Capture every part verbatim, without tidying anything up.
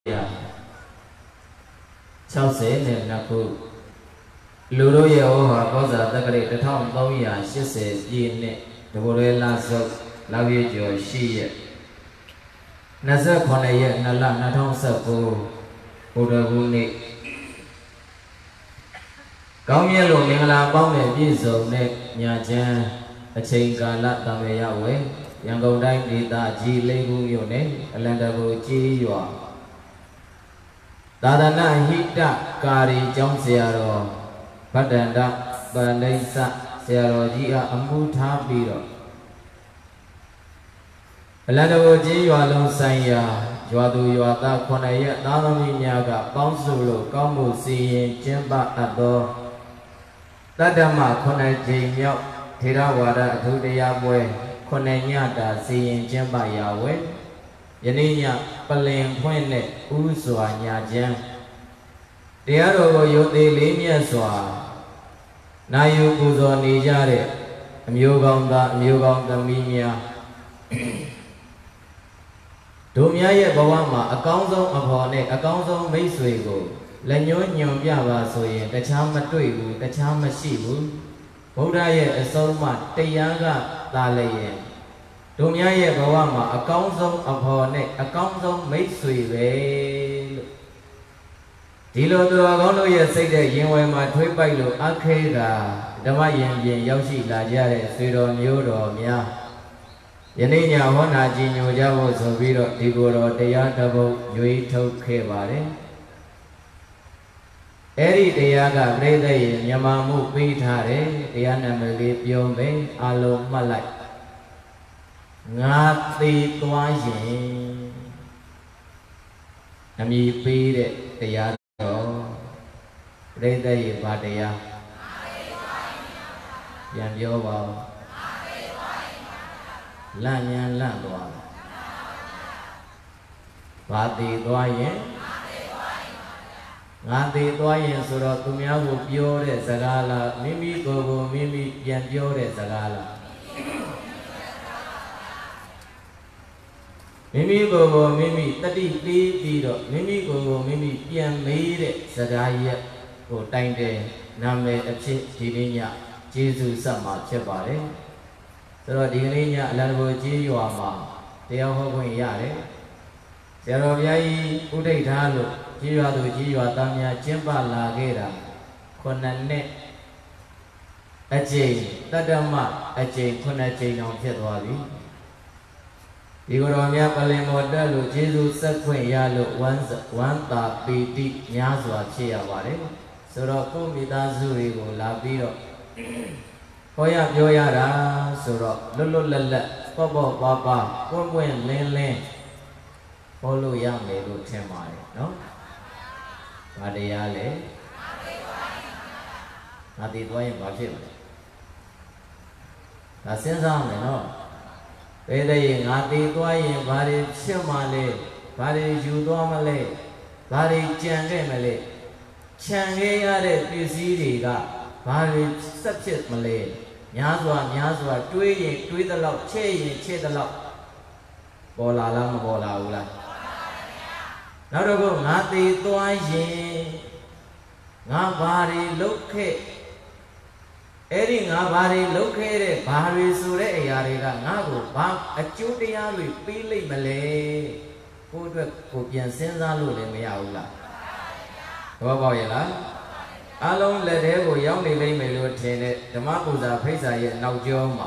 ya sau sẽ nên là cô lưu đôi yêu họ có giờ ta cái để thong tao ya sẽ sẽ gì nè để bố đây là sợ là vì cho xí na sợ con này ya na là na thong sợ cô cô đời cô nè cao miên luôn mình làm bao nhiêu ví dụ nè nhà cha trên cả là ta về ya vậy yang kau dah di ta ji lebu yo nè lần đầu cô chi yo ta đã na hita kari trong xe rồi bắt đầu đã và lấy sa xe rồi chỉ ở âm u tháp đi rồi lần đầu chỉ vào lòng say ya vào tu vào ta con này ta làm gì nhà cả bóng sù lù có một xì trên bát ăn đó ta đã mà con này chỉ nhau thì ra vào đã thu đi ya quê con này nhà đã xì trên bát ya quê vậy nên nhà balen quen này u xòa nhà giangတရားတော်ကိုယုံသေးလေးမြတ်စွာနာယူပူဇော်နေကြတဲ့အမျိုးကောင်းသားအမျိုးကောင်းသမီးများတို့များရဲ့ဘဝမှာအကောင်းဆုံးအဖော်နဲ့အကောင်းဆုံးမိတ်ဆွေကိုလက်ညှိုးညွန်ပြပါဆိုရင်တခြားမတွေ့ဘူးတခြားမရှိဘူးဗုဒ္ဓရဲ့အဆုံးအမတရားကသာလျင်တို့များရဲ့ဘဝမှာအကောင်းဆုံးအဖော်နဲ့အကောင်းဆုံးမိတ်ဆွေပဲလို့ဒီလိုသူတော်ကောင်းတို့ရဲ့စိတ်တဲ့ရင်ဝယ်မှာထွေးပိုက်လို့အခေကဓမ္မယင်ပြင်ရောက်ရှိလာကြတဲ့ဆွေတော်မျိုးတော်များယနေ့ညဟောနာကြည်ညိုကြဖို့ဆိုပြီးတော့ဒီကိုယ်တော်တရားတစ်ပုဒ်ရွေးထုတ်ခဲ့ပါတယ်အဲ့ဒီတရားကပြိဿရဲ့မြန်မာမှုပေးထားတယ်တရားနာမည်လေးပြောမယ်အလုံးမှတ်လိုက်ငါသေသွားရင်အမည်ပေးတဲ့တရားပြိဿရဲ့ဘာတရားပြန်ပြောပါဦးလန့်ညာလန့်သွားဘာတည်သွားရင်ငါတည်သွားရင်ဆိုတော့သူများကိုပြောတဲ့စကားလားမိမိကိုယ်ကိုမိမိပြန်ပြောတဲ့စကားလားမိမိကိုယ်ကိုမိမိတတိပေးပြီးတော့မိမိကိုယ်ကိုမိမိပြန်မေးတဲ့စကားရဲ့ကိုတိုင်တယ်နာမည်အဖြစ်ဒီနေ့ညကျေးဇူးဆက်မှာဖြစ်ပါတယ်ဆိုတော့ဒီကနေ့ညအလံကိုကြီးရွာမှာတရားဟောခွင့်ရတယ်ဆရာတော်ဘုရားကြီးဥဒိဋ္ဌာလို့ကြီးရွာသူကြီးရွာသားများကျင့်ပလာခဲ့တာခုနှစ်နှစ်အကျိန်တတ္တမအကျိန်ခုနှစ်ကျိန်အောင်ဖြစ်သွားပြီဒီကိုယ်တော်များပလင်မော်တက်လို့ကျေးဇူးဆက်ခွင့်ရလို့ဝမ်းဝမ်းသာပီတိများစွာဖြစ်ရပါတယ်ဆိုတော့ကိုမိသားစုတွေကိုလာပြီးတော့ဟောရပြောရတာဆိုတော့လွတ်လွတ်လပ်လပ်ပေါ့ပေါ့ပါပါပွင့်ပွင့်လင်းလင်းဟောလို့ရမယ်လို့ထင်ပါတယ်နော်။ဘာတရားလဲ။ငါတည်သွားရင်ဘာဖြစ်မလဲ။ဒါစဉ်းစားမယ်နော်။ဘယ်တည်းငါတည်သွားရင်ဘာတွေဖြစ်မှလဲ။ဘာတွေယူသွားမလဲ။ဘာတွေကြံခဲ့မလဲ။ခြံခဲ့ရတဲ့ပစ္စည်းတွေကဘာတွေဆက်ဖြစ်မလဲများစွာများစွာတွေးရင်တွေးသလောက်ချဲ့ရင်ချဲ့သလောက်ပေါ်လာလားမပေါ်လာဘူးလားနောက်တော့ကိုငါတည်သွားရင်ငါဘာတွေလုပ်ခဲ့အဲ့ဒီငါဘာတွေလုပ်ခဲ့တဲ့ဘာတွေဆိုတဲ့အရာတွေကငါ့ကိုဘာအကျိုးတရားတွေပေးလိမ့်မလဲကိုယ့်အတွက်ကိုပြန်စဉ်းစားလို့လည်းမရဘူးလားသဘောပေါက်ရဲ့လားအလုံးလက်ထဲကိုရောက်နေလိမ့်မယ်လို့ထင်တဲ့ဓမ္မပူဇာဖိတ်စာရဲ့နောက်ကျောမှာ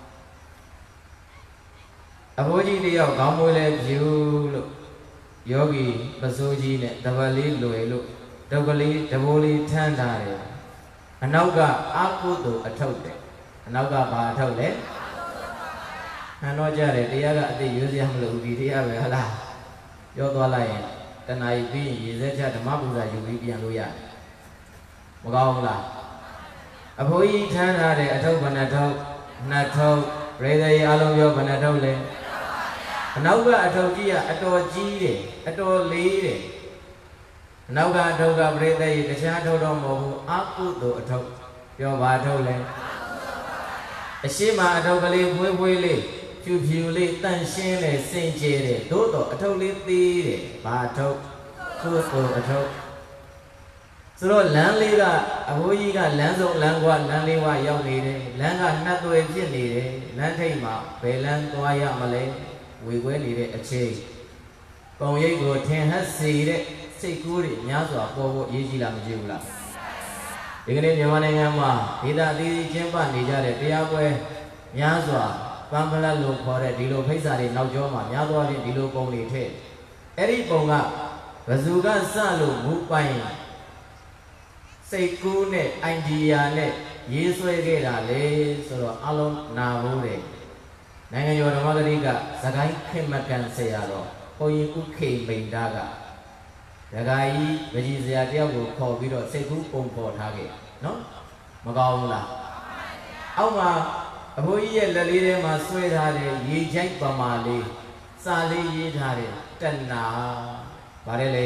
အဘိုးကြီးတယောက်ခေါင်းမွေးလဲဖြူလို့ယောဂီပစိုးကြီးနဲ့တပတ်လေးလွယ်လို့ဒုက္ကလေးတဘိုးလေးထမ်းထားတယ်အနောက်ကအာကုသိုလ်အထုတ်တယ်အနောက်ကဘာအထုတ်လဲဟန်တော့ကြတယ်တရားကအသိရွေးစရာမလိုဘူးဒီတရားပဲဟလားပြောသွားလိုက်ရင်တဏှာကြီးပြီးရင်ရေစက်ချဓမ္မပူဇာယူပြီးပြန်လို့ရတယ်မကောင်းဘူးလားအဖိုးကြီးထမ်းထားတဲ့အထုပ်ဘယ်နှထုပ်နှစ်ထုပ်ပရိသေယအလုံးပြောဘယ်နှထုပ်လဲအနောက်ကအထုပ်ကြီးကအတော်ကြီးတယ်အတော်လေးတယ်အနောက်ကအထုပ်ကပရိသေယတခြားထုပ်တော့မဟုတ်ဘူးအကုသိုလ်အထုပ်ပြောပါထုပ်လဲအရှိမအထုပ်ကလေးဖွေးဖွေးလေးဖြူဖြူလေးတန့်ရှင်းလေစင်ကြယ်တယ်သို့တော့အထုပ်လေးသေးတယ်ဘာထုပ်ကိုယ်ကိုအထုတ်ဆိုတော့လမ်းလေးကအဘိုးကြီးကလမ်းစုံလမ်းကွာလမ်းလေးဝရောက်နေတယ်လမ်းကနှစ်သွယ်ဖြစ်နေတယ်လမ်းထိပ်မှာဘယ်လမ်းသွားရမလဲဝေခွဲနေတဲ့အချိန်ပုံရိပ်ကိုထင်ဟပ်စေတဲ့စိတ်ကူးတွေများစွာပေါ်ဖို့အရေးကြီးလားမကြည့်ဘူးလားဒီကနေ့မြန်မာနိုင်ငံမှာဒေသအသီးသီးကျင်းပနေကြတဲ့တရားပွဲများစွာပန်းဖလက်လို့ခေါ်တဲ့ဒီလိုဖိတ်စာတွေနောက်ကျောမှာများသောအားဖြင့်ဒီလိုပုံတွေထည့်အဲ့ဒီပုံကဘဇူကစလို့မူပိုင်စိတ်ကူးနဲ့အိုင်ဒီယာနဲ့ရေးဆွဲခဲ့တာလေဆိုတော့အလုံးနာဖို့တယ်နိုင်ငံတော်ဓမ္မဂရိကသခိုင်းခေမကန်ဆရာတော်ဘုန်းကြီးဥခေမိန်သားကဒကာကြီးမကြီးဆရာတယောက်ကိုခေါ်ပြီးတော့စိတ်ကူးပုံပေါ်ထားခဲ့နော်မကောင်းဘူးလားအောက်မှာအဘိုးကြီးရဲ့လက်လေးထဲမှာဆွဲထားတဲ့ရေချိုက်ပမာလေးစာလေးရေးထားတဲ့တဏ္ဍာဗါတယ်လေ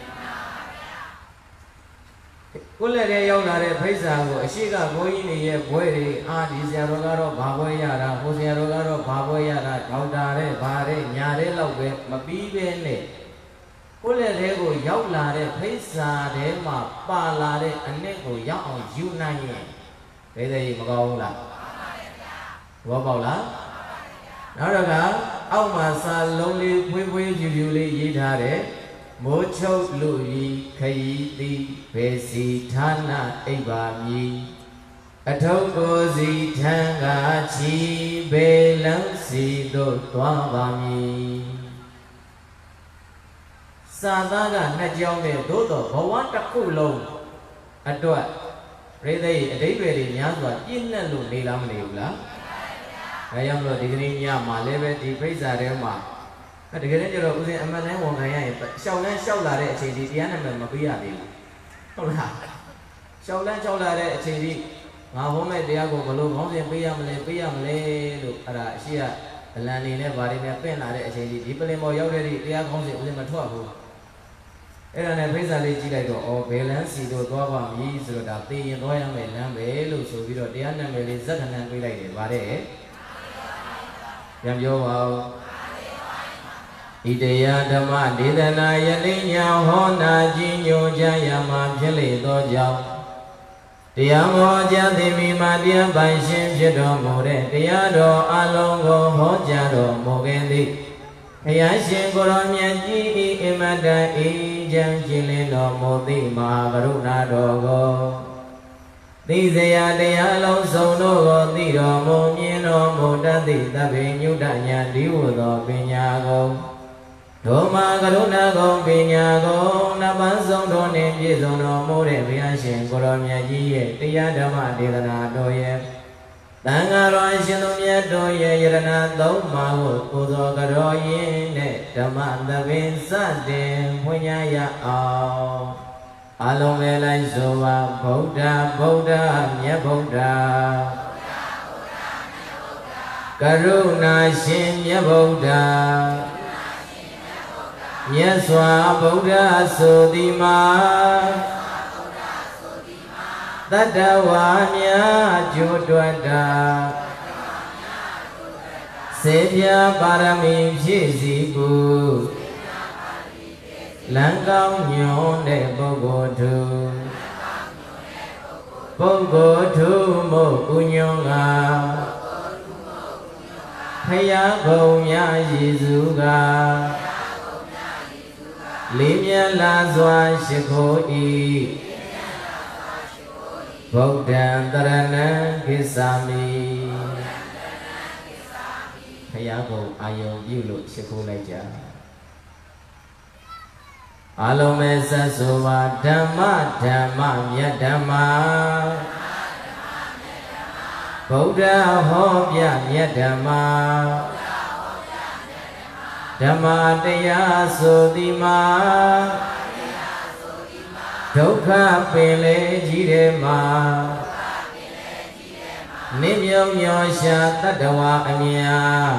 ကိုလက်ထဲရောက်လာတဲ့ဖိတ်စာကိုအရှိကဘိုးကြီးနေရဲ့ဘွဲတွေအာဒီဆရာတော်ကတော့ဘာဘွဲရတာဟိုဆရာတော်ကတော့ဘာဘွဲရတာဒေါက်တာတဲ့ဘာတဲ့ညာတဲ့လောက်ပဲမပြီးပဲနဲ့ကိုလက်ထဲကိုရောက်လာတဲ့ဖိတ်စာထဲမှာပါလာတဲ့အနှစ်ကိုရောက်အောင်ယူနိုင်ရင်ဘယ်သေးမကောင်းဘူးလားဘောပေါက်လားနောက်တော့ကအောက်မှာစာလုံးလေးဖွေးဖွေးဖြူဖြူလေးရေးထားတယ်မိုးချုပ်လူဤခရီးသည်ဘေစီဌာနအိဗာမီအထုပ်ကိုစီထံကချီဘေလန်းစီတို့သွားပါမည်စာသားကနှစ်ကြောင်းနဲ့သို့တော်ဘဝတစ်ခုလုံးအတွက်ပြိဿရဲ့အဓိပ္ပာယ်တွေများစွာပြည့်နှက်လို့နေလားမနေဘူးလားဒါကြောင့်မလို့ဒီကနေ့ညမှာလည်းပဲဒီဖိတ်စာထဲမှာတကယ်တည်းကျတော့ဦးဇင်းအမှန်တမ်းဝန်ခံရရင်ရှောက်လန်းရှောက်လာတဲ့အချိန်ဒီတရားနာမည်မပေးရသေးဘူးဟုတ်လားရှောက်လန်းရှောက်လာတဲ့အချိန်ဒီငါဟောမဲ့တရားကိုဘလို့ခေါင်းစဉ်ပေးရမလဲပေးရမလဲလို့အဲ့ဒါအရှိကအလံနေနဲ့ဗာတွေနဲ့ပင့်လာတဲ့အချိန်ဒီဒီပလင်ပေါ်ရောက်တဲ့ဒီတရားခေါင်းစဉ်ဦးဇင်းမထွက်ဘူးအဲ့ဒါနဲ့ဖိတ်စာလေးကြည့်လိုက်တော့ဩဘယ်လန်းစီတို့သွားပါမည်ဆိုတော့ဒါသိရင်သွားရမယ်လမ်းပဲလို့ဆိုပြီးတော့တရားနာမည်လေးဇက်ခဏန်းပေးလိုက်တယ်ဗါတဲ့ပြန်ပြောပါဦးဣတယဓမ္မဒေသနာယတိညာဟောနာကြီးညိုကြရမှာဖြစ်လေသောကြောင့်တရားဟောကြားသိမိမှာတရားပိုင်ရှင်ဖြစ်တော်မူတဲ့တရားတော်အလုံးကိုဟောကြားတော်မူခဲ့သည်ဘုရားရှင်ကိုရောမြတ်ကြီးဤအမတန်ဤချမ်းကျင်လင်းတော်မူသည့်မဟာကရုဏာတော်ကိုသိစရာတရားလုံးစုံတို့ကိုသိတော်မူမြင်တော်မူတတ်သည့်သဗ္ဗညုတဉာဏ်ဒီဟုသောပညာကိုဒုမာကရုဏာကုံပညာကုံနတ်ပန်းဆုံးတော်နှင့်ပြည့်စုံတော်မူတဲ့ဘုရားရှင်ကိုရောမြတ်ကြီးရဲ့တရားဓမ္မဒေသနာတော်ရဲ့သံဃာတော်အရှင်သူမြတ်တို့ရဲ့ယရဏသုံးပါးကိုကိုယ်တော်ကတော်ရင်းနဲ့ဓမ္မသဘင်စတင်ဖွင့်ညာရအောင်အလုံးပဲလိုက်ဆိုပါဗုဒ္ဓဗုဒ္ဓမြတ်ဗုဒ္ဓကရုဏာရှင်မြတ်ဗုဒ္ဓမြတ်စွာဘုရားဆိုသည်မှာတတ္တဝါများကျိုးတွတ်တာစေပြပါရမီဖြည့်စီကိုလံကောင်းညွန်တဲ့ပုဂ္ဂိုလ်သူပုဂ္ဂိုလ်သူမို့ဥညွန်ကဖယားဘုံများရည်စုကလေးမြတ်လာစွာရှိခိုးဤဗုဒ္ဓံတရဏံကိစ္ဆာမိဖယားဘုံအာယုံပြုလို့ရှိခိုးလိုက်ကြအလုံးမဲ့ဆက်ဆိုပါဓမ္မဓမ္မမြတ်ဓမ္မဗုဒ္ဓဟောပြမြတ်ဓမ္မဓမ္မတရားဆိုသည်မှာဒုက္ခပင်လေကြီးတယ်မှာနိမြုံမျောရှာတတ္တဝါအမြာ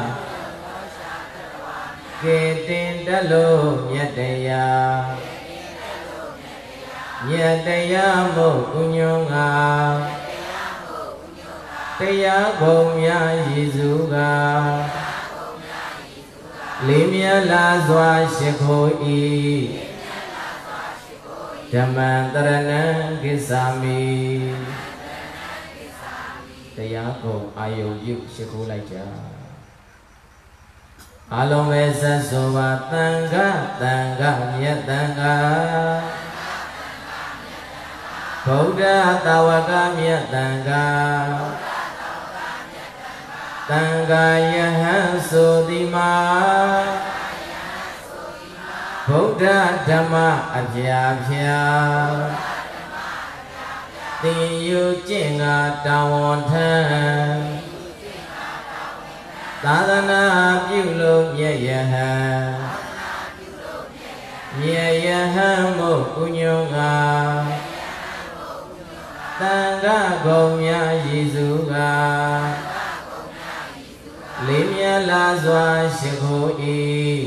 ကေတင်တလို့မြတ်တရားမြတ်တရားမို့ဥညွန်ကတရားဘုံများရည်စုကလေးမြတ်လာစွာရှိခိုးဤ Dhammang taranang gissamiတရားကိုအာယုပြုရှိခိုးလိုက်ကြအလုံးပဲဆက်ဆိုပါတန်ခါတန်ခါမြတ်တန်ခါဗုဒ္ဓတာဝကမြတ်တန်ခါတန်ခါယဟန်ဆိုတိမာဗုဒ္ဓဓမ္မအပြာဖြာသင်ယူကျင့်ငါတာဝန်ထမ်းသာသနာပြုလို့မြတ်ယဟန်မြတ်ယဟန်မို့ကုညုံကတန်ခါကုံများရည်စုကလေးမြတ်လာစွာရှိခိုး၏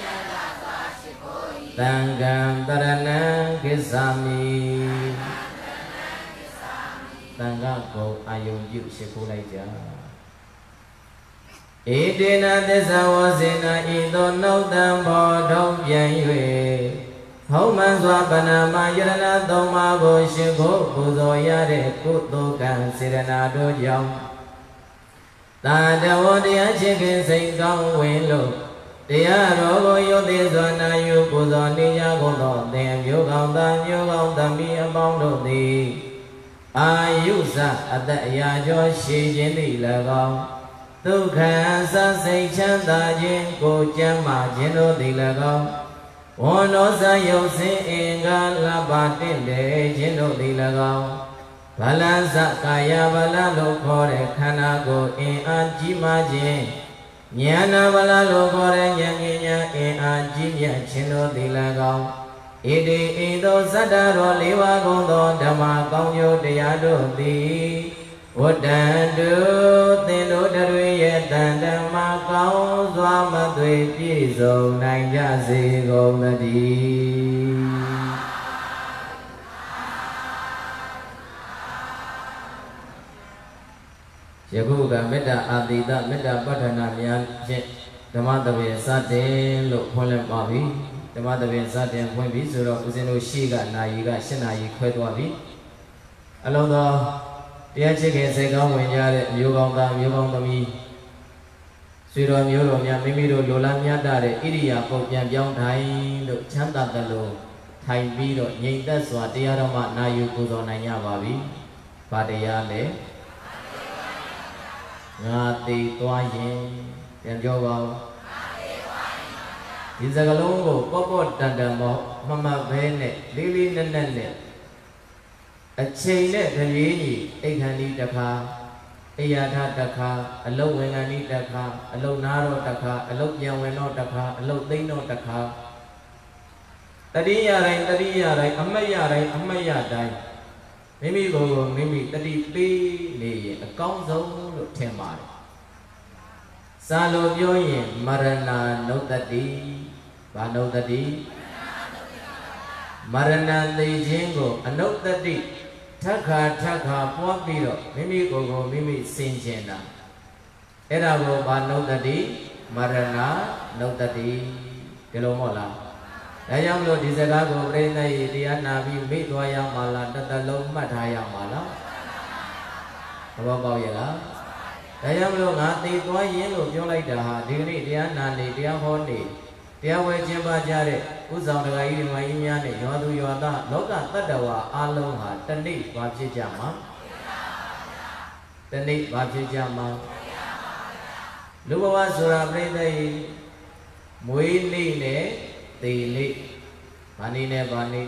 တန်ခါတရဏံကိစ္ဆာမိတန်ခါကိုအာယုံပြုရှိခိုးလိုက်ကြဧတေနသစ္စာဝစေနဤသို့နှုတ်တံဘောထုံးပြန်၍ဟုံးမှန်စွာပဏာမယရဏသုံးပါးကိုရှိခိုးပူဇော်ရတဲ့ကုသိုလ်ကံစေရနာတို့ကြောင့်သာတဝတရားချစ်ခင်စိတ်ကောင်းဝင်လို့တရားတော်ကိုယုတ်သေးစွာနာယူပူဇော်နေကြကုန်သောသင်မျိုးကောင်းသားမျိုးကောင်းသမီးအပေါင်းတို့သည်အာယုစအသက်အရာကျော်ရှိခြင်းသည်၎င်းဒုက္ခဆစိတ်ချမ်းသာခြင်းကိုကျမ်းမာခြင်းတို့သည်၎င်းဝန္ဒောဇယုတ်စင်အင်္ဂါလပါတင့်တယ်ခြင်းတို့သည်၎င်းဗလံဇကာယဗလလို့ခေါ်တဲ့ခန္ဓာကိုယ်အင်အားကြီးမားခြင်းဉာဏဗလလို့ခေါ်တဲ့ဉာဏ်ဉာဏ်အင်အားကြီးမြတ်ခြင်းတို့သည်၎င်းဣတိဣသောသတ္တရောလေးပါးကုန်သောဓမ္မကောင်းကျိုးတရားတို့သည်ဝတ္တံတုသင်တို့တွေရဲ့တန်ဓမ္မကောင်းစွာမသွေပြည့်စုံနိုင်ကြစေကုန်သတည်းယခုကမေတ္တာအာတိတမေတ္တာပဋ္ဌာနာများဖြင့်ဓမ္မသဘင်စတင်လို့ဖွင့်လှစ်ပါပြီဓမ္မသဘင်စတင်ဖွင့်ပြီဆိုတော့ဦးဇင်းတို့ရှေ့ကနာယီက၈နာရီခွဲသွားပြီအလုံးသောတရားချစ်ခင်စိတ်ကောင်းဝင်ကြတဲ့မျိုးကောင်းသားမျိုးကောင်းသမီးဆွေတော်မျိုးတော်များမိမိတို့လိုလားမြတ်တဲ့ဣရိယာပုတ်ပြန်ပြောင်းထိုင်လို့ချမ်းသာတယ်လို့ထိုင်ပြီးတော့ငြိမ်သက်စွာတရားတော်မှနာယူပူဇော်နိုင်ကြပါပြီ။ဘာတရားလဲငါသိသွားရင်ပြန်ပြောပါဦးဒီစကလုံးကိုပေါ့ပေါ့တန်တန်ပေါ့မမပဲနဲ့လေးလေးနက်နက်နဲ့အချိန်နဲ့တပြေးညီအိတ်ခန္ဒီတစ်ခါအိယာထတစ်ခါအလုတ်ဝင်ခန္ဒီတစ်ခါအလုတ်နာတော့တစ်ခါအလုတ်ပြန်ဝင်တော့တစ်ခါအလုတ်သိမ့်တော့တစ်ခါတတိယတိုင်းတတိယတိုင်းအမတ်ရတိုင်းအမတ်ရတိုင်းမိမိကိုယ်ကိုမိမိတတိပေးနေရင်အကောင်းဆုံးလို့ထင်ပါတယ်စာလိုပြောရင်မရဏနုတ္တိဘာနုတ္တိမရဏသိခြင်းကိုအနုတ္တိထက်ခါထက်ခါပွားပြီးတော့မိမိကိုယ်ကိုမိမိစင်ကျင်တာအဲ့ဒါကိုဘာနုတ္တိမရဏနုတ္တိဒီလိုမဟုတ်လားဒါကြောင့်မလို့ဒီစကားကိုပြိဿရေတရားနာပြီးမိသွားရမှာလားတသက်လုံးမှတ်ထားရမှာလားသဘောပေါက်ရဲ့လားဒါကြောင့်မလို့ငါသိသွားရင်လို့ပြောလိုက်တာဟာဒီကနေ့တရားနာနေတရားဟောနေတရားဝဲကျင်းပကြတဲ့ဥဆောင်တရားကြီးတွေမှာကြီးများနဲ့ရောသူရောသားလောကတတ္တဝါအလုံးဟာတဏိဘာဖြစ်ကြမှာတဏိဘာဖြစ်ကြမှာလူဘဝဆိုတာပြိဿရေမွေးနေ့နဲ့သေနေ့ဘာနေ့နဲ့ဘာနေ့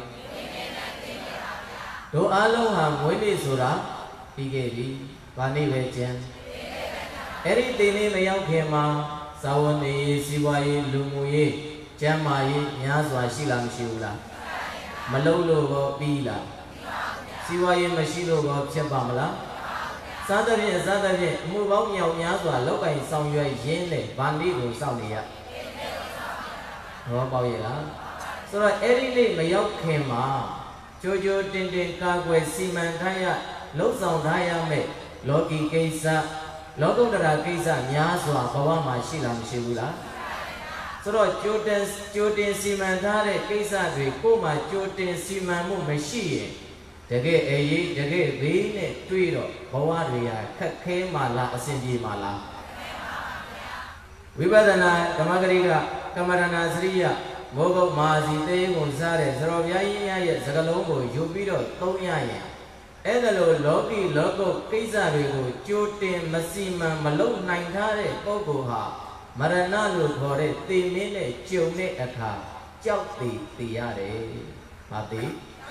တို့အလုံးဟာမွေးနေ့ဆိုတာပြီးခဲ့ပြီဘာနေ့ပဲကျန်အဲ့ဒီသေနေ့မရောက်ခင်မှာသာဝနေရေးစီးပွားရေးလူမှုရေးကျမ်းမာရေးများစွာရှိလားမရှိဘူးလားမလုံးလို့တော့ပြီးလားစီးပွားရေးမရှိလို့တော့ဖြစ်ပါမလားစားတဲ့ဖြင့်စားတဲ့ဖြင့်အမှုပေါင်းမြောက်များစွာလောက်ကင်ဆောင်ရွက်ရင်းနဲ့ဗာနေ့ကိုစောင့်နေရဟောပေါရဲ့လားဆိုတော့အဲ့ဒီနေ့မရောက်ခင်မှာကြိုကြိုတင်တင်ကာကွယ်စီမံထားရလှုပ်ဆောင်ထားရမယ်လောကီကိစ္စလောကုတ္တရာကိစ္စများစွာဘဝမှာရှိလားမရှိဘူးလားစဆိုတော့ကြိုတင်ကြိုတင်စီမံထားတဲ့ကိစ္စတွေကိုမှကြိုတင်စီမံမှုမရှိရင်တကယ်အရေးတကယ်ဘေးနဲ့တွေ့တော့ဘဝတွေဟာခက်ခဲမှလားအဆင်ပြေမှလားဝိပဿနာဓမ္မဂရိကကမ္မရဏစရိယမောဂုတ်မဟာစီတေးကိုစားတဲ့သရောဘုရားကြီးများရဲ့စကားလုံးကိုယူပြီးတော့သုံးရရင်အဲ့ဒါလိုလောကီလောကုတ်ကိစ္စတွေကိုကြိုတင်မစီမံမလုပ်နိုင်ထားတဲ့ပုဂ္ဂိုလ်ဟာမရဏလို့ခေါ်တဲ့သေမင်းနဲ့ကြုံတဲ့အခါကြောက်သေးသေးရတယ်။ဘာသေး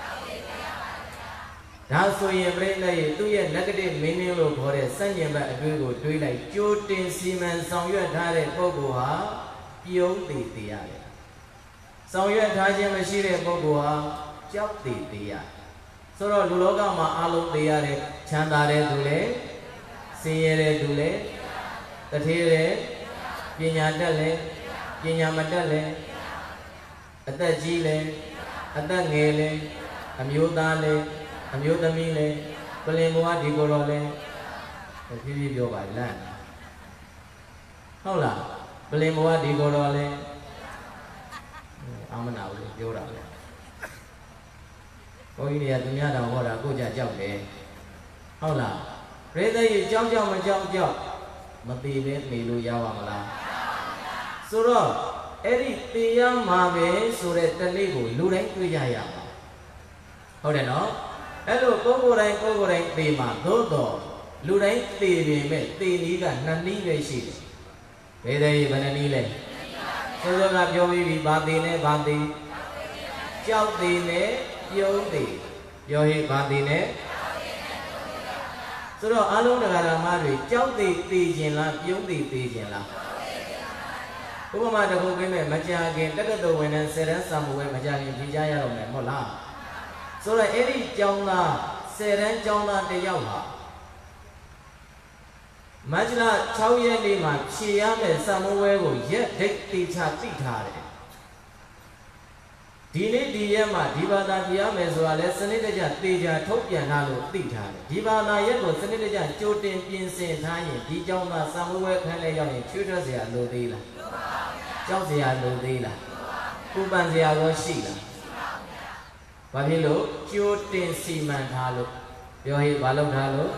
။ဒါဆိုရင်ပြိဋ္ဌာရဲ့သူ့ရဲ့ negative meaning လို့ခေါ်တဲ့စัญญဘတ်အတွေ့ကိုတွေးလိုက်ကြိုတင်စီမံဆောင်ရွက်ထားတဲ့ပုဂ္ဂိုလ်ဟာပြုံးသေးသေးရတယ်။ဆောင်ရွက်ထားခြင်းမရှိတဲ့ပုဂ္ဂိုလ်ဟာကြောက်သေးသေးရတယ်။ဆိုတော့လူလောကမှာအလုံးသေးရတဲ့ချမ်းသာတဲ့သူလေဆင်းရဲတဲ့သူလေတထေးတဲ့ပညာတတ်လဲပညာမတတ်လဲအသက်ကြီးလဲအသက်ငယ်လဲအမျိုးသားလဲအမျိုးသမီးလဲပလင်ဘဝဒီကိုယ်တော်လဲဖြည်းဖြည်းပြောပါလန့်ဟုတ်လားပလင်ဘဝဒီကိုယ်တော်လဲအာမနာဘူးလေပြောတာပဲဘုန်းကြီးတွေကသူများတော်ဟောတာကိုကြကြောက်တယ်ဟုတ်လားပရိသတ်ကြီးကြောက်ကြောက်မကြောက်ကြောက်မသိပဲနေလို့ရပါမလားဆိုတော့အဲ့ဒီတရားမှာပဲဆိုတဲ့တနေ့ကိုလူတိုင်းတွေ့ကြရပါဟုတ်တယ်နော်အဲ့လိုကိုယ်ကိုယ်တိုင်းကိုယ်ကိုယ်တိုင်းသိမှာသို့တော်လူတိုင်းသိပေမဲ့သိနည်းကနှစ်နည်းပဲရှိတယ်ဘယ်တည်းဘယ်နည်းလဲဆိုတော့ကပြောပြီးပြီဘာသိနဲ့ဘာသိကြောက်သိနဲ့ပြုံးသိပြောဟိဘာသိနဲ့ဆိုတော့အလုံးတရားဓမ္မတွေကြောက်သိသိခြင်းလားပြုံးသိသိခြင်းလားဥပမာတစ်ခုကိမဲ့မကြခင်တက္ကသိုလ်ဝင်တဲ့ဆယ်တန်းစာမဝဲမကြခင်ဖြေကြရတော့မယ်မဟုတ်လားဆိုတော့အဲ့ဒီကျောင်းသားဆယ်တန်းကျောင်းသားတစ်ယောက်ဟာမတ်လ၆ရက်နေ့မှာဖြေရမယ့်စာမဝဲကိုရက်ဒိတ်တေချာသိထားတယ်ဒီနေ့ဒီရက်မှာဒီဘာသာဖြေရမယ်ဆိုတာလဲစနစ်တကျတေချာထုတ်ပြန်ထားလို့သိထားတယ်ဒီဘာသာရက်ကိုစနစ်တကျကြိုတင်ပြင်ဆင်ထားရင်ဒီကျောင်းသားစာမဝဲခန်းလေးရောက်ရင်ချွေးထွက်เสียလိုသေးလားကြောက်เสียလိုသေးလားပူပန်เสียရောရှိလားဘာဖြစ်လို့ကြိုတင်စီမံထားလို့ပြောဟိဘာလုပ်ထားလို့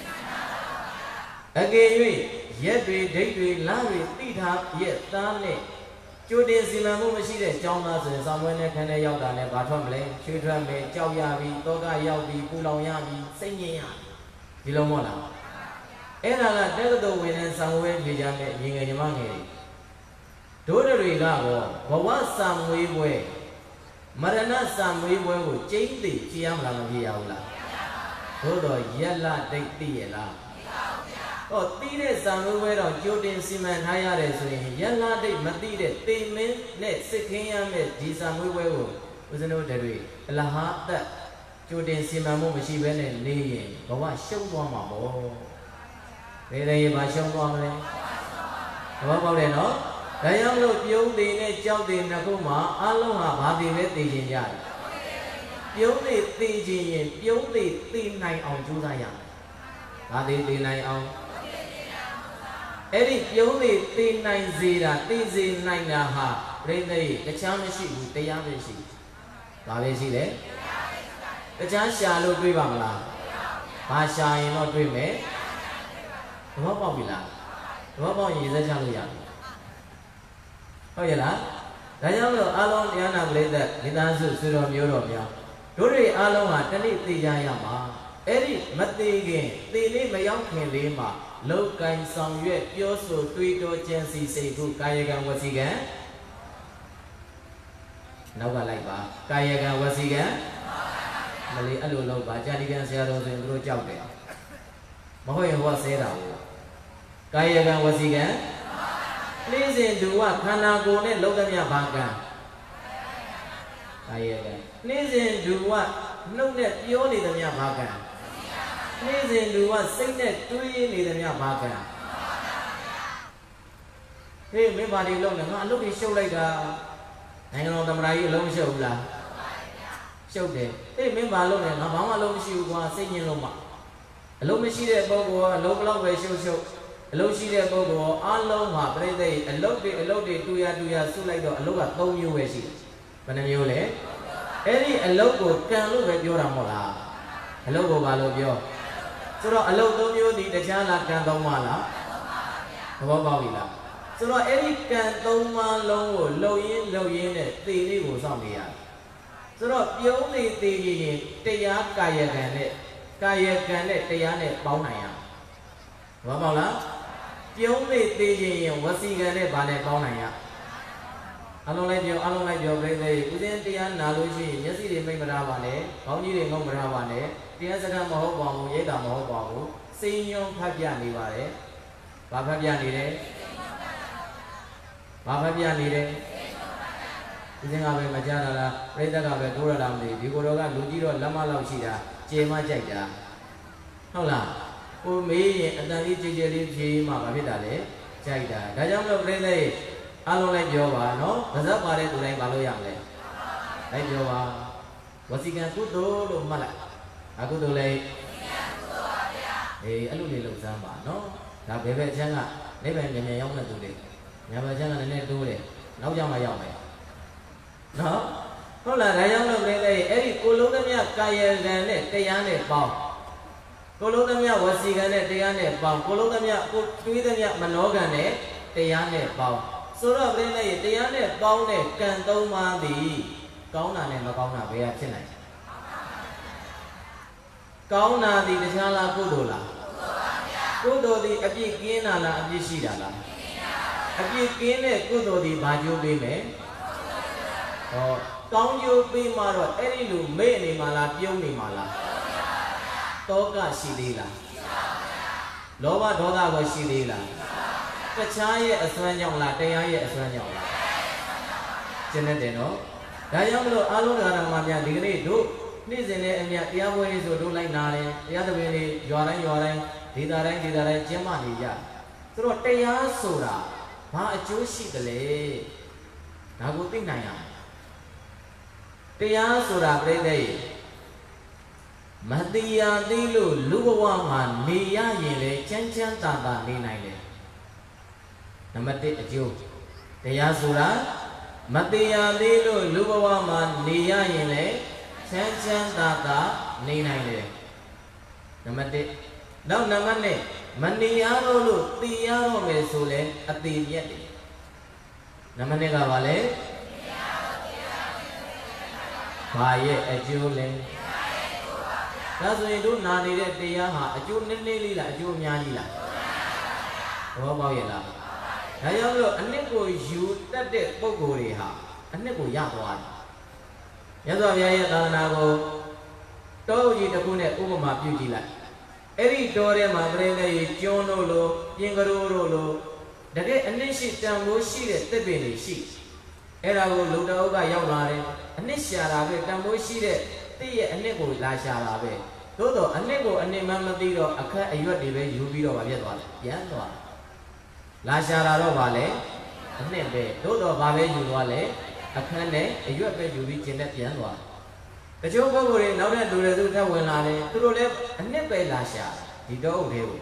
အကယ်၍ရက်တွေဒိတ်တွေလမ်းတွေတိထားရက်သားနဲ့ကြိုတင်စီမံမှုမရှိတဲ့ကျောင်းသားဆိုရင်စာမွေးနဲ့ခန်းထဲရောက်တာနဲ့ဘာထွက်မလဲချွေးထွက်မယ်ကြောက်ရပြီတောကရောက်ပြီပူလောင်ရပြီစိတ်ငြိမ်ရဒီလိုမဟုတ်လားအဲ့ဒါကတက္ကသိုလ်ဝင်တဲ့စာမွေးဖြေကြတဲ့ညီငယ်ညီမငယ်တွေတို့တွေကတော့ဘဝစာမွေးပွဲမရဏစာမွေးပွဲကိုကျိန်းသိကြည်ရမလားမကြည်ရဘူးလားသို့တော့ရက်လဒိတ်သိရလားဟောသိတဲ့စာမွေးပွဲတော့ကြိုတင်စီမံထားရတယ်ဆိုရင်ရက်လဒိတ်မသိတဲ့တေမင်းနဲ့စစ်ခင်းရမယ့်ဒီစာမွေးပွဲကိုဦးဇင်းတို့တွေအလဟာသက်ကြိုတင်စီမံမှုမရှိဘဲနဲ့နေရင်ဘဝရှုံးသွားမှာပေါ့ဘယ်တည်းမှာရှုံးသွားမလဲသဘောပေါက်တယ်နော်ဒါကြောင့်မလို့ပြုံးသေးနဲ့ကြောက်သေးနှစ်ခုမှာအလုံးဟာဘာသေးပဲသိခြင်းကြတယ်ပြုံးသေးသိခြင်းရင်ပြုံးသေးသိနိုင်အောင်ကြိုးစားရမယ်ဘာသေးသိနိုင်အောင်အဲ့ဒီပြုံးသေးသိနိုင်စေတာသိစေနိုင်တာဟာပြိဿရဲ့တခြားမရှိဘူးတရားပဲရှိဘာပဲရှိလဲတခြားရှာလို့တွေးပါမလားဘာရှာရင်တော့တွေးမယ်သဘောပေါက်ပြီလားသဘောပေါက်ရင်ရစချလို့ရတယ်ဟုတ်ရဲ့လားဒါကြောင့်မလို့အားလုံးတရားနာပရိသတ်မိသားစုဆွေတော်မျိုးတော်များတို့တွေအားလုံးဟာတနေ့သိကြရမှာအဲ့ဒီမသိခင်သိလေးမရောက်ခင်လေးမှာလောက်ကင်ဆောင်ရွက်ပြောဆိုတွေးတောကြံစီစိတ်ကူကာယကံဝစီကံနောက်ကလိုက်ပါကာယကံဝစီကံမလေးအဲ့လိုလောက်ပါကြာတိကံဆရာတော်ဆိုရင်တို့ကြောက်တယ်မဟုတ်ရင်ဟောဆဲတာဘူးကာယကံဝစီကံနှင်းစဉ်ဒုဝခန္ဓာကိုယ်နဲ့လုံးသမျှဘာကံကာယကံနှင်းစဉ်ဒုဝနှုတ်နဲ့ပြောနေသမျှဘာကံနှင်းစဉ်ဒုဝစိတ်နဲ့တွေးနေသမျှဘာကံဟေးမင်းဘာဒီလုံးလဲငါအလုပ်တွေရှုပ်လိုက်တာနိုင်ငံတော်သမ္မတကြီးအလုံးရှုပ်ဘူးလားရှုပ်တယ်ဟေးမင်းဘာလုံးလဲငါဘာမှအလုပ်မရှိဘူးကွာစိတ်ညစ်လို့မှအလုပ်မရှိတဲ့ပုဂ္ဂိုလ်ကအလုပ်ဘလောက်ပဲရှုပ်ရှုပ်အလုပ်ရှိတဲ့ပုဂ္ဂိုလ်အားလုံးမှာပြိဿရဲ့အလုပ်တွေအလုပ်တွေတူရတူရစုလိုက်တော့အလုပ်က၃မျိုးပဲရှိတယ်ဘယ်နှမျိုးလဲအဲ့ဒီအလုပ်ကိုကံလို့ပဲပြောတာမဟုတ်လားအလုပ်ကိုဘာလို့ပြောဆိုတော့အလုပ်၃မျိုးဒီတခြားလားကံ၃ပါးလားသဘောပေါက်ပြီလားဆိုတော့အဲ့ဒီကံ၃ပါးလုံးကိုလှုပ်ရင်းလှုပ်ရင်းနဲ့သေလေးကိုစောင့်နေရတယ်ဆိုတော့ပြုံးနေသေးရင်တရားကာယကံနဲ့ကာယကံနဲ့တရားနဲ့ပေါင်းနိုင်ရဘာပေါ့လားပြုံးနေသေးရင်ဝစီကံနဲ့ဘာနဲ့ပေါင်းနိုင်ရအလုံးလိုက်ပြောအလုံးလိုက်ပြောပြိသေးဦးဇင်းတရားနာလို့ရှိရင်မျက်စိတွေမိတ်မထားပါနဲ့ခေါင်းကြီးတွေငုံမထားပါနဲ့တရားစကားမဟုတ်ပါဘူးရိတ်တာမဟုတ်ပါဘူးစိန်ညွန်ဖတ်ပြနေပါတယ်ဘာဖတ်ပြနေလဲဘာဖတ်ပြနေလဲဦးဇင်းကပဲမကြားတာလားပြိဿကပဲတိုးရတာမသိဒီကိုယ်တော်ကလူကြီးတော့လက်မလောက်ရှိတာကျေမကြိုက်တာဟုတ်လားကိုမေးရင်အတန်လေးကြည်ကြည်လေးဖြေးမှဘာဖြစ်တာလဲကြိုက်တာဒါကြောင့်မလို့ပြိဿရဲ့အားလုံးလိုက်ပြောပါနော်ဗဇက်ပါတဲ့သူတိုင်းမလုပ်ရမလဲလိုက်ပြောပါဝစီကံကုသိုလ်လို့မှတ်လိုက်အကုသိုလ်လေးအေးအဲ့လိုလေးလှုပ်စမ်းပါနော်ဒါဘယ်ဘက်အချမ်းကနိဗ္ဗာန်မြန်မြန်ရောက်တဲ့သူတွေညာဘက်အချမ်းကလည်းနည်းနည်းတိုးတယ်နောက်ကျမှရောက်မယ်နော်ဟုတ်လားဒါကြောင့်လို့လည်းအဲ့ဒီကိုလုံးသမျှကာယကံနဲ့တရားနဲ့ပေါင်းကိုလုံးသမျှဝစီကံနဲ့တရားနဲ့ပေါင်းကိုလုံးသမျှကိုတွေးသမျှမနောကံနဲ့တရားနဲ့ပေါင်းဆိုတော့ပြိဿရဲ့တရားနဲ့ပေါင်းတဲ့ကံသုံးပါးသည်ကောင်းတာနဲ့မကောင်းတာဘယ်ဟာဖြစ်နိုင်ကောင်းတာဒီတခြားလားကုသိုလ်လားကုသိုလ်ဒီအပြည့်ကင်းတာလားအပြည့်ရှိတာလားအပြည့်ကင်းတဲ့ကုသိုလ်ဒီဘာကျိုးပေးမယ်ဟောကောင်းကျိုးပေးမှတော့အဲ့ဒီလိုမေ့နေမှာလားပြုံးနေမှာလားတောကရှိသေးလားလောဘဒေါသကိုရှိသေးလားတခြားရဲ့အစွမ်းကြောင့်လားတရားရဲ့အစွမ်းကြောင့်လားကျင့်တဲ့နော်ဒါကြောင့်မလို့အားလုံးတရားတော်မှာများဒီကနေ့တို့နေ့စဉ်နဲ့အမြတ်တရားပွဲရေးဆိုတို့လိုက်နာတယ်တရားသဘင်တွေရွာတိုင်းရွာတိုင်းဒေသတိုင်းဒေသတိုင်းကျင်းပနေကြသူတို့တရားဆိုတာဘာအကျိုးရှိတယ်လဲဒါကိုသိနိုင်ရမယ်တရားဆိုတာပြိဿရဲ့မတရားသေးလို့လူဘဝမှာနေရရင်လေချမ်းချမ်းသာသာနေနိုင်တယ်နံပါတ်၁အကျိုးတရားဆိုတာမတရားသေးလို့လူဘဝမှာနေရရင်လေချမ်းချမ်းသာသာနေနိုင်တယ်နံပါတ်၁နောက်နံပါတ်၂မနေရတော့လို့တည်ရတော့မယ်ဆိုလဲအသေးမြတ်တယ်နံပါတ်၂ကဘာလဲဘာရဲ့အကျိုးလဲဒါဆိုရင်တို့နာနေတဲ့တရားဟာအကျိုးနည်းနည်းလေးလားအကျိုးအများကြီးလားသဘောပေါက်ရဲ့လားဒါကြောင့်လို့အနှစ်ကိုယူတတ်တဲ့ပုဂ္ဂိုလ်တွေဟာအနှစ်ကိုရသွားတယ်မြတ်စွာဘုရားရဲ့သာသနာကိုတောကြီးတစ်ခုနဲ့ဥပမာပြုကြည့်လိုက်အဲ့ဒီတောထဲမှာပြိဿရေကျွန်းတို့လိုပြင်ကရိုးတို့လိုတကယ်အနှစ်ရှိတန်ဖိုးရှိတဲ့သစ်ပင်တွေရှိအဲ့ဒါကိုလုံတော်ကရောက်လာတယ်အနှစ်ရှာတာပဲတန်ဖိုးရှိတဲ့တည့်ရဲ့အနှစ်ကိုလာရှာတာပဲသို့တော့အနှစ်ကိုအနှစ်မှမသိတော့အခက်အရွက်တွေပဲယူပြီးတော့ဗာပြတ်သွားတယ်ပြန်သွားလာရှာတာတော့ဗာလဲအနှစ်ပဲသို့တော့ဗာပဲယူသွားလဲအခက်နဲ့အရွက်ပဲယူပြီးကျင်တဲ့ပြန်သွားတချို့ပုဂ္ဂိုလ်တွေနောက်တဲ့လူတွေသူထပ်ဝင်လာတယ်သူတို့လည်းအနှစ်ပဲလာရှာဒီတော့ဥတွေကို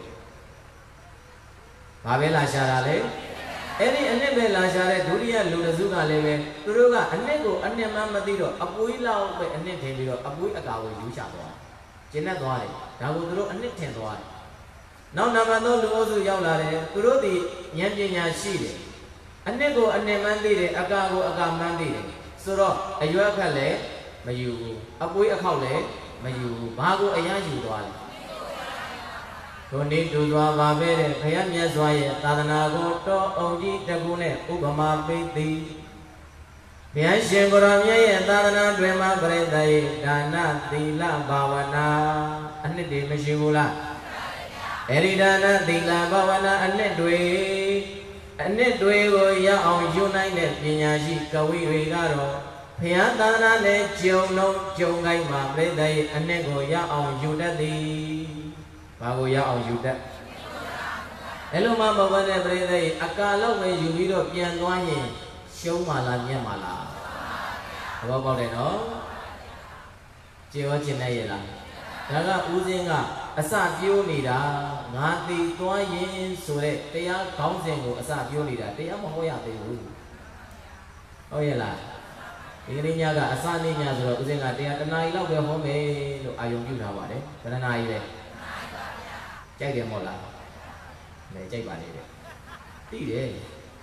ဗာပဲလာရှာတာလေအဲ့ဒီအနှစ်ပဲလာရှာတဲ့ဒုတိယလူတစုကလည်းပဲသူတို့ကအနှစ်ကိုအနှစ်မှမသိတော့အပွေးလောက်ပဲအနှစ်ထင်ပြီးတော့အပွေးအကာကိုယူချသွားကျင်တတ်သွားတယ်ဒါကိုသူတို့အနှစ်ထင်သွားတယ်နောက်နံပါတ်၃လူအုပ်စုရောက်လာတယ်သူတို့ဒီဉာဏ်ပညာရှိတယ်အနှစ်ကိုအနှစ်မှန်းသိတယ်အကာကိုအကာမှန်းသိတယ်ဆိုတော့အရွက်ခက်လည်းမယူဘူးအပွေးအခောက်လည်းမယူဘူးဘာကိုအရယူသွားလဲတို့နေတူသွားပါပဲတဲ့ဘုရားမြတ်စွာရဲ့သာသနာကိုတောအောင်ကြီးတကူနဲ့ဥပမာပေးသည်ဘုရားရှင်ကိုရောမြတ်ရဲ့သာသနာတွင်မှာပြိဿရဲ့ဒါနသီလဘာဝနာအနှစ်တွေမရှိဘူးလားအဲ့ဒီဒါနသီလဘာဝနာအနှစ်တွေအနှစ်တွေကိုရအောင်ယူနိုင်တဲ့ပညာရှိကဝိတွေကတော့ဘုရားသာသနာနဲ့ကြုံလုံးကြုံကိုင်းမှာပြိဿရဲ့အနှစ်ကိုရအောင်ယူတတ်သည်ဘာကိုရအောင်ယူတတ်အဲ့လိုမှမဟုတ်ဘဲနဲ့ပြိဿရဲ့အကာလောက်ပဲယူပြီးတော့ပြန်သွားရင်ရှုံးပါလားမြတ်ပါလားသဘောပေါက်တယ်နော်ကျေဝကျင်နေရလားဒါကဦးစင်းကအစပြောနေတာငါတည်သွားရင်ဆိုတဲ့တရားခေါင်းစဉ်ကိုအစပြောနေတာတရားမဟောရသေးဘူးဟုတ်ရဲ့လားဒီကနေ့ညကအစနေ့ညဆိုတော့ဦးဇင်းကတရားတနားရီလောက်ပဲဟောမယ်လို့အာယုံပြုထားပါတယ်ဘယ်နှနာရီလဲကြိုက်တယ်မို့လားလဲကြိုက်ပါလေတဲ့သိတယ်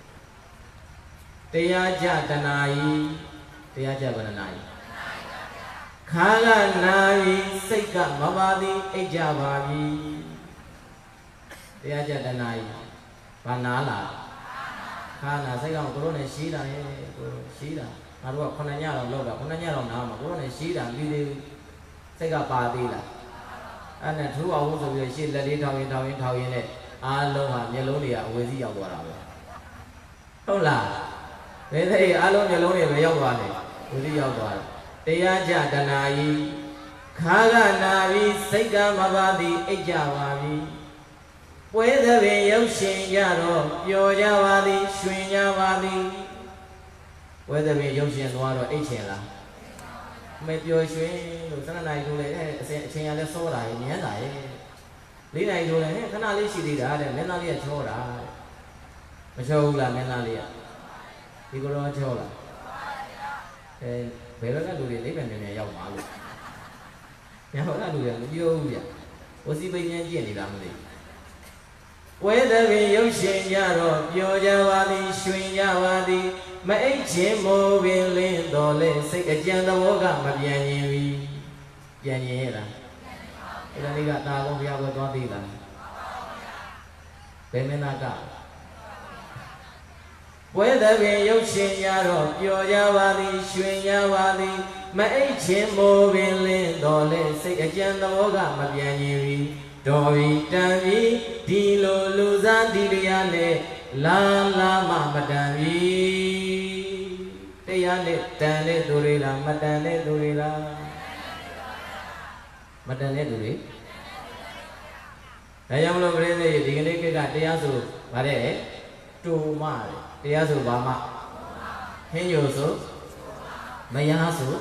တရားကြတနာရီတရားကြဘယ်နှနာရီခါကနာရီစိတ်ကမပါသည်အိတ်ကြပါပြီတရားကြတနာရီဘာနာလားခါနာစိတ်ကကိုတို့နဲ့ရှိတာရဲ့ကိုရှိတာငါတို့ကခုနှစ်ညတော့လောက်တာခုနှစ်ညတော့နားမှာကိုတို့နဲ့ရှိတာပြီးသေးစိတ်ကပါသေးလားအဲ့နဲ့ထူအောင်ဆိုပြီးရှေ့လက်လေးထောင်ရင်ထောင်ရင်ထောင်ရင်နဲ့အားလုံးဟာမျက်လုံးတွေကအဝေစီရောက်သွားတာပဲဟုတ်လားဘယ်သေးအားလုံးမျက်လုံးတွေပဲရောက်သွားတယ်ဝေစီရောက်သွားတယ်တရားကြတနာယီခါကနာပြီးစိတ်ကမပါသည်အိတ်ကြပါပြီပွဲသဘင်ရုပ်ရှင်ကြတော့ပျော်ကြပါသည်ရွှင်ကြပါသည်ပွဲသဘင်ရုပ်ရှင်သွားတော့အိတ်ချင်လားမပျော်ရွှင်လို့စနနိုင်လို့လေအစင်အချိန်ရလဲစောတာရညံတာရလေးနိုင်လို့လေခဏလေးရှိသေးတာတဲ့မင်းသားလေးကချောတာမချောဘူးလားမင်းသားလေးကဒီကိုတော့ချောလားအဲဘယ်ဘက်ကလူတွေနိဗ္ဗာန်မြန်ရောက်မှာလို့ညာဘက်ကလူတွေမပြောဘူးဗျဝစီပိညာကျင့်နေတာမသိဝဲသဘင်ရုပ်ရှင်ကြတော့ပျော်ကြပါသည်ရွှင်ကြပါသည်မအိတ်ချင်းမိုးပင်လင်းတော်လဲစိတ်အကြံသဘောကမပြန်ရင်ပြီပြန်ရင်ရဲ့လားအဲ့ဒါလေးကတာလုံးဘုရားဘောသွားသေးလားဘယ်မင်းသားကဝဲသဘင်ရုပ်ရှင်ကြတော့ပျော်ကြပါသည်ရွှင်ကြပါသည်မအိတ်ချင်းမိုးပင်လင်းတော်လဲစိတ်အကြံသဘောကမပြန်ရင်ပြီတော်ပြီတန်ပြီဒီလိုလူစားဒီတရားနဲ့လာလာမမတန်ပြီတရားနဲ့တန်တဲ့သူတွေလားမတန်တဲ့သူတွေလားမတန်တဲ့သူတွေဒါကြောင့်မလို့ပြည့်နေဒီကနေ့ကိကတရားဆိုဗါတဲ့တူမတရားဆိုဘာမှဟင်းညိုဆိုမယားဆို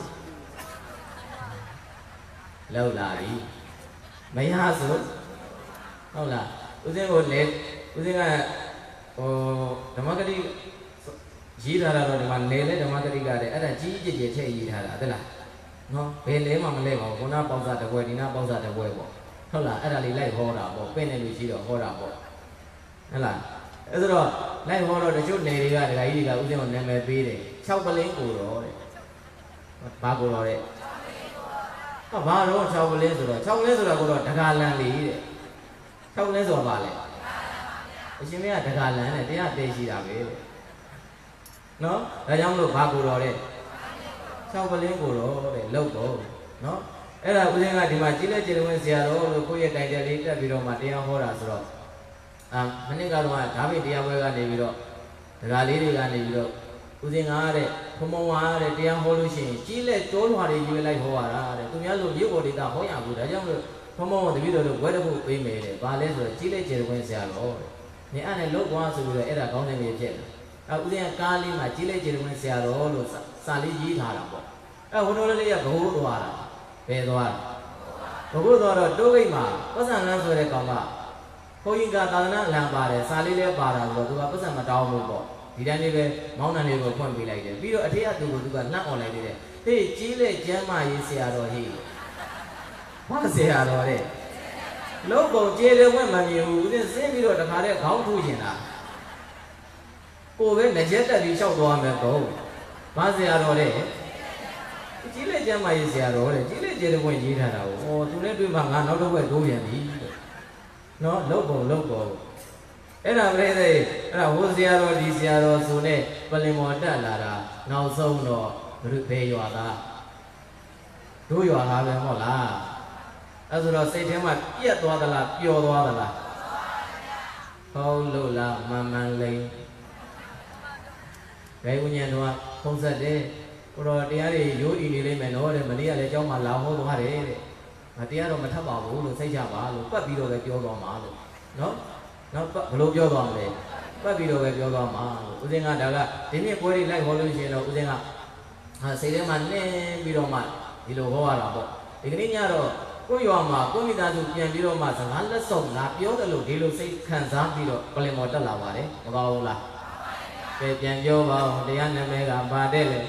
လောက်လာပြီမယားဆိုဟုတ်လားဦးစင်းကိုလေဦးစင်းကဟိုဓမ္မဂတိရေးထားတာတော့ဒီမှာလေလေဓမ္မဂတိကတဲ့အဲ့ဒါကြီးကြီးကျယ်ကျယ်ထည့်ရေးထားတာဟုတ်လားနော်ဘယ်လဲမှမလဲပါဘူးခုနပေါက်စားတစ်ပွဲဒီနာပေါက်စားတစ်ပွဲပေါ့ဟုတ်လားအဲ့ဒါလေးလိုက်ဟောတာပေါ့ပြင့်နေလို့ရှိတော့ဟောတာပေါ့ဟုတ်လားအဲ့ဆိုတော့လိုက်ဟောတော့တချို့နေတွေကဒကာကြီးတွေကဦးစင်းကိုနာမည်ပေးတယ်၆ပလင်းကိုတော့တဲ့ဘာကိုတော့တဲ့ဟာဘာတော့၆ပလင်းဆိုတော့၆ပလင်းဆိုတော့ကိုတော့ဒကာလန်လေးတဲ့၆ပလင်းဆိုတော့ဘာလဲအရှင်မင်းကဒကာလန်နဲ့တရားတည်ရှိတာပဲနော်ဒါကြောင့်မလို့ဘာကိုတော့တဲ့၆ပလင်းကိုတော့တဲ့လောက်တော့နော်အဲ့ဒါဦးဇင်းကဒီမှာကြီးလက်ကျေဝင်ဆရာတော်လို့ကိုယ့်ရဲ့တိုင်တယ်လေးတက်ပြီးတော့မှတရားဟောတာဆိုတော့အာမနေ့ကတော့ဓာမိတရားပွဲကနေပြီးတော့ဒကာလေးတွေကနေပြီးတော့ဦးဇင်းကတဲ့ဖမုံဝါတဲ့တရားဟောလို့ရှိရင်ကြီးလက်တိုးလွှာတွေရွေးလိုက်ဟောရတာတဲ့သူများလို့မြို့ပေါ်ဒေသဟောရဘူးဒါကြောင့်မလို့ဖမုံဝါတပည့်တော်တို့ဝဲတဖို့ပေးမယ်တဲ့ဘာလဲဆိုတော့ကြီးလက်ကျေဝင်ဆရာတော်တဲ့နေအဲ့နဲ့လောက်သွားဆိုပြီးတော့အဲ့ဒါကောင်းတဲ့မြေဖြစ်တယ်အဲဦးဇင်းကကားလေးမှာကြီးလက်ကျေဝင်ဆရာတော်လို့စာလေးရေးထားတာပေါ့အဲဝန်တော်လေးကဘိုးသွားတာဘယ်သွားဘိုးသွားတော့တိုးဂိတ်မှာပတ်စံလန်းဆိုတဲ့ကောင်ကဘုန်းကြီးကသာသနာလမ်းပါတယ်စာလေးလည်းပါတာဆိုတော့သူကပတ်စံမတောင်းဘူးပေါ့ဒီတိုင်းလေးပဲမောင်းနှံလေးကိုဖွင့်ပေးလိုက်တယ်ပြီးတော့အထေကသူ့ကိုသူကလှမ်းអော်လိုက်တယ်ဟေးကြီးလက်ကျမ်းမာရေးဆရာတော်ဟေးဘာဆရာတော်တဲ့လုံးကုန်ကျေတယ်ဝင့်မမြင်ဘူးဦးဇင်းစင်းပြီးတော့တခါတည်းခေါင်းထူကျင်တာကိုပဲလက်ချက်တက်ပြီးလျှောက်သွားမယ်တော့ဘာဆရာတော်တဲ့ကြီးလက်ကျမ်းမာရေးဆရာတော်တဲ့ကြီးလက်ကျေတယ်ဝင့်ရေးထားတာကိုဩသူလည်းတွေ့မှငါနောက်တစ်ဝက်တိုးပြန်ပြီနော်လုံးကုန်လုံးကုန်အဲ့ဒါပဲလေအဲ့ဒါဝဆရာတော်ဒီဆရာတော်ဆိုနဲ့ပလင်မော်တက်လာတာနောက်ဆုံးတော့ဘယ်ရွာသားတို့ရွာသားပဲဟုတ်လားအဲ့ဆိုတော့စိတ်ထဲမှာပြက်သွားသလားပျော်သွားသလားဟုတ်လို့လားမမှန်လိမ့်ဘယ်ဝိညာဉ်တော်ကပုံဆက်တယ်ကိုတော့တရားတွေရိုးအီနေလိမ့်မယ်နော်တဲ့မနေ့ကလည်းကျောင်းမှာလာဟောသွားတယ်တဲ့မတရားတော့မထပ်ပါဘူးလို့စိတ်ချပါလို့ပတ်ပြီးတော့ပဲပြောသွားမှာလို့နော်နော်ဘယ်လိုပြောသွားမလဲပတ်ပြီးတော့ပဲပြောသွားမှာလို့ဦးဇင်းကဒါကဒီနေ့ပွဲတွေလိုက်ဟောလို့ရှိရင်တော့ဦးဇင်းကဟာစိတ်ထဲမှာနင်းပြီးတော့မှဒီလိုဟောရတာပေါ့ဒီကနေ့ညတော့ကိုရွာမှာကိုမိသားစုပြန်ပြီးတော့မှစကားလက်ဆောင်လာပြောတယ်လို့ဒီလိုစိတ်ခံစားပြီးတော့ပလင်မော်တက်လာပါတယ်မကောင်းဘူးလားကဲပြန်ပြောပါဦးတရားနာမည်ကပါတဲ့လေ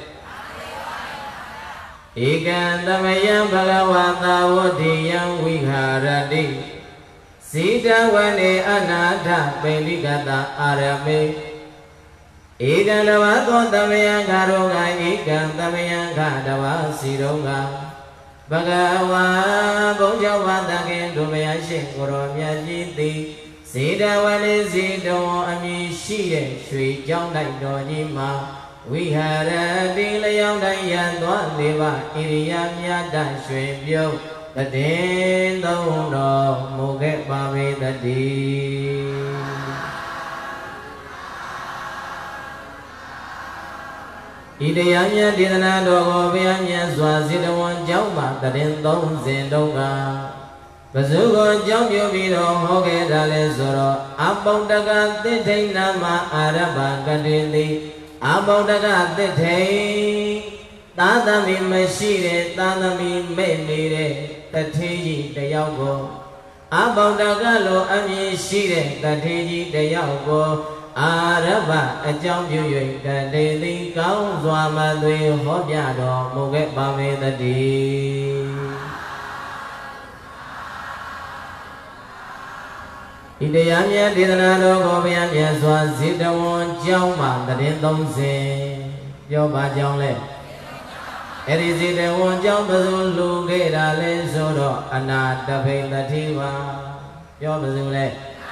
ဧကံသမယံဘဂဝတာဝဋ္ဌိယံဝိဟာရတိဇိတဝနေအနာထပိဋိကတအာရမေဧကံတဝသောသမယံခါရောကဧကံသမယံခတဝစီရောကဘဂဝါဘုံကြောင့်ဝတကေဒုမယရှိကိုရောမြတ်ကြီးသည်ဇေတဝနေဇေတဝအမည်ရှိတဲ့ရွှေကြောင်းတိုက်တော်ကြီးမှာဝိဟာရတိလျောင်းတိုင်းရန်သွားနေပါဣရိယာမြတ်တရွှေပြုံးတည်သုံးတော်မူခဲ့ပါပေတည်းဣတရားမြတ်ဒေသနာတော်ကိုဘုရားမြတ်စွာဇေတဝန်ကျောင်းမှာတည်သုံးစဉ်တုန်းကပဇုကိုကြောင်းပြုပြီးတော့ဟောခဲ့တာလဲဆိုတော့အပုဒ္ဒကသစ္ထိဏမအာရဗကတိတိအပုဒ္ဒကသစ္ထိသာသမီမရှိတဲ့သာသမီမဲ့နေတဲ့တထေးကြီးတယောက်ကိုအပုဒ္ဒကလိုအမည်ရှိတဲ့တထေးကြီးတယောက်ကိုအာရဗအကြောင်းပြု၍တတေတိကောင်းစွာမသွေဟောပြတော်မူခဲ့ပါမေတည်းဤတရားမြတ်ဒေသနာတော်ကိုဘုရားမြတ်စွာဇေတဝန်ကျောင်းမှာတည်သုံးစဉ်ပြောပါကြောင်းလဲအဲ့ဒီဇေတဝန်ကျောင်းဘယ်သူလူခဲ့တာလဲဆိုတော့အနာတဖိတတိပါပြောဘယ်သူလဲ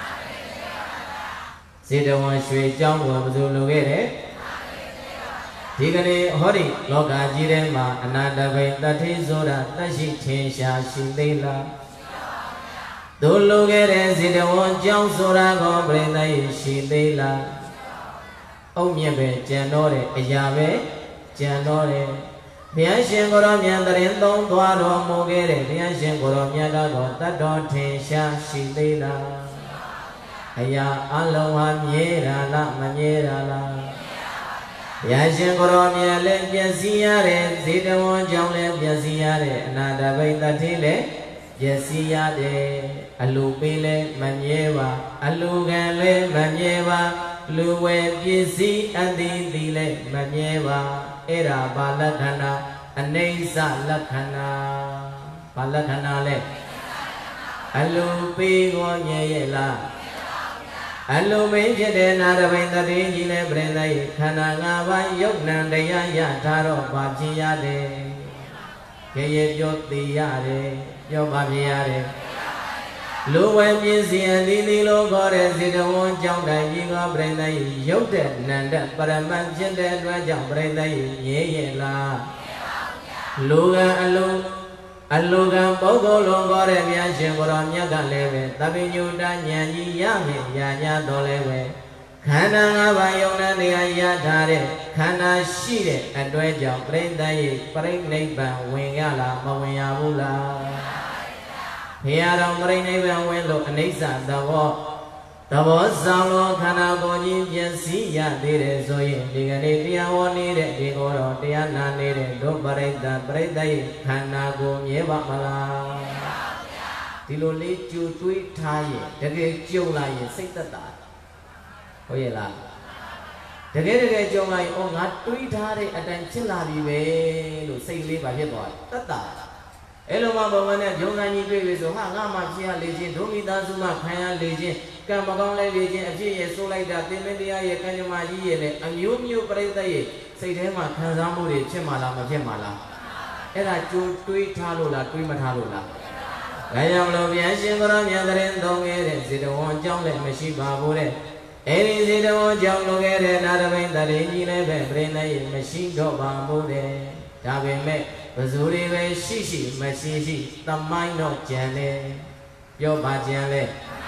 ဇေတဝန်ရွှေကျောင်းကိုဘယ်သူလူခဲ့တယ်ဒီကနေ့ဟောဒီလောကကြီးထဲမှာအနာတဖိတတိဆိုတာတရှိထင်ရှားရှိသေးလားသူလူခဲ့တဲ့ဇေတဝန်ကျောင်းဆိုတာကိုပြိဿယေရှိသေးလားအုံမြင့်ပဲကြံတော့တဲ့အရာပဲကြံတော့တယ်ဘုရားရှင်ကိုရောမြတ်တရင်သုံးသွားတော်မူခဲ့တဲ့ဘုရားရှင်ကိုရောမြတ်ကတော့တတ်တော်ထင်ရှားရှိသေးလားအရာအလုံးဟာမြဲတာလားမမြဲတာလားဘုရားရှင်ကိုရောမြတ်လည်းပြည့်စည်ရတဲ့ဇေတဝန်ကျောင်းလည်းပြည့်စည်ရတဲ့အနာတပိတ္တိလည်းပျက်စီးရတယ်အလူပေးလဲမမြဲပါအလူခံလဲမမြဲပါလူဝဲပစ္စည်းအတ္တိတိလဲမမြဲပါအဲ့ဒါဘာလက္ခဏာအနိစ္စလက္ခဏာဘာလက္ခဏာလဲအလူပေးကိုမြဲရဲ့လားအလူမင်းဖြစ်တဲ့နာရဘိန်တတိကြီးလဲပြိဿယေခန္ဓာ၅ပါးယုတ်နံတရားရထားတော့ဘာဖြစ်ရတယ်ခေရပြောသိရတယ်ပြောပါပြရတယ်လူဝဲပြင်းစီအသီးသီးလို့ခေါ်တဲ့ဇေတဝန်ကျောင်းတိုင်းကြီးကပြိဿယေရုပ်တဲ့နန္ဒပရမတ်ဖြစ်တဲ့အတွက်ကြောင့်ပြိဿယေရဲရဲ့လားလူကအလူအလူကပုဂ္ဂိုလ်လုံးခေါ်တဲ့မြတ်ရှင်ဘုရားမြတ်ကလည်းပဲတပိညုတဉာဏ်ကြီးရမယ်ညာညာတော်လည်းပဲခန္ဓာ၅ပါးယုံနာတရားရထားတဲ့ခန္ဓာရှိတဲ့အတွက်ကြောင့်ပြိဿယေပြိဋိဘံဝင်ရလားမဝင်ရဘူးလားဘုရားတော်ပြိဋိဘံဝင်လို့အနိစ္စသဘောသဘောဆောင်လို့ခန္ဓာကိုယ်ကြီးပျက်စီးရသေးတယ်ဆိုရင်ဒီကနေ့တရားဟောနေတဲ့ဒီကိုယ်တော်တရားနာနေတဲ့ဒုပရိသတ်ပြိဿယေခန္ဓာကိုယ်မြဲပါမလားဒီလိုလေးကြိုတွေးထားရင်တကယ်ကြုံလာရင်စိတ်သက်သာဟုတ်ရဲ့လားတကယ်တကယ်ကြုံလာရင်အော်ငါတွေးထားတဲ့အတိုင်းဖြစ်လာပြီပဲလို့စိတ်လေးပါဖြစ်သွားတယ်သက်သာအဲ့လိုမှဘဝနဲ့ဂျုံဆိုင်ကြီးတွေ့ပြီဆိုဟာငါမှဖြစ်ရလေခြင်းဒုမိသားစုမှခံရလေခြင်းကံမကောင်းလဲလေခြင်းအဖြစ်ရဲ့ဆိုးလိုက်တာသင်္မတရားရဲ့ကံကြမ္မာကြီးရဲ့နဲ့အမျိုးမျိုးပြိဿရဲ့စိတ်ထဲမှာခံစားမှုတွေဖြစ်မှာလားမဖြစ်မှာလားအဲ့ဒါကြိုတွေးထားလို့လားတွေးမထားလို့လားဒါကြောင့်မလို့ဘုရားရှင်ကိုရောမြတ်တရင်သုံးခဲ့တဲ့ဇေတဝန်အကြောင်းလည်းမရှိပါဘူးတဲ့အဲ့ဒီဇေတဝန်ကြောင့်လုပ်ခဲ့တဲ့နာရဘိန်တရေကြီးလည်းပဲပြိဿယေမရှိတော့ပါဘူးတဲ့ဒါပေမဲ့ဘဇူတွေပဲရှိရှိမရှိရှိသမိုင်းတော့ကြံတယ်ပြောပါကြံလဲ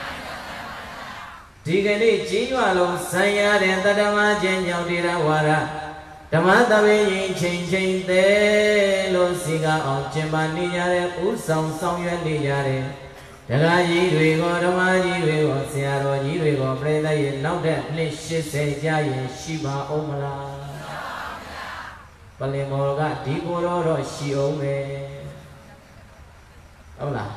ဒီကနေ့ကြီးရွာလုံးဆံရတဲ့တတမချင်းကြောင့်တိရဝါရဓမ္မသဘင်ရင်ချိန်ချိန်သေးလို့စီကအောင်ကျင်ပါနေကြတဲ့ဥဆောင်ဆောင်ရွက်နေကြတဲ့ဒကာကြီးတွေကိုဓမ္မကြီးတွေကိုဆရာတော်ကြီးတွေကိုပြိဿယေနောက်တဲ့နှစ်၈၀ကြာရင်ရှိပါအောင်မလားပလင်မော်ကဒီကိုတော့တော့ရှိအောင်ပဲဟုတ်လား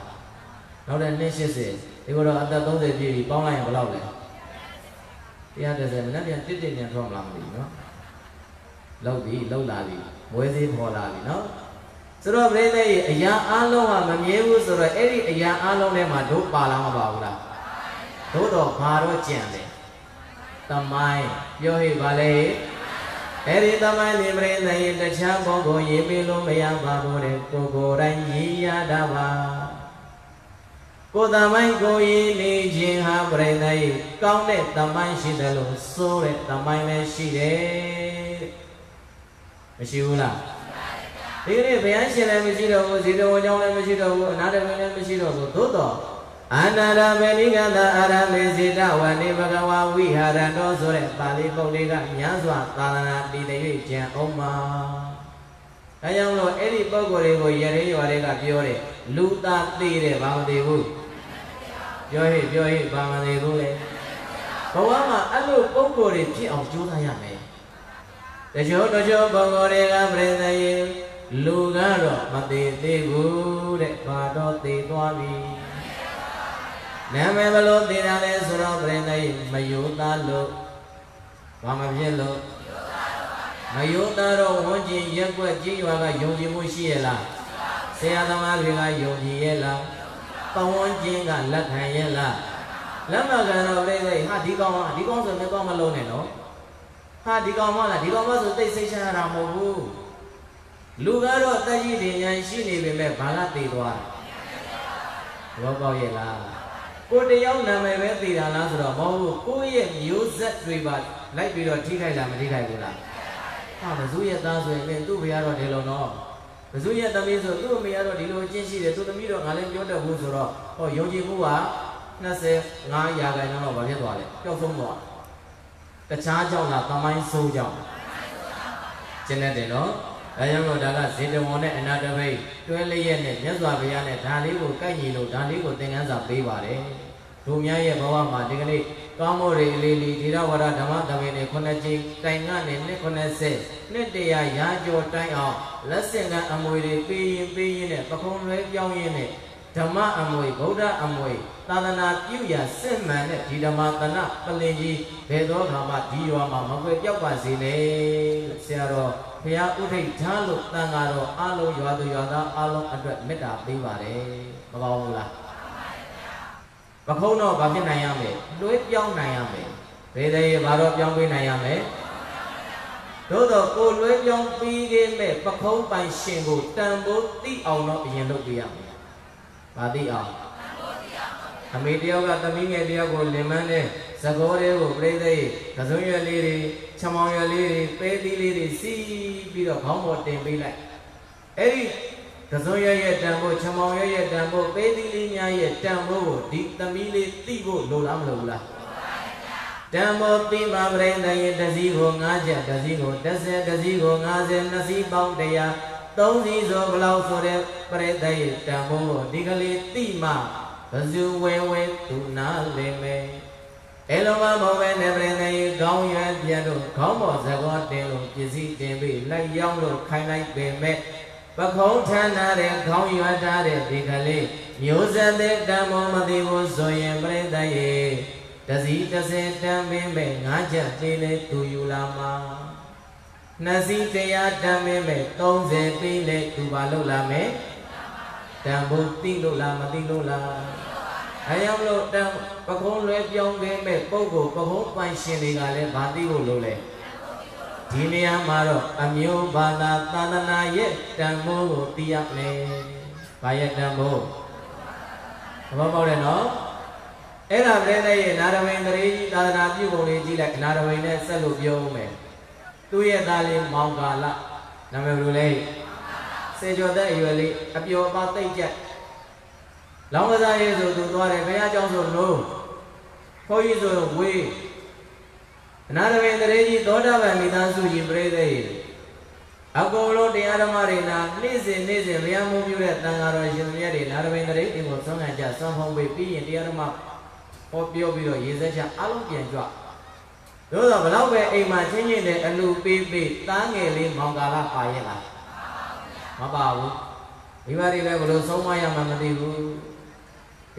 နောက်တဲ့နှစ်ရှစ်ဆယ်ဒီကတော့အသက်သုံးဆယ်ပြည့်ပြီပေါင်းလိုက်ရင်ဘယ်လောက်လဲတရားတစ်ဆယ်မနေ့ပြန်တစ်တစ်ပြန်ထွက်မလားမသိဘူးနော်လောက်ပြီလောက်လာပြီမွေးသေးပေါ်လာပြီနော်ဆိုတော့ပြိဿရဲ့အရာအလုံးကမမြဲဘူးဆိုတော့အဲ့ဒီအရာအလုံးထဲမှာတို့ပါလာမှာပါဘူးလားတို့တော့ဘာတော့ကြံတယ်သမိုင်းပြောဟိပါလေအဲ့ဒီသမိုင်းနေပြိဿရဲ့တခြားဘောကိုရေးပြီးလို့မရပါဘူးတဲ့ကိုကိုယ်တိုင်ရည်ရတာပါကိုယ်သမိုင်းကိုရည်နေခြင်းဟာပြိဿရဲ့ကောင်းတဲ့သမိုင်းရှိတယ်လို့ဆိုတဲ့သမိုင်းလည်းရှိတယ်မရှိဘူးလားဒီကနေ့ဘုရားရှင်လည်းမရှိတော့ဘူးဇေတဝန်ကြောင့်လည်းမရှိတော့ဘူးအနာတမင်းလည်းမရှိတော့ဘူးသို့တော့အနန္တမေနိကသာအာရမေဇေတဝနေဘဂဝါဝိဟာရတောဆိုတဲ့ပါဠိပုဒ်လေးကညာစွာသာသနာတည်တည်ကြံအောင်မှာဒါကြောင့်လို့အဲ့ဒီပုဂ္ဂိုလ်တွေကိုရရင်ရွာတွေကပြောတယ်လူသားသိတယ်ဘာမသိဘူးပြောဟိပြောဟိဘာမသိဘူးလေဘဝမှာအဲ့လိုပုဂ္ဂိုလ်တွေဖြစ်အောင်ကြိုးစားရမယ်တချို့တချို့ပုဂ္ဂိုလ်တွေကပြိဿရေလူကတော့မသေးသေးဘူးတဲ့ဘာတော့သေသွားပြီနာမည်ဘလို့သေတာလဲဆိုတော့ပြိဿရေမယိုသားလို့ဘာမဖြစ်လို့မယိုသားတော့ဝန်ကျင်ရက်ွက်ကြီးရွာကယုံကြည်မှုရှိရဲ့လားဆရာသမားတွေကယုံကြည်ရဲ့လားပဝန်းကျင်ကလက်ခံရဲ့လားလက်မခံတော့ပြိဿရေဟာဒီကောင်ကဒီကောင်ဆိုမကောင်းမလုံးနဲ့နော်ဟာဒီကောင်မလားဒီကောင်မဆိုသိစိတ်ချရတာမဟုတ်ဘူးလူကတော့တကြီးတင်ညာရှိနေပေမဲ့ဘာကသိသွားဘောပေါက်ရဲ့လားကိုတယောက်နာမည်ပဲသိတာလားဆိုတော့မဟုတ်ဘူးကိုရဲ့မျိုးဆက်တွေပါလိုက်ပြီးတော့ထိခိုက်လားမထိခိုက်ဘူးလားဟာဘဇုရဲ့သားဆိုရင်သူ့ဘုရားတော့ဒီလိုနော်ဘဇုရဲ့သမီးဆိုသူ့အမေကတော့ဒီလိုအကျင့်ရှိတယ်သူ့သမီးတော့ငါလည်းပြောတတ်ဘူးဆိုတော့ဟောယုံကြည်မှုကနှစ်ဆယ်ငါးရာခိုင်နှုန်းတော့ဘာဖြစ်သွားလဲပျောက်ဆုံးသွားတခြားကြောင့်လားသမိုင်းဆိုးကြောင့်ကျင့်တယ်နော်ဒါကြောင့်လို့ဒါကဇေတဝန်နဲ့အနာတပိတ်တွဲလျက်နဲ့မြတ်စွာဘုရားနဲ့ဒါလေးကိုကိုက်ညီလို့ဒါလေးကိုသင်ခန်းစာပေးပါတယ်တို့များရဲ့ဘဝမှာဒီကနေ့ကောင်းမှုတွေအလေးလေးဒီရဝရဓမ္မသဘင်တွေခုနှစ်ကြိမ်တိုင်ကနေနှစ်ခုနှစ်ဆယ်နှစ်တရာရာကျော်တိုင်အောင်လက်ဆင့်ကအမွေတွေပေးရင်ပေးရင်နဲ့ပခုံးလွဲပြောင်းရင်နဲ့ဓမ္မအမွေဗုဒ္ဓအမွေသာသနာပြုရာစစ်မှန်တဲ့ဒီဓမ္မတဏပလင်ကြီးဘယ်သောခါမှဒီရွာမှာမကွယ်ပြောက်ပါစေနဲ့ဆရာတော်ဘုရားဥထိတ်ထားလို့တန်ဃာတော်အလုံးရွာသူရွာသားအလုံးအတွက်မေတ္တာပေးပါတယ်မကောင်းဘူးလားပခုံးတော့ဘာဖြစ်နိုင်ရမလဲလွှဲပြောင်းနိုင်ရမယ်ဘယ်သေးဘာတော့ပြောင်းပေးနိုင်ရမယ်သို့တော့ကိုလွှဲပြောင်းပြီးခဲ့မဲ့ပခုံးပိုင်ရှင်ကိုတန်ဖိုးသိအောင်တော့အရင်လုပ်ပြရမယ်ဘာသိအောင်အမေတယောက်ကသမီးငယ်တယောက်ကိုလင်မန်းတဲ့ဇကောတွေကိုပြိသိကစုံရွက်လေးတွေချမောင်ရွက်လေးတွေပဲသီးလေးတွေစီးပြီးတော့ခေါင်းပေါ်တင်ပေးလိုက်အဲ့ဒီကစုံရွက်ရဲ့တန်ဖို့ချမောင်ရွက်ရဲ့တန်ဖို့ပဲသီးလေးများရဲ့တန်ဖို့ကိုဒီသမီးလေးသိဖို့လိုလားမလိုဘူးလားတန်ဖို့သိမှပြိသိရဲ့တစည်းကိုငါးချက်တစည်းကိုတစ်ဆယ်တစည်းကိုငါးဆယ်နှစ်စီးပေါင်းတရားသုံးစီးဆိုဘလောက်ဆိုတဲ့ပြိသိရဲ့တန်ဖို့ကိုဒီကလေးသိမှဘဇူဝဲဝဲသူနာလေမယ်အဲလိုမှမဟုတ်ပဲနဲ့ပြိသိရဲ့ခေါင်းရွက်ပြန်လို့ခေါင်းပေါ်ဇကောတင်လို့ပစ္စည်းတင်ပြီးလိုက်ရောက်လို့ခိုင်းလိုက်ပေမဲ့ပခုံးထမ်းထားတဲ့ခေါင်းရွက်ထားတဲ့ဒီကလေးမျိုးဆက်တဲ့တန်မောမသိဘူးဆိုရင်ပြိသိရဲ့တစည်းတစ်ဆယ်တန်ပင်မဲ့ငါးချက်ပေးလေသူယူလာမှာနှစ်စီးတရားတန်ပင်မဲ့သုံးဆယ်ပေးလေသူပါလို့လာမယ်တန်ဖို့သိလို့လားမသိလို့လားအဲကြောင့်လို့တန်ပခုံးလွဲပြောင်းပေးမဲ့ပုဂ္ဂိုလ်ပခုံးပိုင်ရှင်တွေကလည်းဗာသိဖို့လို့လဲဒီနေရာမှာတော့အမျိုးဘာသာသာသနာရဲ့တန်ဖိုးကိုသိရမယ်။ဘာရဲ့တန်ဖိုးသဘောပေါက်တယ်နော်။အဲ့ဒါပြည့်တဲ့ရဲ့နာရဝိန်တရေကြီးသာသနာပြုပုံလေးကြည့်လိုက်နာရဝိန်နဲ့ဆက်လို့ပြောဦးမယ်။သူ့ရဲ့သားလေးမောင်ကာလနာမည်ဘယ်လိုလဲစေကျော်တဲ့အရွယ်လေးအပျော်ပါသိတ်ချက်လောင်းကစားရေးဆိုသူသွားတယ်ဘုရားကျောင်းဆိုလို့ခေါ်ကြီးဆိုဝေးအနာရဝိန်တရေကြီးသောတာပန်မိသားစုကြီးပြိသိရဲ့အကုန်လုံးတရားဓမ္မတွေနာနေ့စဉ်နေ့စဉ်ဘုရားမုန်းပြုတဲ့တန်ဃာတော်ရှင်မြတ်တွေနာရဝိန်တရေအိမ်ကိုသွန်ခံကြသွန်ဖုံးပေးပြီးရင်တရားဓမ္မဟောပြောပြီးတော့ရေစက်ချအလုံးပြန်ကြွတို့တော့ဘလောက်ပဲအိမ်မှာချင်းချင်းတဲ့အလူပေးပေးသားငယ်လေးမောင်ကာလပါရဲ့လားမပါဘူးမိဘတွေလည်းဘလို့ဆုံးမရမှမသိဘူးတ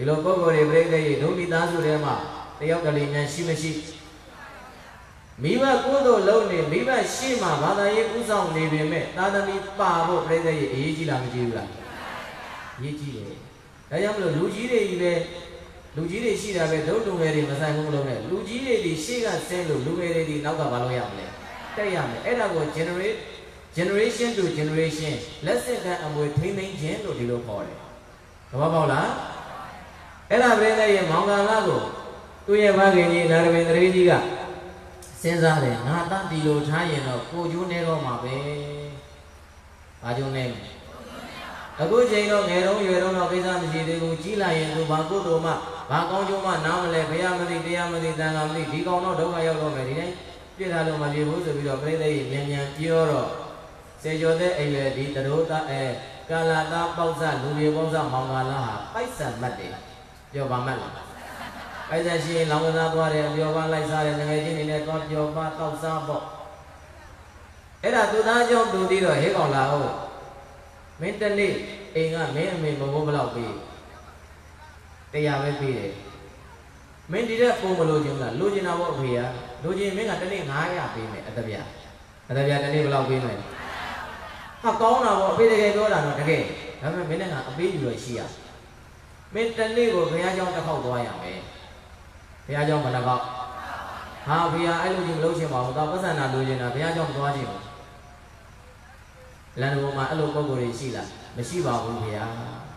ဒီလိုပုဂ္ဂိုလ်တွေပြိဿတွေဒုမိသားစုထဲမှာတယောက်တလေများရှိမရှိမိဘကိုယ်တို့လုံးနေမိဘရှေ့မှာဘာသာရေးဥဆောင်နေပေမဲ့သာသမီပါဖို့ပြိဿရဲ့အရေးကြီးလားမကြီးဘူးလားအရေးကြီးတယ်ဒါကြောင့်မလို့လူကြီးတွေကြီးပဲလူကြီးတွေရှိတာပဲဒုလူငယ်တွေမဆိုင်ဘူးမလို့နဲ့လူကြီးတွေဒီရှေ့ကဆင်းလို့လူငယ်တွေဒီနောက်ကဘာလို့ရမလဲတက်ရမယ်အဲ့ဒါကို generate generation to generation လက်စစ်ကအမွေထိမ့်သိမ်းခြင်းလို့ဒီလိုခေါ်တယ်သဘောပေါက်လားအဲ့ဒါပြိဿရဲ့မောင်ကလာကိုသူ့ရဲ့မခင်ကြီးနာရမင်းတရေကြီးကစဉ်းစားတယ်ငါသားဒီလိုထားရင်တော့ကိုကျိုးနေတော့မှာပဲဘာကျိုးနေလဲအခုချိန်တော့ငယ်တုန်းရွယ်တုန်းတော့ကိစ္စမရှိသေးဘူးကြီးလာရင်သူဘာကိုယ်တော်မှဘာကောင်းကျိုးမှနားမလဲဘုရားမသိတရားမသိတန်ခါမသိဒီကောင်တော့ဒုက္ခရောက်တော့မယ်ဒီတိုင်းပြစ်ထားလို့မပြေဘူးဆိုပြီးတော့ပြိဿရဲ့မြန်မြန်ပြောတော့စေကျော်တဲ့အိမ်ရဲ့ဒီတရိုးသားအဲကာလာသားပေါက်စလူတွေပေါက်စမောင်ကာလာဟာပိုက်ဆံမတ်တယ်ပြောပါမှတ်လားပိုက်ဆံရှိရင်လောင်ကစားသွားတယ်ပြောပါလိုက်စားတယ်ငွေချင်းနေနဲ့သွားပြောပါတောက်စားပေါ့အဲ့ဒါသူသားကြောင့်သူပြီးတော့ဟေးကောင်လာဟုတ်မင်းတနေ့အိမ်ကမင်းအမေမဘိုးဘလောက်ပေးတရားပဲပေးတယ်မင်းဒီတဲ့ပုံမလို့ခြင်းလားလိုချင်တာပေါ့အဖေကလိုချင်မင်းကတနေ့ငါးရာပေးမယ်အတပြအတပြတနေ့ဘလောက်ပေးမယ်ဟာကောင်းတာပေါ့အဖေတကယ်ပြောတာတော့တကယ်ဒါပေမဲ့မင်းနဲ့ကအပေးယူရရှိရမင်းတနေ့ကိုဘုရားကျောင်းတစ်ခေါက်သွားရမယ်ဘုရားကျောင်းဘယ်နှခေါက်ဟာဘုရားအဲ့လိုကြီးမလုပ်ချင်ပါဘူးတော့ပဿနာလိုချင်တာဘုရားကျောင်းသွားချင်ဘူးလမ်းပေါ်မှာအဲ့လိုပုံကိုယ်တွေရှိလားမရှိပါဘူးဘုရား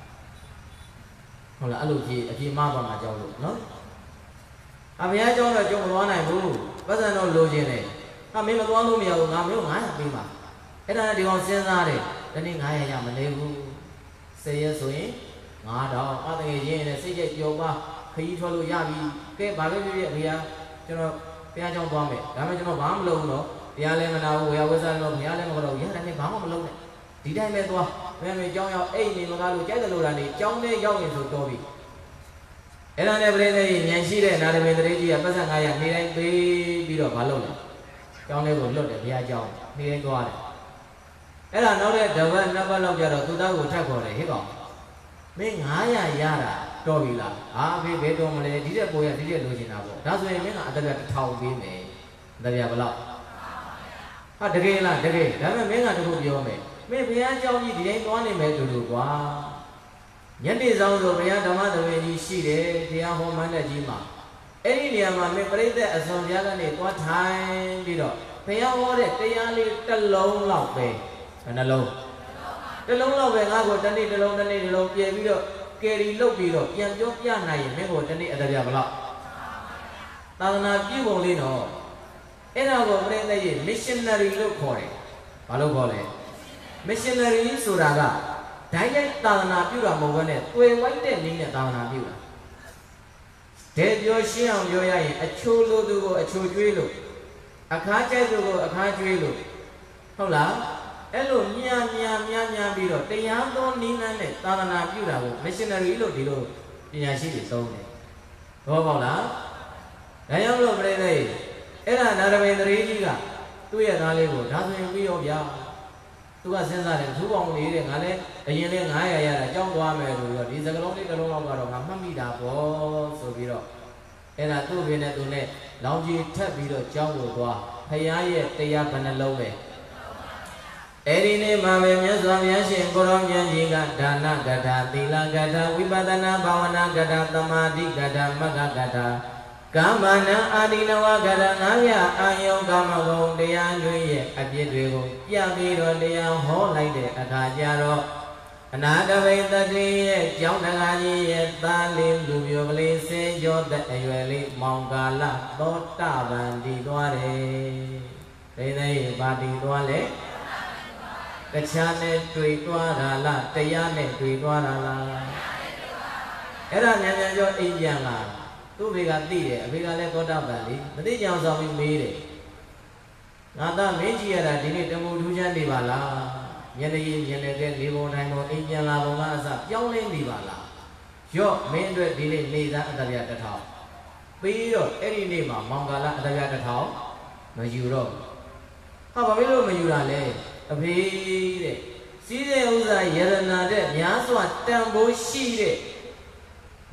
ဟုတ်လားအဲ့လိုကြီးအပြေမပါမှာကြောက်လို့နော်အဘုရားကျောင်းတော့ကျုံမသွားနိုင်ဘူးပဿနာတော့လိုချင်တယ်ဟာမင်းမသွားလို့မရဘူးငါမျိုးငါးရာပေးပါအဲ့ဒါနဲ့ဒီကောင်စဉ်းစားတယ်ဒီနေ့ငါးရာရမနေဘူးစေရဆိုရင်ငါတော့အတငယ်ချင်းနဲ့စိတ်ကြိုက်ပျော်ပါခရီးထွက်လို့ရပြီကဲဘာပဲဖြစ်ဖြစ်ဘုရားကျွန်တော်ဘုရားကျောင်းသွားမယ်ဒါမှကျွန်တော်ဘာမှမလုပ်ဘူးတော့ဘုရားလည်းမနာဘူးဝေယဝဆန်းတော့ဘုရားလည်းမကတော့ရတယ်နဲ့ဘာမှမလုပ်နဲ့ဒီတိုင်းပဲသွားဘယ်မှာကျောင်းရောက်အိတ်နေမကားလို့ကြိုက်တယ်လို့လားနေကျောင်းထဲရောက်ရင်ဆိုတော့ပြီအဲ့ဒါနဲ့ပြိဿကြီးဉာဏ်ရှိတဲ့နာရမင်းတရေကြီးကပတ်စံငါးရာနေတိုင်းပေးပြီးတော့မလုပ်လဲကျောင်းထဲကိုလွတ်တယ်ဘုရားကျောင်းနေတိုင်းသွားတယ်အဲ့ဒါနောက်တဲ့တပတ်နှစ်ပတ်လောက်ကျတော့သူသားကိုထပ်ခေါ်တယ်ဟေ့ကောင်မင်းငါးရာရတာတော်ပြီလားဟာဖေးဘယ်တော်မလဲဒီတဲ့ပေါ်ရဒီတဲ့လိုချင်တာပေါ့ဒါဆိုရင်မင်းကအတပြတစ်ထောင်ပေးမယ်အတပြဘယ်လောက်ဟာတကယ်လားတကယ်ဒါပေမဲ့မင်းကတခုပြောမယ်မင်းဘုရားကျောင်းကြီးဒီတိုင်းသွားနေမယ်တူတူကွာညနေဆောင်ဆိုဘုရားဓမ္မသဘင်ကြီးရှိတယ်တရားဟောမှန်းတဲ့ကြီးမှာအဲ့ဒီနေရာမှာမင်းပြိဿအစွန်ဘုရားကနေသွားထိုင်ပြီးတော့ဘုရားဟောတဲ့တရားလေးတစ်လုံးလောက်ပဲဘယ်နှလုံးတစ်လုံးလောက်ပဲငါ့ကိုတစ်နေ့တစ်လုံးတစ်နေ့တစ်လုံးပြင်ပြီးတော့ကယ်ရီလုတ်ပြီးတော့ပြန်ပြောပြနိုင်ရင်မင်းကိုတစ်နေ့အတပြဘလောက်သာသနာပြုပုံလေးတော့အဲ့ဒါကိုပြိဿရဲ့ missionary လို့ခေါ်တယ်ဘာလို့ခေါ်လဲ missionary ဆိုတာကဓာတ်ရိုက်သာသနာပြုတာမဟုတ်ဘဲနဲ့တွေ့ဝိုက်တဲ့နည်းနဲ့သာသနာပြုတာတဲ့ပြောရှင်းအောင်ပြောရရင်အချိုးလို့သူကိုအချိုးကျွေးလို့အခါကျဲသူကိုအခါကျွေးလို့ဟုတ်လားအဲ့လိုမြာမြာမြာမြာပြီးတော့တရားသောနည်းနဲ့သာသနာပြုတာကို missionary လို့ဒီလိုပညာရှိတွေသုံးတယ်ဘောပေါက်လားဒါကြောင့်မလို့ပြိဿရဲ့အဲ့ဒါနာရမင်းတရေကြီးကသူ့ရဲ့သားလေးကိုဒါဆိုရင်ပြီးရောဗျာသူကစဉ်းစားတယ်သူ့ပေါင်းနေတဲ့ငါလည်းအရင်လေးငါးရာရတာကြောင်းသွားမယ်ဆိုပြီးတော့ဒီစကလုံးလေးတစ်လုံးလောက်ကတော့ငါမှတ်မိတာပေါ့ဆိုပြီးတော့အဲ့ဒါသူ့ဘင်းနဲ့သူနဲ့လောင်ကြီးထပ်ပြီးတော့ကြောင်းကိုသွားဖရာရဲ့တရားဘယ်နှလုံးလဲအဲ့ဒီနေ့မှာပဲမြတ်စွာဘုရားရှင်ကိုရောမြတ်ကြီးကဒါနကထာသီလကထာဝိပဿနာဘာဝနာကထာသမာဓိကထာမဂ္ဂကထာကာမနာအာဒီနဝကထာငါးရအာယုကာမဂုဏ်တရားတွေရဲ့အပြစ်တွေကိုပြပြီးတော့တရားဟောလိုက်တဲ့အခါကျတော့အနာတဝိတတိရဲ့ကျောင်းတကားကြီးရဲ့သားလေးလူမျိုးကလေးစေကျော်တဲ့အရွယ်လေးမောင်ကာလသောတာပန်တည်သွားတယ်။ဒီနေ့ပါတည်သွားလေတခြားနဲ့တွေ့သွားတာလားတရားနဲ့တွေ့သွားတာလားအဲ့ဒါမြန်မြန်ပြောအိမ်ပြန်လာသူ့ဖေကသိတယ်အဖေကလည်းသောတာပန်လေမသိကြအောင်ဆောင်ပြီးမေးတယ်ငါသားမင်းကြည့်ရတာဒီနေ့တမူထူးချမ်းနေပါလားမျက်နှာရည်မျက်နှာကဲနေပုံတိုင်းပေါ်အိမ်ပြန်လာပုံကအစပြောင်းလဲနေပါလားရော့မင်းအတွက်ဒီနေ့နေသားအတပြတစ်ထောင်ပြီးတော့အဲ့ဒီနေ့မှာမောင်ကာလအတပြတစ်ထောင်မယူတော့ဟာဘာဖြစ်လို့မယူတာလဲအဖေတဲ့စီးတဲ့ဥစ္စာယရနာတဲ့များစွာတန်ဖိုးရှိတဲ့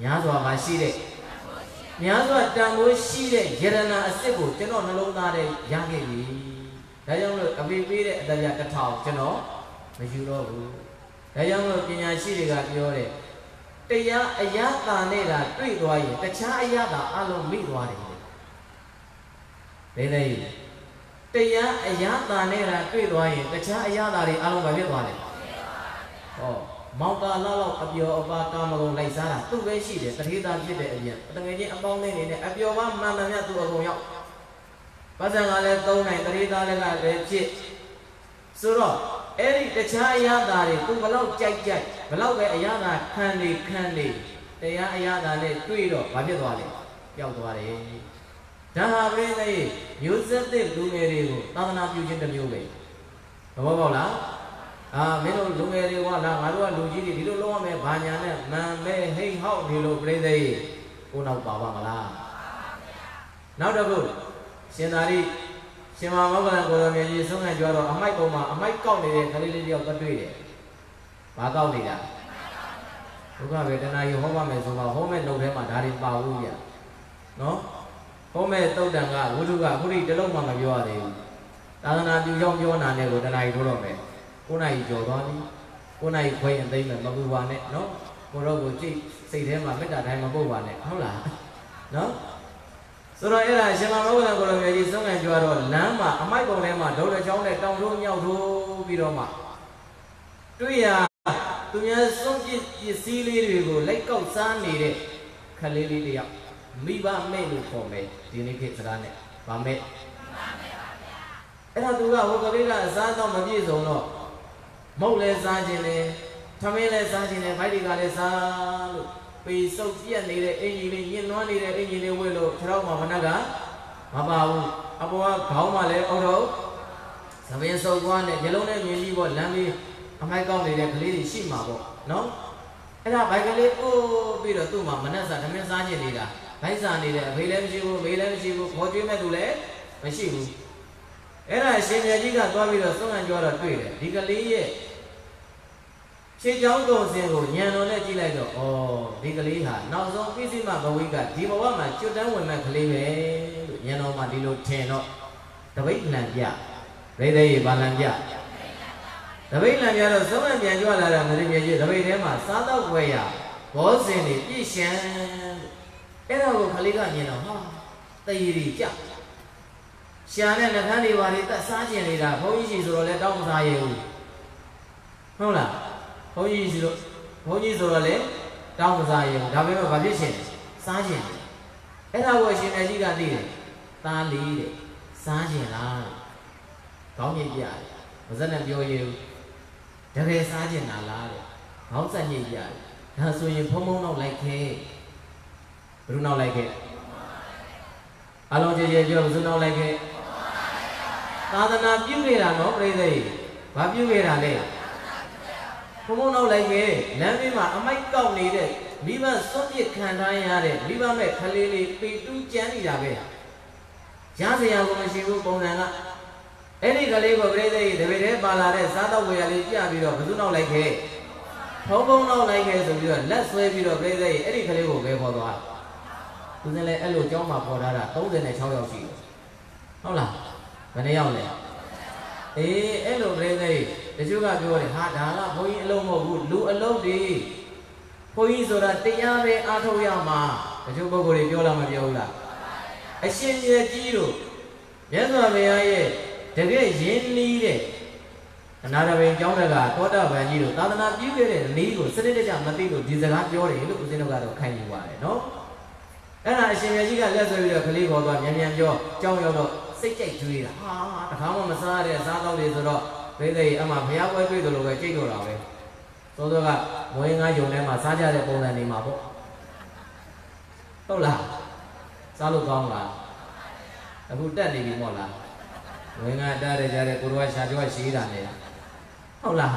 များစွာမှာရှိတဲ့များစွာတန်ဖိုးရှိတဲ့ယရနာအစစ်ကိုကျွန်တော်နှလုံးသားထဲရခဲ့ပြီဒါကြောင့်လို့အပေပေးတဲ့အတ္တပြတစ်ထောင်ကျွန်တော်မယူတော့ဘူးဒါကြောင့်လို့ပညာရှိတွေကပြောတယ်တရားအယတာနဲ့တာတွေ့သွားရင်တခြားအယတာအလုံးမိသွားတယ်လေလေတရားအယတာနဲ့တာတွေ့သွားရင်တခြားအယတာတွေအလုံးပဲဖြစ်သွားတယ်ဟောမောင်ကာလောက်လောက်အပျော်အပါကာမဂုဏ်လိုက်စားတာသူ့ပဲရှိတယ်တတိသားဖြစ်တဲ့အပြင်တကယ်ချင်းအပေါင်းလေးနေနဲ့အပျော်ပါမှန်မှန်မြတ်သူ့အကုန်ရောက်ပါဇံကလည်းသုံးနိုင်တတိသားလည်းကလည်းဖြစ်ဆိုတော့အဲ့ဒီတခြားအရာသာတွေသူဘလောက်ကြိုက်ကြိုက်ဘလောက်ပဲအရာသာခံနေခံနေတရားအရာသာနဲ့တွေ့တော့ဘာဖြစ်သွားလဲပျောက်သွားတယ်ဒါဟာပြင်းတဲ့မျိုးဆက်တဲ့လူငယ်တွေကိုသာသနာပြုခြင်းတစ်မျိုးပဲသဘောပေါက်လားအာမင်းတို့လူငယ်တွေကလားငါတို့ကလူကြီးတွေဒီလိုလုပ်ရမယ်ဘာညာနဲ့မန်မဲဟိတ်ဟောက်နေလို့ပြိဿရေကိုနောက်ပါပါမလားနောက်တစ်ခုရှင်သာရိရှင်မမောဂလန်ကိုရောမြေကြီးဆုံးခံကြတော့အမိုက်ပုံမှာအမိုက်ကောက်နေတဲ့ကလေးလေးတယောက်တွေ့တယ်ဘာကောက်နေတာဒုက္ခဝေဒနာကြီးဟောပါမယ်ဆိုတော့ဟောမဲ့နှုတ်ထဲမှာဒါတွေပါဘူးပြနော်ဟောမဲ့တုတ်တန်ကဝိဓုကခုထိတလုံးမှမပြောရသေးဘူးသာသနာပြုကြောင်းပြောနာနဲ့ကိုတဏှာကြီးထိုးတော့မယ်ကိုနိုင်ကြော်သွားပြီကိုနိုင်ခွဲရင်သိမ့်မယ်မပူပါနဲ့နော်ကိုတော့ကိုကြည့်စိတ်ထဲမှာမေတ္တာတိုင်းမပုတ်ပါနဲ့ဟုတ်လားနော်ဆိုတော့အဲ့ဒါရှင်မမောဂလန်ကိုလိုမြေကြီးဆုံးခံကြတော့လမ်းမှာအမိုက်ပုံထဲမှာဒုတ်တစ်ချောင်းနဲ့တောင်ထိုးမြောက်ထိုးပြီးတော့မှတွေ့ရသူများစွန့်ပစ်ပစ္စည်းလေးတွေကိုလိုက်ကောက်စားနေတဲ့ခလေးလေးတယောက်မိဘမဲ့လို့ခေါ်မယ်ဒီနေ့ခေတ်စကားနဲ့ဗာမဲ့အဲ့ဒါသူကဟိုကလေးကအစားတော့မပြည့်စုံတော့မုတ်လဲစားခြင်းနဲ့ထမင်းလဲစားခြင်းနဲ့ဗိုက်တွေကလည်းစားလို့ပေစုပ်ပြက်နေတဲ့အင်ကြီးလေးညှဉ်းနှွမ်းနေတဲ့အင်ကြီးလေးဝှေ့လို့ခြေထောက်မှာမနှက်ကမပါဘူးအပေါ်ကခေါင်းမှာလည်းအုပ်တော့သမင်းစုပ်သွားနဲ့မျက်လုံးနဲ့မြင်ပြီးပေါ့လမ်းပြီးအမိုက်ကောက်နေတဲ့ကလေးတွေရှိမှာပေါ့နော်အဲ့ဒါဘိုက်ကလေးအိုးပြီးတော့သူ့မှာမနှက်စားသမင်းစားခြင်းနေတာဘိုက်စားနေတဲ့အဖေလည်းမရှိဘူးမေလည်းမရှိဘူးခေါ်ကျွေးမဲ့သူလည်းမရှိဘူးအဲ့ဒါရှင်မြတ်ကြီးကသွားပြီးတော့သုံးဟန်ကျော်တော့တွေ့တယ်ဒီကလေးရဲ့ခြေချောင်းကုန်စင်ကိုညံတော်နဲ့ကြည့်လိုက်တော့ဩဒီကလေးဟာနောက်ဆုံးပြည့်စုံမဘဝိကဒီဘဝမှာကျွတ်တန်းဝင်မဲ့ကလေးပဲလို့ညံတော်မှာဒီလိုထင်တော့တပိတ်လံပြရိသေရေဘာလံပြတပိတ်လံပြတော့သုံးဟန်ပြန်ကြွလာတာမရင်းမြကြီးတပိတ်ထဲမှာစားတော့ွယ်ရဘောစင်တွေပြည့်ရှမ်းအဲ့ဒါကိုကလေးကညင်တော့ဟာတည်ရီကြရှာနဲ့နှခမ်းတွေပါတွေတက်စားကျင်နေတာဘုန်းကြီးရှိဆိုတော့လည်းတောင်းမစားရဘူးဟုတ်လားဘုန်းကြီးရှိလို့ဘုန်းကြီးဆိုတော့လည်းတောင်းမစားရဘူးဒါပေမဲ့ဘာဖြစ်ရှင်စားကျင်တယ်အဲ့ဒါကိုအရှင်အကြီးကသိတယ်သားလေးတဲ့စားကျင်လားခေါင်းညိတ်ပြတယ်မစက်နဲ့ပြောရဘူးတကယ်စားကျင်တာလားတဲ့ခေါင်းဆက်ညိတ်ပြတယ်ဒါဆိုရင်ဖုံဖုံနောက်လိုက်ခဲဘယ်သူနောက်လိုက်ခဲအလုံးကျေကျေပြောဘယ်သူနောက်လိုက်ခဲသာသနာပြုနေတာနော်ပြိဿကြီးဘာပြုခဲ့တာလဲဘုံဘုံနောက်လိုက်ခဲ့လမ်းဘေးမှာအမိုက်ကောက်နေတဲ့မိဘစွန့်ပစ်ခံထားရတဲ့မိဘမဲ့ခလေးလေးပေတူးကျန်းနေတာပဲရစရာကိုမရှိဘူးပုံစံကအဲ့ဒီကလေးကိုပြိဿကြီးတပည့်တည်းပါလာတဲ့စားတော့ဝေရလေးပြပြီးတော့ဘယ်သူနောက်လိုက်ခဲ့ဘုံဘုံနောက်လိုက်ခဲ့ဆိုပြီးတော့လက်ဆွဲပြီးတော့ပြိဿကြီးအဲ့ဒီကလေးကိုပဲခေါ်သွားသူစလည်းအဲ့လိုကြောင်းမှာပေါ်ထားတာသုံးဆယ်နဲ့ခြောက်ယောက်ရှိတယ်ဟုတ်လားဘယ်နှယောက်လဲအေးအဲ့လိုပြိဿကြီးတချို့ကပြောတယ်ဟာဒါကဘုန်းကြီးအလုံးမဟုတ်ဘူးလူအလုံးတွေဘုန်းကြီးဆိုတာတရားပဲအားထုတ်ရမှာတချို့ပုဂ္ဂိုလ်တွေပြောလာမပြောဘူးလားအရှင်ရဲ့ကြီးတို့မြတ်စွာဘုရားရဲ့တကယ်ရင်းနှီးတဲ့အနာရဘိန်ကျောင်းတကသောတာပန်ကြီးတို့သာသနာပြုခဲ့တဲ့နည်းကိုစနစ်တကျမသိလို့ဒီစကားပြောတယ်လို့ဦးဇင်းတို့ကတော့ခံယူပါတယ်နော်အဲ့ဒါအရှင်ရဲ့ကြီးကလက်ဆွဲပြီးတော့ကလေးခေါ်သွားမြန်မြန်ပြောကျောင်းရောက်တော့စိတ်ကြိုက်တွေးတာဟာတခါမှမစားတဲ့စားတော့တွေဆိုတော့ပြိဿကြီးအမှဘုရားပွဲတွေ့တယ်လို့ပဲကြိတ်တော့တာပဲသောသောကမွေးငါးယုံထဲမှာစားကြတဲ့ပုံစံနေမှာပေါ့ဟုတ်လားစားလို့ကောင်းလားအခုတက်နေပြီမို့လားမွေးငါးတားရကြတဲ့ကိုတော်ကရှာကြောရှိတာနေဟုတ်လား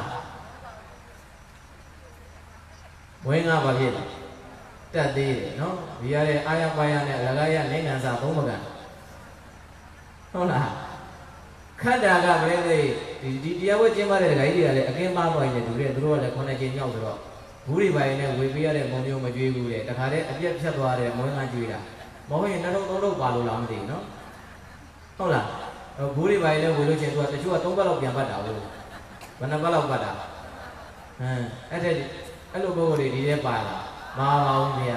မွေးငါးဘာဖြစ်လဲတက်သေးတယ်နော်ဒီရတဲ့အာရပါရနဲ့ရဂရနိုင်ငံစာသုံးပကံဟုတ်လားခန္ဓာကပြိဿဒီဒီတရားဝဲကျင်းပတဲ့ဒကာကြီးတွေကလည်းအကင်းပါသွားရင်တူတယ်သူတို့ကလည်းခုနှစ်ကျင်းမြောက်ဆိုတော့ဘူးတွေပိုင်းနဲ့ဝေပေးရတဲ့မုံမျိုးမကြွေးဘူးတဲ့တခါတည်းအပြက်ဖြတ်သွားတဲ့မွေးငါကြွေးတာမဟုတ်ရင်နှစ်လုံးသုံးလုံးပါလို့လားမသိဘူးနော်ဟုတ်လားဘူးတွေပိုင်းနဲ့ဝေလို့ချင်းသူကတချို့ကသုံးပတ်လောက်ပြန်ပတ်တာလို့ဘယ်နှပတ်လောက်ပတ်တာဟမ်အဲ့တဲ့အဲ့လိုပုံစံတွေဒီထဲပါလာမပါဘူးဗျာ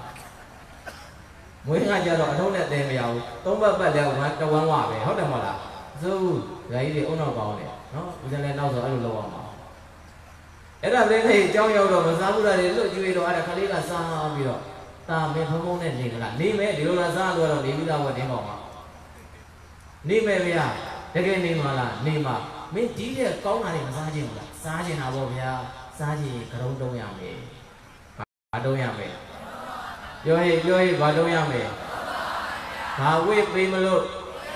မွေးငါကြတော့အထုံးနဲ့တဲမရဘူးသုံးပတ်ပတ်လဲဝမ်းတဝမ်းဝပဲဟုတ်တယ်မဟုတ်လားစိုးဓာကြီးတွေအုံနောက်ကောင်းတယ်နော်ဦးဇင်းလည်းနောက်ဆိုအဲ့လိုလုပ်အောင်ပါအဲ့ဒါလေးလေးအကြောင်းရောက်တော့မစားဘူးလားတွေလွတ်ကျွေးတော့အဲ့ဒါခလေးကစားပြီးတော့တာမင်းဖုံဖုံနဲ့နေမလားနေမယ်ဒီလိုလားစားလို့တော့နေပြီးသားဘွယ်တင်းပေါ့မှာနေမယ်ဗျာတကယ်နေမှာလားနေမှာမင်းဒီတဲ့ကောင်းတာတွေမစားခြင်းဘူးလားစားခြင်းတာပေါ့ဗျာစားခြင်းကရုံးတုံးရမယ်ဘာတုံးရမယ်ပြောဟေ့ပြောဟေ့ဘာတုံးရမယ်ဘာဝိပေးမလို့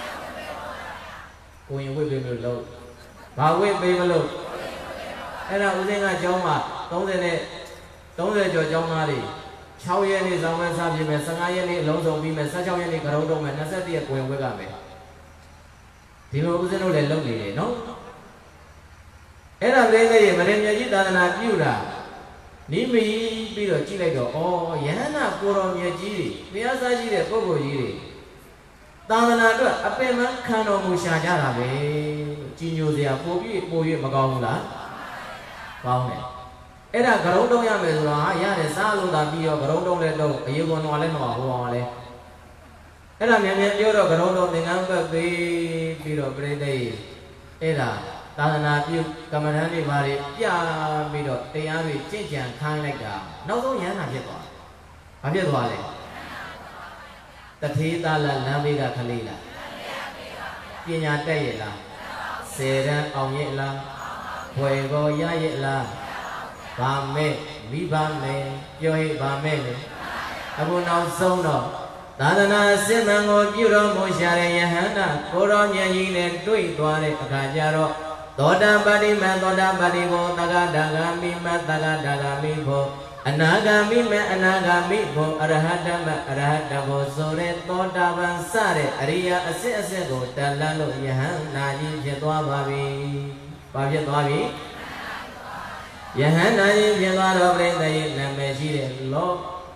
ကိုရင်ဝိပေးမလို့လို့ဘာဝိပေးမလို့အဲ့ဒါဦးစင်းကကျောင်းမှာသုံးဆယ်နဲ့သုံးဆယ်ကျော်ကျောင်းသားတွေခြောက်ရက်နေ့ဆောင်မဲ့စားပြမယ်ဆယ့်ငါးရက်နေ့အလုံးစုံပြီးမယ်ဆယ့်ခြောက်ရက်နေ့ကရုံးတုံးမယ်နှစ်ဆယ့်တစ်ရက်ကိုရင်ဝိကမယ်ဒီလိုဦးစင်းတို့လည်းလုပ်နေတယ်နော်အဲ့ဒါလေးလေးမရင်မြတ်ကြီးသာသနာပြုတာနိမိပြီးတော့ကြည့်လိုက်တော့ဩယဟန္တာကိုတော်မြတ်ကြီးတွေတရားစားကြီးတဲ့ပုဂ္ဂိုလ်ကြီးတွေသာသနာအတွက်အပင်မခံတော်မူရှာကြတာပဲကြီးညိုစရာပိုပြီးပို၍မကောင်းဘူးလားကောင်းတယ်အဲ့ဒါကရုံးတုံးရမယ်ဆိုတာဟာရတယ်စားလို့သာပြီးတော့ကရုံးတုံးလည်းတော့အယေကွန်တော်လည်းတော့ဟိုအောင်လည်းအဲ့ဒါမြန်မြန်ပြောတော့ကရုံးတုံးသင်္ကန်းပတ်ပေးပြီးတော့ပြိဿိအဲ့ဒါသာသနာပြုကမ္မဋ္ဌာန်းတွေဘာတွေပြပြီးတော့တရားတွေကြင်ကြံခိုင်းလိုက်တာနောက်ဆုံးရဟန္တာဖြစ်သွားဘာဖြစ်သွားလဲတထေးသားလားလမ်းဘေးကခလေးလားပညာတက်ရဲ့လားဆယ်တန်းအောင်ရဲ့လားဘွယ်ကောရရဲ့လားဘာမဲ့မိဘမဲ့ပြောဟိဘာမဲ့လေအခုနောက်ဆုံးတော့သာသနာစစ်မှန်ကိုပြုတော်မူရှာတဲ့ယဟန္တာကိုရောမြတ်ကြီးနဲ့တွေ့သွားတဲ့အခါကျတော့သောတာပတိမသောတာပတိဘောသဂဒဂာမိမသဂဒဂာမိဘောအနာဂါမိမအနာဂါမိဘောအရဟတမအရဟတဘောဆိုတဲ့သောတာပန်စတဲ့အရိယာအစစ်အစစ်ကိုတန်လန်းလို့ယဟန္တာကြီးဖြစ်သွားပါပြီ။ဘာဖြစ်သွားပြီ။ယဟန္တာကြီးဖြစ်သွားတော့ပြိဿရဲ့နာမည်ရှိတဲ့လော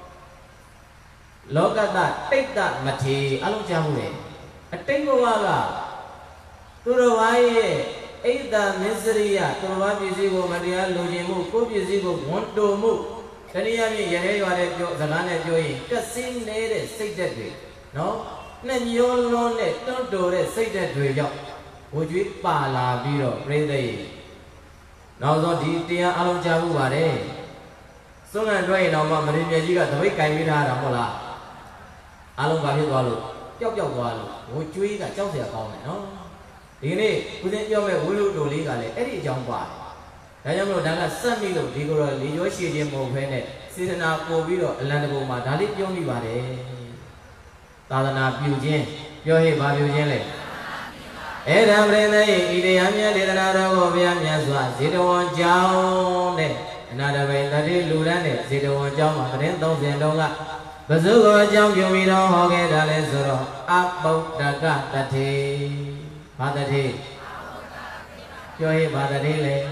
လောကတတိတ်တမထေအလုံးကြားမှုလေအတိတ်ဘဝကသူတော်ဘာရဲ့အိတ်တာမစ္စရိယသူတော်ဘာပစ္စည်းကိုမတရားလိုချင်မှုကိုယ်ပစ္စည်းကိုဝန်တိုမှုတနည်းအားဖြင့်ရဟဲရွာတဲ့ပြောစကားနဲ့ပြောရင်ကစင်းနေတဲ့စိတ်ဓာတ်တွေနော်နဲ့ညောလွန်းတဲ့တွန့်တိုတဲ့စိတ်ဓာတ်တွေကြောင့်ဝကြွေးပါလာပြီးတော့ပြိဿရဲ့နောက်ဆုံးဒီတရားအလုံးကြားမှုပါတယ်စွန့်ကန်တွဲရင်တော့မှမရင်မြကြီးကတပိတ်ကင်ပေးထားတာမဟုတ်လားအလုံးပါဖြစ်သွားလို့ပျောက်ပျောက်သွားလို့ဝကြွေးကကြောက်เสียကောင်းတယ်နော်ဒီနေ့ဦးဇင်းပြောမဲ့ဝိလုတိုလေးကလည်းအဲ့ဒီအကြောင်းပါတယ်ဒါကြောင့်မလို့ဒါကစက်မိလို့ဒီကိုတော့လေရောရှည်ခြင်းမဟုတ်ဘဲနဲ့စေတနာပို့ပြီးတော့အလံတပုံမှာဒါလေးပြောမိပါတယ်သာသနာပြုခြင်းပြောဟိဘာပြုခြင်းလဲအဲ့ဒါပြိဿရဲ့ဤတရားမြတ်ဒေသနာတော်ကိုဘုရားမြတ်စွာဇေတဝန်ကျောင်းတဲ့အနာတပိန်တတိလူရန်တဲ့ဇေတဝန်ကျောင်းမှာပရင်သုံးဆယ်လုံးကဘဇုကိုအကြောင်းပြုပြီးတော့ဟောခဲ့တာလဲဆိုတော့အပုဒ္ဒကတထေဘာတထေပြောဟိဘာတထေလဲ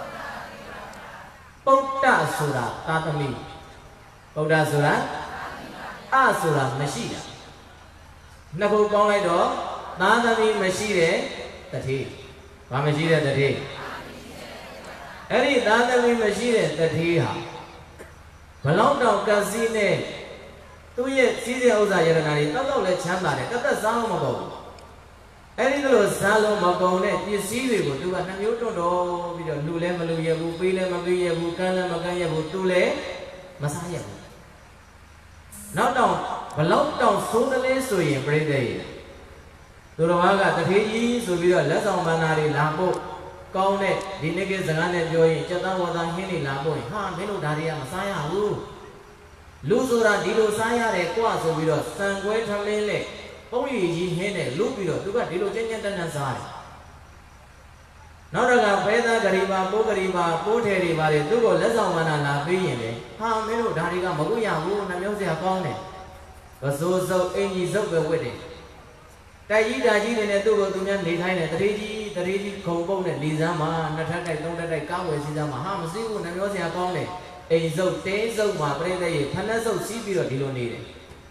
ပုဒ္ဒဆိုတာသာသမီပုဒ္ဒဆိုတာအဆိုတာမရှိတာနှစ်ခုပေါင်းလိုက်တော့သာသမီမရှိတဲ့တထေဘာမရှိတဲ့တထေအဲ့ဒီသာသမီမရှိတဲ့တထေဟာဘလောက်တောင်ကစီးနဲ့သူ့ရဲ့စီးတဲ့ဥစ္စာယရနာတွေတောက်တောက်လဲချမ်းသာတယ်တသက်စားလို့မကုန်ဘူးအဲ့ဒီလိုစားလို့မကုန်တဲ့ပစ္စည်းတွေကိုသူကနှမျိုးတွန့်တော်ပြီးတော့လူလည်းမလူရဘူးပေးလည်းမပေးရဘူးကမ်းလည်းမကမ်းရဘူးသူလည်းမစားရဘူးနောက်တော့ဘလောက်တောင်ဆိုးကလေးဆိုရင်ပြိဿရဲ့သူတော်ဘာကတထေးကြီးဆိုပြီးတော့လက်ဆောင်မန္နာတွေလာဖို့ကောင်းတဲ့ဒီနေ့ကစကားနဲ့ပြောရင်စက်သားဝါသားဟင်းတွေလာဖို့ဟာမင်းတို့ဒါတွေကမစားရဘူးလူဆိုတာဒီလိုစားရတယ်ကွာဆိုပြီးတော့စံကွဲထမင်းနဲ့ပုံရည်ကြီးဟင်းနဲ့လုပြီးတော့သူကဒီလိုကျဉ်းကျဉ်းတန်းတန်းစားတယ်နောက်တော့ကဘဲသားဂရီပါပိုးဂရီပါပိုးထဲတွေပါတယ်သူ့ကိုလက်ဆောင်မန္နာလာပေးရင်လေဟာမင်းတို့ဒါတွေကမဟုတ်ရဘူးနှမျိုးစရာကောင်းတယ်ပစိုးစုပ်အင်ကြီးစုပ်ပဲဝတ်တယ်တိုက်ကြီးဓာကြီးတွေနဲ့သူ့ကိုသူများနေထိုင်းတယ်တရေကြီးတရေကြီးခုံပုတ်နဲ့နေစမ်းမှာနှစ်ထပ်တိုက်သုံးထပ်တိုက်ကားဝယ်စီးစမ်းမှာဟာမစည်းဘူးနှမျိုးစရာကောင်းတယ်အိမ်စုပ်တင်းစုပ်မှာပြိဿရေဖဏတ်စုပ်စီးပြီးတော့ဒီလိုနေတယ်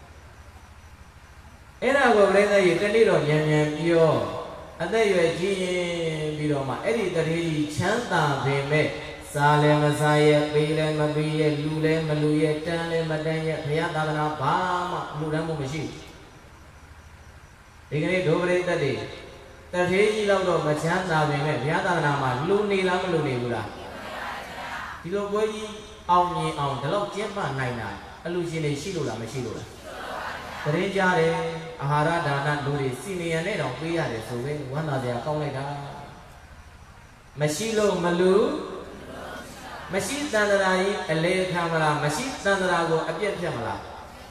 အဲ့ဒါကိုပြိဿရေတနေ့တော့မြန်မြန်ပြောအသက်ရွယ်ကြီးရင်ပြီးတော့မှအဲ့ဒီတရေကြီးချမ်းသာပင်မဲ့စားလည်းမစားရဲ့ပေးလည်းမပေးရဲ့လူလည်းမလူရဲ့တန်းလည်းမတန်းရဲ့ဘုရားသာသနာဘာမှလူတန်းမှုမရှိဘူးဒီကနေ့ဒုပရိသတ်တွေတထေးကြီးလောက်တော့မချမ်းသာပင်မဲ့ဘုရားသာသနာမှာလူနေလားမလူနေဘူးလားဒီလိုပွဲကြီးအောင်မြင်အောင်ဒီလောက်ကျင့်မှနိုင်တာအလူရှင်တွေရှိလို့လားမရှိလို့လားတရင်ကြတယ်အာဟာရဒါနလူတွေစီနီယံနဲ့တောင်ပေးရတယ်ဆိုပဲဝမ်းသာစရာကောင်းလိုက်တာမရှိလို့မလူမရှိတန်တရာကြီးအလေခံမလားမရှိတန်တရာကိုအပြည့်ဖြတ်မလား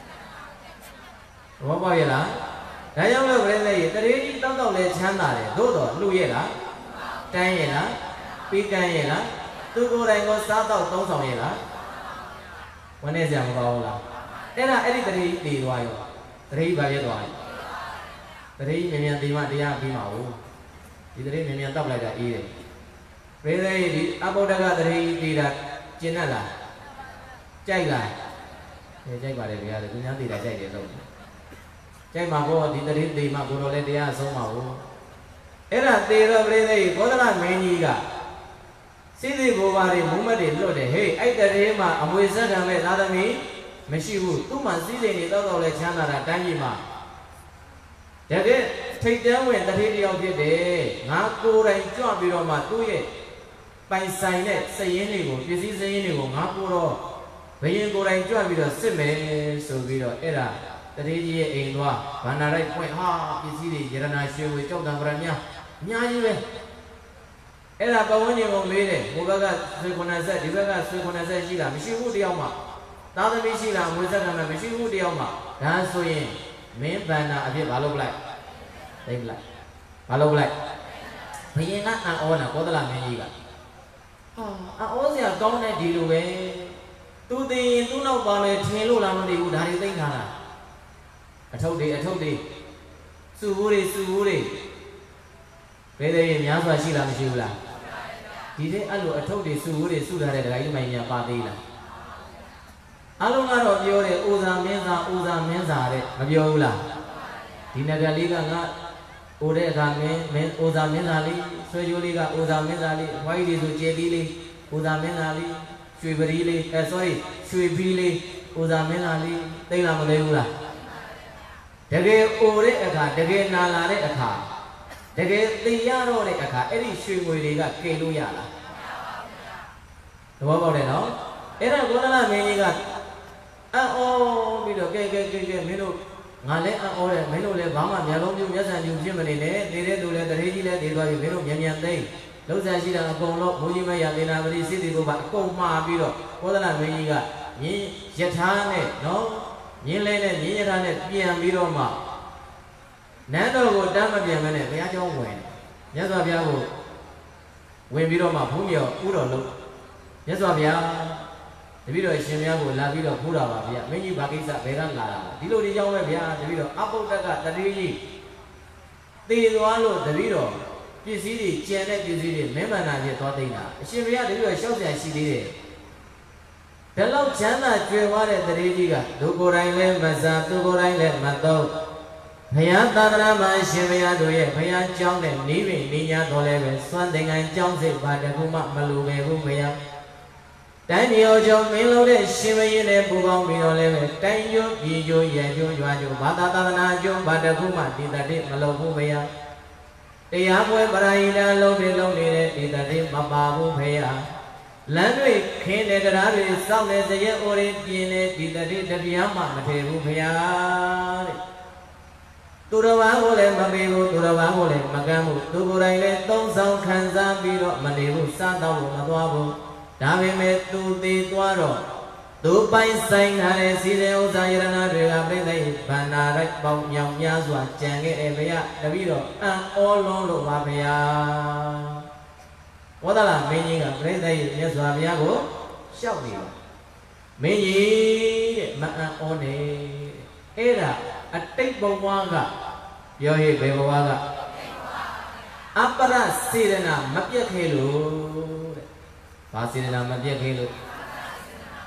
ဘောပေါက်ရဲ့လားဒါကြောင့်လို့ပြည့်လေတရေကြီးတောက်တောက်လဲချမ်းသာတယ်သို့တော်လှူရဲ့လားတန်းရဲ့လားပြီးကန်းရဲ့လားသူကိုယ်တိုင်ကိုစားတော့သုံးဆောင်ရဲ့လားဝန်းနေစရာမကောင်းဘူးလားအဲ့ဒါအဲ့ဒီတရေကြီးတည်သွားရောတရေကြီးဘာဖြစ်သွားလဲတရေကြီးမြန်မြန်တည်မှတရားပြီးမှာဟုတ်ဒီတရေမြန်မြန်တောက်လိုက်တာအေးတယ်ပြိဿရေဒီအဘုဒ္ဓကတရေကြီးတည်တာကျင်တတ်လားကြိုက်လားကြိုက်ပါတယ်ဗျာသူများတည်တာကြိုက်တယ်လို့ကြိုက်မှာပေါ့ဒီတရေတည်မှကိုတော်လည်းတရားဆုံးမှာဟုတ်အဲ့ဒါတည်တော့ပြိဿရေဘောဓလမင်းကြီးကစိစိဘိုးဘာတွေမုံမတ်တွေလွတ်တယ်ဟေးအဲ့တရေမှာအမွေဆက်ခံမဲ့သာသမီမရှိဘူးသူ့မှာစိစိနေတော့တော့လဲချမ်းသာတာတိုင်းပြည်မှာတကယ်ထိတ်တန်းဝင်တတိတယောက်ဖြစ်တယ်ငါကိုယ်တိုင်ကြွပြီးတော့မှသူ့ရဲ့ပိုင်ဆိုင်တဲ့စည်ရင်းတွေကိုပစ္စည်းစည်ရင်းတွေကိုငါကိုတော့ဘယင်ကိုယ်တိုင်ကြွပြီးတော့စစ်မယ်ဆိုပြီးတော့အဲ့ဒါတတိကြီးရဲ့အိမ်သွားဗန္နာရိုက်ဖွင့်ဟာပစ္စည်းတွေရတနာရွှေဝေကြောက်တံပရမြအများကြီးပဲအဲ့ဒါပဝန်းကျင်ကိုမေးတယ်ဟိုဘက်ကဆွေခွန်ဆက်ဒီဘက်ကဆွေခွန်ဆက်ရှိတာမရှိဘူးတယောက်မှသားသမီးရှိလားငွေစက်ကမှမရှိဘူးတယောက်မှဒါဆိုရင်မင်းဗန္နာအဖြစ်မလုပ်လိုက်သိမလားမလုပ်လိုက်ဘယင်ကအံ့ဩနာကောသလမင်းကြီးကဟာအံ့ဩစရာကောင်းတဲ့ဒီလိုပဲသူသိရင်သူ့နောက်ပါမယ်ထင်လို့လားမသိဘူးဒါတွေသိထားတာအထုပ်တွေအထုပ်တွေစုဘူးတွေစုဘူးတွေဘယ်တဲ့များစွာရှိလားမရှိဘူးလားဒီတဲ့အဲ့လိုအထုပ်တွေစုဘူးတွေစုထားတဲ့ဒကာကြီးမိုင်ညာပါသေးလားအလုံးကတော့ပြောတယ်အိုဇာမင်းသားအိုဇာမင်းသားတဲ့မပြောဘူးလားဒီနဂါလေးကငါအိုတဲ့အခါမင်းမင်းအိုဇာမင်းသားလေးဆွေချိုးလေးကအိုဇာမင်းသားလေးဝိုင်းလေးဆိုကျေလေးလေးအိုဇာမင်းသားလေးရွှေပရီးလေးအဲ sorry ရွှေဘီးလေးအိုဇာမင်းသားလေးသိလားမသိဘူးလားတကယ်အိုတဲ့အခါတကယ်နာလာတဲ့အခါတကယ်သိရတော့တဲ့အခါအဲ့ဒီရွှေငွေတွေကကယ်လို့ရလားသဘောပေါက်တယ်နော်အဲ့ဒါကောသလမင်းကြီးကအံ့ဩပြီးတော့ကဲကဲကဲကဲမင်းတို့ငါလည်းအံ့ဩတယ်မင်းတို့လည်းဘာမှမျက်လုံးပြူမျက်စံပြူဖြစ်မနေနဲ့နေတဲ့သူလည်းတရေကြီးလည်းနေသွားပြီမင်းတို့မြန်မြန်သိလုံးစားရှိတာအကုန်လုံးဘုန်းကြီးမရသေနာပတိစိတ္တိဘုရားအကုန်မှားပြီးတော့ကောသလမင်းကြီးကမြင်းယထာနဲ့နော်မြင်းလဲနဲ့မြင်းယထာနဲ့ပြန်ပြီးတော့မှနန်းတော်ကိုတမ်းမပြန်မနဲ့ဘုရားကျောင်းဝင်မြတ်စွာဘုရားကိုဝင်ပြီးတော့မှဘုန်းကြီးဥတော်လို့မြတ်စွာဘုရားတပည့်တော်ရှင်များကိုလာပြီးတော့ဖူးတာပါဗျာမင်းကြီးဘာကိစ္စဘယ်ကလာတာဒီလိုဒီကြောင်းပဲဗျာတပည့်တော်အပုဒ္ဒကတတိကြီးသေသွားလို့တပည့်တော်ပစ္စည်းတွေကျန်တဲ့ပစ္စည်းတွေမင်းဗန္နာကြီးသွားသိတာအရှင်ဘုရားတပည့်တော်ရှောက်ဆရာရှိသေးတယ်ဒါလောက်ချမ်းသာကြွယ်ဝတဲ့တတိကြီးကသူကိုယ်တိုင်လည်းမစားသူကိုယ်တိုင်လည်းမတော့ဘုရားသာသနာမှာရှင်ဘုရားတို့ရဲ့ဘုရားကျောင်းနဲ့နေပင်နေညာတော်လည်းပဲစွမ်းသင်္ကန်းကျောင်းစိတ်ပါတခုမှမလိုပဲဘူးဘုရားတိုင်းပြည်အကြောင်းမင်းလုံးတဲ့ရှင်မင်းနဲ့ပူပေါင်းပြီးတော့လည်းပဲတိုင်းကျိုးပြည်ကျိုးရန်ကျိုးရွာကျိုးဘာသာသာသနာကျိုးဘာတခုမှဒီတတိမလုံးဘူးဘုရားတရားပွဲပရာဟိတလုံးတွေလုံးနေတဲ့ဒီတတိမပါဘူးဘုရားလမ်းတွေခင်းတဲ့တရားတွေစောင့်နေစရဲအိုရင်ပြင်းနေဒီတတိတပြားမှမထေဘူးဘုရားတဲ့သူတော်ဘာကိုလည်းမပေးဘူးသူတော်ဘာကိုလည်းမကမ်းဘူးသူကိုယ်တိုင်လည်းသုံးဆောင်ခံစားပြီးတော့မနေဘူးစားတော့မသွားဘူးဒါပေမဲ့သူသေးသွားတော့သူပိုင်ဆိုင်ထားတဲ့စီစဉ်ဥစ္စာယရနာတွေကပြိသိဗန္နာရိုက်ပေါင်းမြောင်များစွာကြံခဲ့တယ်ဗျာတပည့်တော်အံ့ဩလုံးလို့ပါဗျာဝဒလာမင်းကြီးကပြိသိမြတ်စွာဘုရားကိုရှောက်နေပါမင်းကြီးတဲ့မအံ့ဩနေအဲ့ဒါအတိတ်ဘဝကပြောဟိဘယ်ဘဝကအပ္ပရစေတနာမပြတ်ခဲ့လို့တဲ့ဘာစေတနာမပြတ်ခဲ့လို့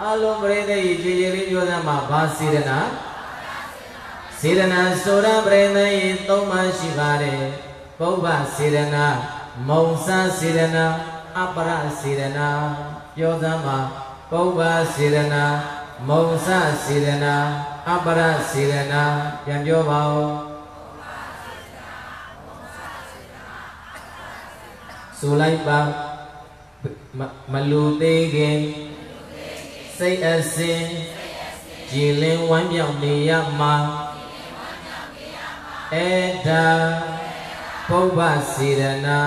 Alo berita ini jadi juga nama basirana. Sirana sura berita ini toma shivare. Boba sirana, mausa sirana, apara sirana. Yodama boba sirana, mausa sirana, apara sirana. Yang jawab. Sulai bang malutege say asin jilin wanyang niyama eda boba sirana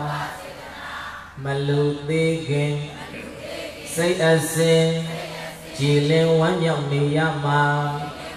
malutege say asin jilin wanyang niyama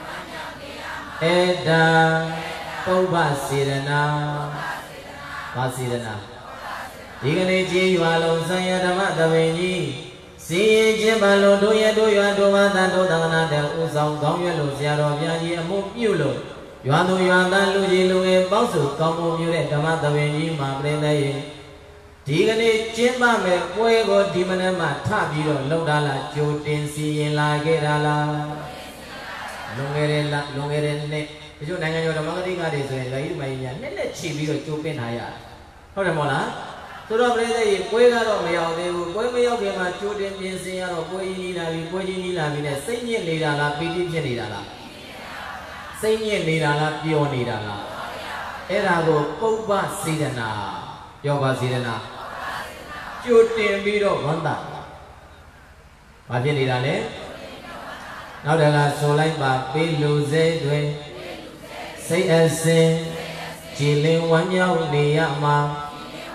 eda boba sirana basirana. Jika ni walau saya dapat dawai si jemalu doya doya doa dan doa tangan ada usang kau ya lu siapa yang amu piulu yuan tu yuan dan lu jilu e bausu kamu piulu dapat dawai ma berendai jika ni jemalu kue go di mana ma tak biru lu dalam jodoh si lagi dalam longere la longere ne itu nanya orang mana tinggal di sana lagi mainnya nenek cibiru cupin haya orang mana Sudah berita ini, kue kalau meyau dulu, kue meyau ke macam dia biasa kalau kue ini lagi, kue ini lagi, ni senyum ni dalam, piti ni dalam, senyum ni dalam, pion ni dalam. Era go kuba sidana, yoga sidana, cuti biru benda. Apa ni dalam? Now dalam solai bapi luze dua, saya asen, ciling wanyau ni ama.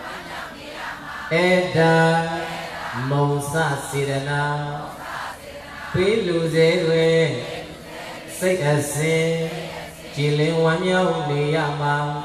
Eda mausa sirana pilu zedwe say asin jilin wanyau niyama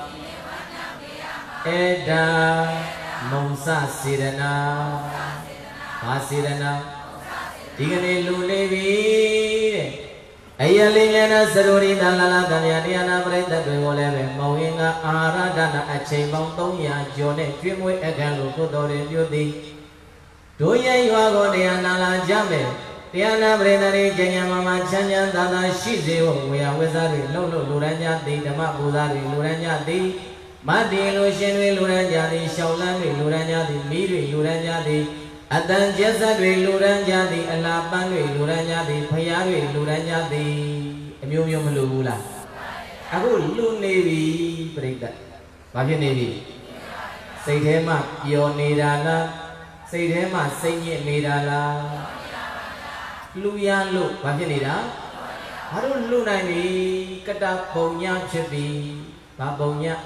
eda mausa sirana basirana digane lulevi ayalingana saruri dalala danyana berita dwelebe mawinga aradana achebang tongya jone twimwe agalu kudore yudi doya yuago dhyana la jame dhyana berita ni janya mama chanya dana shizewo wea wezari lolo luranya di dama buzari luranya di madi lo shenwe luranya di shaulani luranya di miri luranya di Adan jasa dwi luran jadi, alapan dwi luran jadi, payah dwi luran jadi, emium emium melula. Aku lu nevi berita, apa nevi? Seidema yonirala, seidema seinye mirala, lu ya lu, apa nira? Harus lu nani kata baunya cebi, baunya.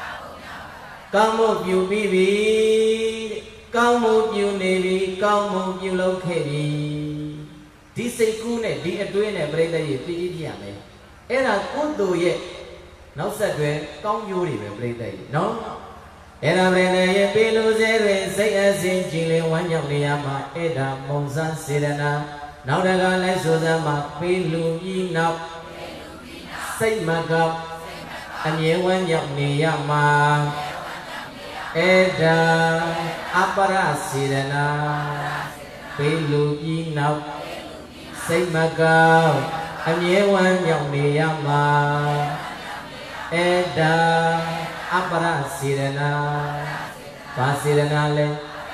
Kamu piu bibi. Kau mau piu nevi, kau mau piu lokeri. Di seku ne, di adue ne berita ye piji dia me. Era kudo ye, nau sadwe kau yuri me berita ye, no? Era berita ye pilu zere, saya sin jile wanyam niyama, eda mongsan sirana. Nau daga le sozama pilu inap, say magap, anye wanyam niyama. Eda apara sirana pilu inap say magau anyewan yang niyama eda apara sirana pasirana le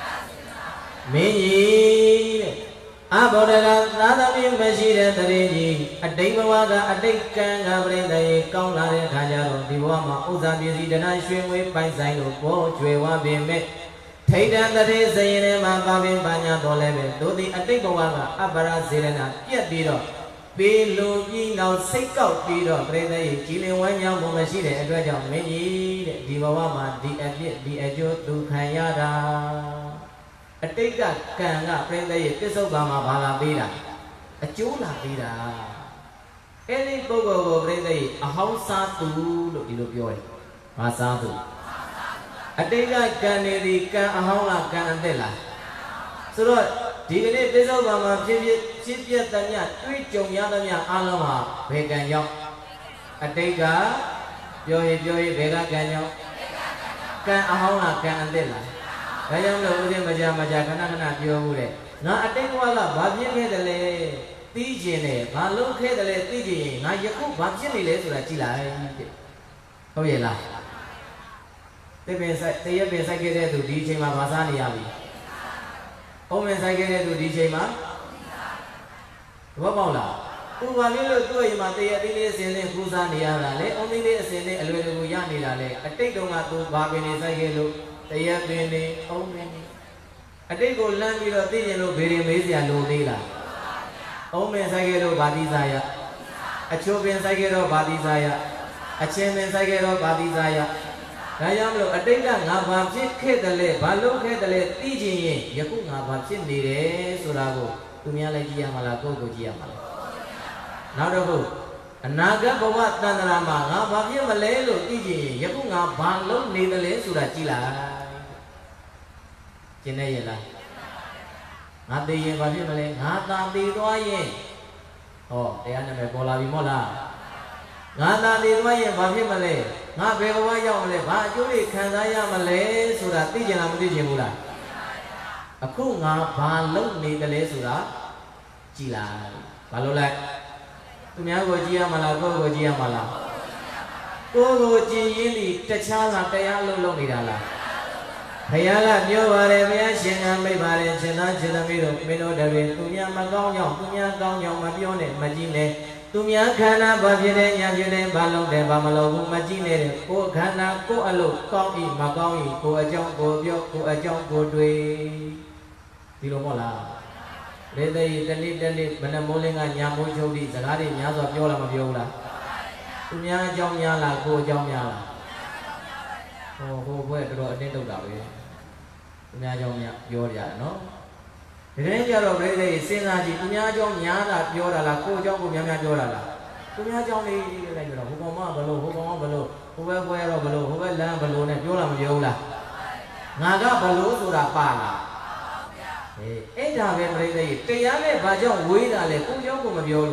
minyi abodaga nadami masjid tareji adai bawaga adai kanga berendai kau lari kajaro di bawah ma uza bisi dana shwe pai sai lo po jwe wa bime thaidan tare sayine ma pa bin panya dolebe dodi adai bawaga abara sirana piat pi do pe lo ji nau sai kauk pi do berendai jilin wan nyang mo mashi de atwa jaw minyi de di bawah ma di apit di ajo tu khayada Atika kanga perintah ye kesau bama bala bida, acula bida. Ini bogo perintah ye ahau satu lo di lo pioi, mas satu. Atika kaneri kan ahau lah kan antela. Surat jika ni kesau bama cipi cipi tanya, tuh jomnya tanya alama vegan yok. Atika pioi pioi vegan kan yok. Kan ahau lah kan antela. Kaya mo usin macam macam kana kana piu le. ngã ở đây qua là bà biết cái đó là tí gì này bà lúc cái đó là tí gì ngã giờ cũng bà biết này là rồi chỉ là không vậy là thế bên sai thế bên sai cái đó tụi đi chơi mà bà sao này à bị ông bên sai cái đó tụi đi chơi mà có bao là tu bà biết là tôi mà thế đi đi xem này khu sao này à là ông đi đi xem này alwe alwe ya này là này ở đây đâu mà tu bà bên này sai cái lúc thế bên này ông bên này ở đây cô làm gì đó tí gì lúc về mấy giờ lúc đi là ông bên sai cái lúc bà đi sai à ở chỗ bên sai cái lúc bà đi sai à ở trên bên sai cái lúc bà đi sai à đại gia lúc ở đây là ngã bà biết cái đó là bà lúc cái đó là tí gì nhỉ giờ cũng ngã bà biết đi đấy số ra cô tụi mình lại gì mà là cô cô gì mà nào đâu cô anh cái bố bà ta là mà ngã bà biết mà lấy lúc tí gì giờ cũng ngã bà lúc đi đó lấy số ra chỉ là trên đây vậy là ngã đi vậy bà biết mà lấy ngã ta đi thôi vậy ồ để anh em cô là bị mất là ngã ta đi thôi vậy bà biết mà lấy ngã về bà vậy mà lấy bà chú đi khăn ra ya mà lấy số ra tí gì làm tí gì mua là à cũng ngã bà lúc đi đó lấy số ra chỉ là bà lúc lại tụi mình có gì mà là cô có gì mà là cô có gì thì tất cả là tất cả lúc lúc đi ra là thầy là nhớ vào đây mấy chuyện anh mấy bà đây chuyện đó chuyện đó mấy đồ mấy đồ đặc biệt tụi mình mà cao nhau tụi mình cao nhau mà biểu này mà chi này tụi mình khả năng bà phía đây nhà phía đây bà long đây bà mà lâu cũng mà chi này cô khả năng cô ở lúc cao ý mà cao ý cô ở trong cô biểu cô ở trong cô đuôi thì lúc nào là đây đây đây đây đây bên nam mô lên nhà mô châu đi giờ đây nhà rồi biểu là mà biểu là tụi mình trong nhà là cô trong nhà là cô cô quay rồi đến đâu đâu vậy nhà trong nhà vô nhà nó thì đến giờ rồi đây đây sinh ra gì cũng nhà trong nhà là vô là là cô trong cô nhà nhà vô là là cô nhà trong đi đây rồi cô con mà balo cô con balo cô quay quay rồi balo cô quay làm balo này vô là mà vô là ngã cái balo số là ba là ấy là về đây đây cái nhà này bà trong quỷ là để cô trong cô mà vô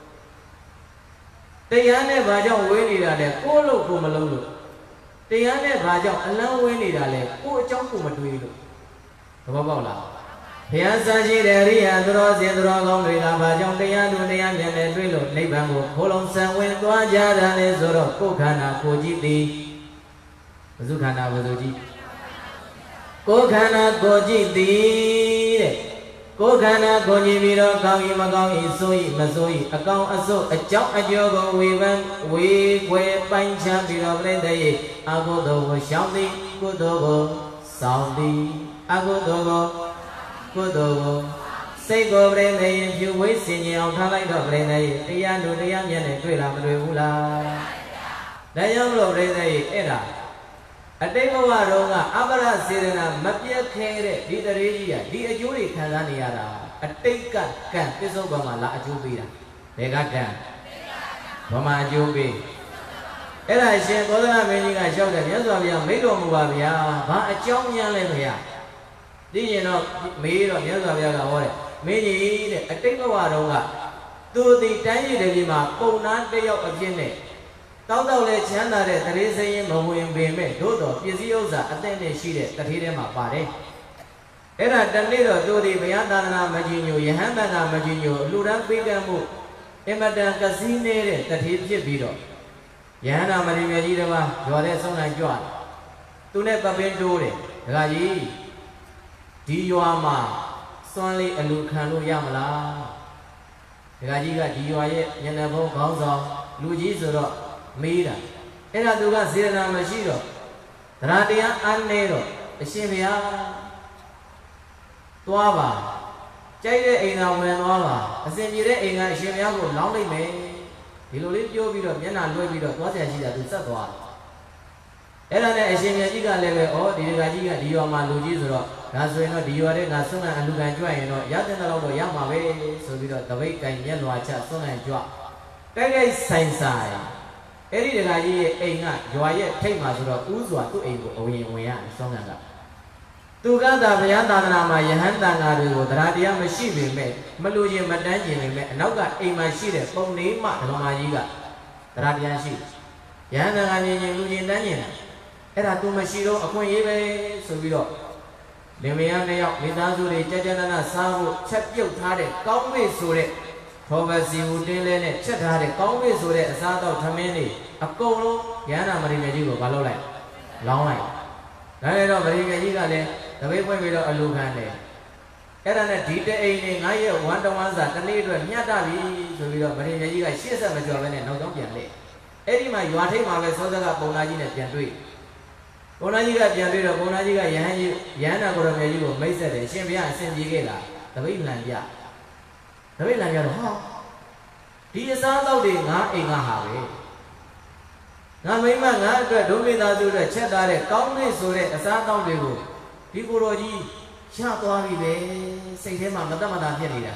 cái nhà này bà trong quỷ là để cô lâu cô mà lâu được thì anh ấy bà chồng anh lâu quên đi ra lệ cô trong cùng một đuôi luôn, đúng không nào? thì anh sa chi đề ri anh tôi xin tôi không đi làm bà chồng thì anh đuôi thì anh nhận để đuôi luôn, lấy bằng một khổ long sang quên toa gia ra nên rồi đó cô khả năng cô chỉ đi, dù khả năng vô gì, cô khả năng cô chỉ đi đấy. Cô khả năng cô chỉ biết đó cao ý mà cao ý xôi mà xôi à cao à xôi à chóc à cho cô quy văn quy quê bánh chăm bị đó lên đây à cô đồ cô sao đi cô đồ cô sao đi à cô đồ cô cô đồ cô xây cô lên đây chú quý xin nhiều thang lại đó lên đây đi ăn đồ đi ăn nhân này tôi làm đồ u la đấy giống đồ lên đây ấy là ở đây có vào rồi à, abara sirena mất biết khe đấy, đi tới đây gì à, đi ở chỗ đi khán giả này à, ở đây cả cả cái số bao mà là chỗ bị à, để cả cả, bao mà chỗ bị, cái này xem có là mấy người sau này nhớ rồi bây giờ mấy đồ mua bây giờ, bà ở trong nhà lên bây giờ, đi gì nó mấy đồ nhớ rồi bây giờ là thôi, mấy gì đấy, ở đây có vào rồi à, tôi thì trái gì để gì mà cô nát đây ở trên này. Tao đâu lấy chén nào để thay thế gì mà mua em về mấy đồ đó, bây giờ ông già ở đây này xí đấy, thay thế mà bà đấy. Cái này đằng này rồi tôi thì bây giờ ta làm mà chịu nhiều, giờ hắn ta làm mà chịu nhiều, lúc đó bây giờ mua em mà đang cái gì này đấy, thay thế gì bị đó. Giờ hắn làm mà đi về gì đó mà, giờ đây xong lại chọn. Tôi này bà bên đồ đấy, là gì? Đi vào mà, xong lại ăn lục khăn lục yam là. Cái gì cái đi vào vậy, nhân là bao cao sao, lục gì rồi đó. Mấy là, cái là tôi có gì là mà chỉ rồi, ra đi ăn này rồi, xem bây giờ, toa vào, chạy đến anh nào về toa vào, xem gì đấy anh ấy xem bây giờ cũng nóng lên mấy, thì lúc đấy vô bị rồi, nhớ nào lui bị rồi, toa sẽ chỉ là từ sát toa, cái là này xem bây giờ chỉ cần lấy về, ô đi cái gì cái đi vào mà lui gì rồi, ngã xuôi nó đi vào đấy ngã xuống là ăn lúc ăn chuối nó, giá tiền là lâu rồi giá mà về, rồi bị rồi, tao về cái nhớ loài chả xuống ăn chuối, cái cái sai sai. Cái gì là gì anh à, giỏi vậy, thấy mà rồi ú giỏi tụi anh của ông ông à, xong rồi đó. Tu cái ta bây giờ ta làm mà giờ hắn ta ngài rồi, ta đi ăn mà xí về mẹ, mà lưu gì mà đánh gì về mẹ, nấu cả anh mà xí để không ní mà không mà gì cả, ta đi ăn xí, giờ hắn ta ngài nhìn lưu gì đánh gì nè, cái là tu mà xí đâu, không gì về, số bị đó, လင်မယားနှစ်ယောက်မိသားစုတွေကြကြနနစားဖို့ချက်ပြုတ်ထားတဲ့ကောင်းဝိဆိုတဲ့ထောပစီဟူတင်းလဲနဲ့ချက်ထားတဲ့ကောင်းဝိဆိုတဲ့အစားတော့ထမင်းတွေအကုန်လုံးရဟန္တာမရိမေကြီးကိုမလုပ်လိုက်လောင်းလိုက်ဒါနဲ့တော့မရိမေကြီးကလည်းတပိတ်ပွင့်ပြီးတော့အလူခံတယ်အဲ့ဒါနဲ့ဒီတအိမ်နဲ့ငါရဲ့ဝမ်းတဝမ်းစာတနေ့အတွက်ညှတ်တာပြီဆိုပြီးတော့မရိမေကြီးကရှေ့ဆက်မကြော်ဘဲနဲ့နောက်ကြောင်းပြန်လေအဲ့ဒီမှာရွာထိပ်မှာပဲစောစကပုံနာကြီးနဲ့ပြန်တွေ့ပုံနာကြီးကပြန်တွေ့တော့ပုံနာကြီးကရဟန်းကြီးရဟန္တာကိုရမေကြီးကိုမိတ်ဆက်တယ်ရှင်ဘုရားအစဉ်ပြေခဲ့လားတပိတ်လန်ပြတပိတ်လန်ပြတော့ဟာဒီအစားတော့တွေငါအိမ်ကဟာပဲငါမိမငါအတွက်ဒုမိသားစုအတွက်ချက်ထားတဲ့ကောင်းနေဆိုတဲ့အစားတော့တွေကိုဒီကိုတော်ကြီးရသွားပြီပဲစိတ်ထဲမှာမတတ်မတာဖြစ်နေတာ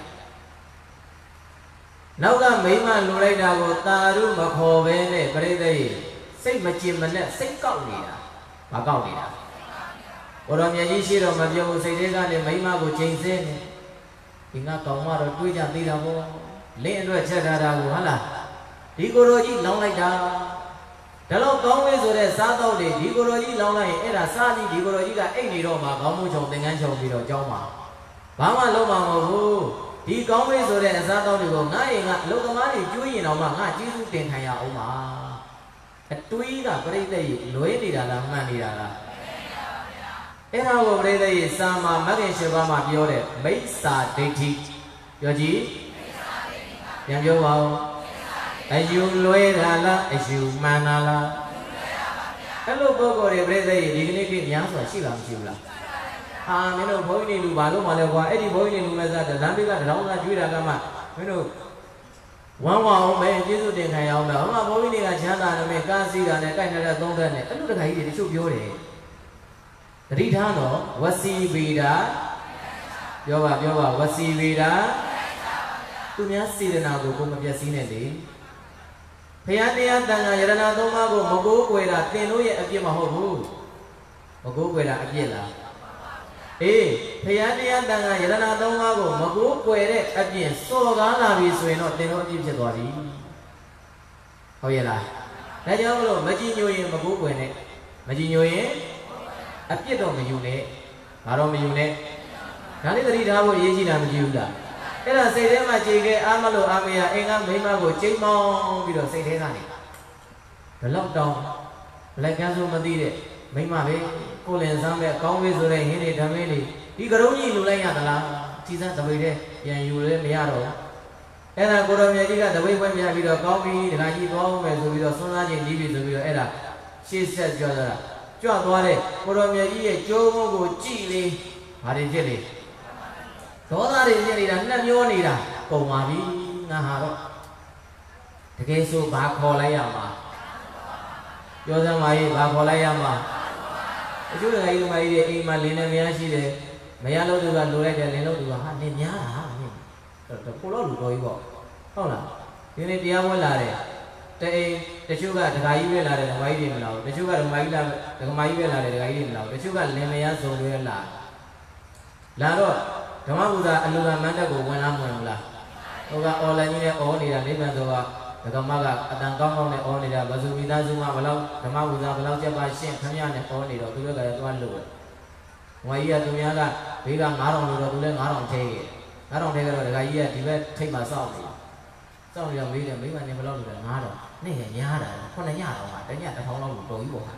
နောက်ကမိမလိုလိုက်တာကိုတာရုမခေါ်ပဲနဲ့ပြိဿရဲ့စိတ်မကျင်မနဲ့စိတ်ကောက်နေတာမကောက်နေတာဘုရားမြတ်ကြီးရှိတော်မပြောဘူးစိတ်ထဲကနေမိမကိုချိန်ဆင်းနေဒီငါကောင်မတော့တွေးကြသေးတာပေါ့လင်းအတွက်ချက်ထားတာကိုဟုတ်လားဒီကိုတော်ကြီးလောင်းလိုက်တာဒါတော့ကောင်းဝေးဆိုတဲ့စားတော့တွေဒီကိုတော်ကြီးလောင်းလိုက်ရင်အဲ့ဒါစားပြီးဒီကိုတော်ကြီးကအိတ်နေတော့မှခေါင်းမုံချုံသင်္ကန်းချုံပြီးတော့ကြောင်းမှာဘာမှလုံးမမဟုတ်ဘူးဒီကောင်းဝေးဆိုတဲ့အစားတော့တွေကိုငါရင်ကအလုသမားတွေကျွေးရင်တော့မှငါကျေးဇူးတင်ခံရအောင်ပါအတွေးကပြိဿရဲ့လွဲနေတာလားမှန်နေတာလားအဲ့ဒါကိုပြိဿရဲ့စာမှာမဂ္ဂင်၈ပါးမှာပြောတဲ့မိစ္ဆာဒိဋ္ဌိပြောကြည့်ပြန်ပြောပါဦးအယူလွဲတာလားအယူမှန်တာလားအဲ့လိုပုဂ္ဂိုလ်တွေပြိဿရဲ့ဒီကနေ့ခေတ်များစွာရှိလားမရှိဘူးလားဟာမင်းတို့ဘုန်းကြီးတွေလူဘာလို့မှလဲကွာအဲ့ဒီဘုန်းကြီးတွေလူမဲ့စားတလမ်းပေးကတရောင်းသားကျွေးတာကမှမင်းတို့ဝမ်းဝအောင်ပဲကျေးဇူးတင်ခံရအောင်ပဲဟောမှာဘုန်းကြီးတွေကချမ်းသာတယ်မဲ့ကားစီးတာနဲ့တိုက်နေတဲ့သုံးသက်နဲ့အဲ့လိုတခါကြီးတွေတချို့ပြောတယ်တတိထားတော့ဝစီဗေဒာပြောပါပြောပါဝစီဗေဒာသူများစေတနာကိုကိုမပြည့်စည်နဲ့လေဘုရားတရားတန်ခါယရဏသုံးပါးကိုမကိုးကွယ်တာသင်တို့ရဲ့အပြစ်မဟုတ်ဘူးမကိုးကွယ်တာအပြစ်လားအေးဘုရားတရားတန်ခါယရဏသုံးပါးကိုမကိုးကွယ်တဲ့အပြစ်စော်ကားလာပြီဆိုရင်တော့သင်တို့အပြစ်ဖြစ်သွားပြီဟုတ်ရဲ့လားဒါကြောင့်မလို့မကြည်ညိုရင်မကိုးကွယ်နဲ့မကြည်ညိုရင်အပြစ်တော့မယူနဲ့ဘာတော့မယူနဲ့ဒါလေးသတိထားဖို့အရေးကြီးတာမကြည့်ဘူးလားအဲ့ဒါစိတ်ထဲမှာကြည်ခဲ့အားမလို့အာမေယအင်္ဂမိမကိုချိန်မောင်းပြီးတော့စိတ်ထဲကနေဘလောက်တောင်လက်ကန်းစိုးမသိတဲ့မိမပဲကိုလင်စမ်းပဲကောင်းပြီဆိုတဲ့ဟင်းတွေဓမ္မင်းတွေဒီကရုံးကြီးလူလိုက်ရသလားကြည်စမ်းတပိတ်တဲ့ပြန်ယူလဲမရတော့အဲ့ဒါကိုတော်မြတ်ကြီးကတပိတ်ပွဲပြပြီးတော့ကောင်းပြီဒကာကြီးသွားအောင်မယ်ဆိုပြီးတော့စွန်းစားခြင်းကြီးပြီဆိုပြီးတော့အဲ့ဒါရှေ့ဆက်ပြောတာကြွသွားတဲ့ကိုတော်မြတ်ကြီးရဲ့ကြိုးကုန်းကိုကြည်လေဘာတွေဖြစ်လေဒေါသတွေဖြစ်နေတာနှက်မျောနေတာပုံပါပြီငါဟာတော့တကယ်ဆိုဘာခေါ်လိုက်ရမှာပြောစမ်းပါရေးဘာခေါ်လိုက်ရမှာအကျိုးတကယ်ကြီးကမကြီးရဲ့အိမ်မှာလင်းနေမရရှိတယ်မရလို့သူကလိုလိုက်တယ်လင်းလို့သူကဟာနေများတာဟာနင်းတော့ကိုတော့လူတော်ကြီးပေါ့ဟုတ်လားဒီနေ့တရားပွဲလာတယ်တအိမ်တချို့ကဒကာကြီးပဲလာတယ်ဒကာကြီးတွေမလာဘူးတချို့ကဒကာကြီးလာဒကာမကြီးပဲလာတယ်ဒကာကြီးတွေမလာဘူးတချို့ကလင်းမရစုံတွေလာလာတော့ဓမ္မဘုရားအလူကမန္တကိုဝင်လာမဝင်ဘူးလားဟိုကအော်လိုင်းကြီးနဲ့အော်နေတာနိဗ္ဗာန်ဆိုတော့ဒကမကအတန်ကောင်းကောင်းနဲ့အော်နေတာဗဇူမိသားစုကဘလောက်ဓမ္မဘုရားဘလောက်ကြက်ပါရှင်းခမရနဲ့အော်နေတော့သူတို့ကလည်းသွားလို့ပဲဝါကြီးကသူများကဘေးကငါးထောင်လို့တော့သူလည်းငါးထောင်ထဲခဲ့ငါးထောင်ထဲကတော့ဒကာကြီးကဒီဘက်ထိတ်မှာစောင့်နေစောင့်နေတော့မေးတယ်မိမနေဘလောက်လို့လဲငါးထောင်နေ့ရညားတာခုနှစ်ညတော့ဟာတညတစ်ထောင်လောက်လို့တော်ကြီးပေါ့ဟာ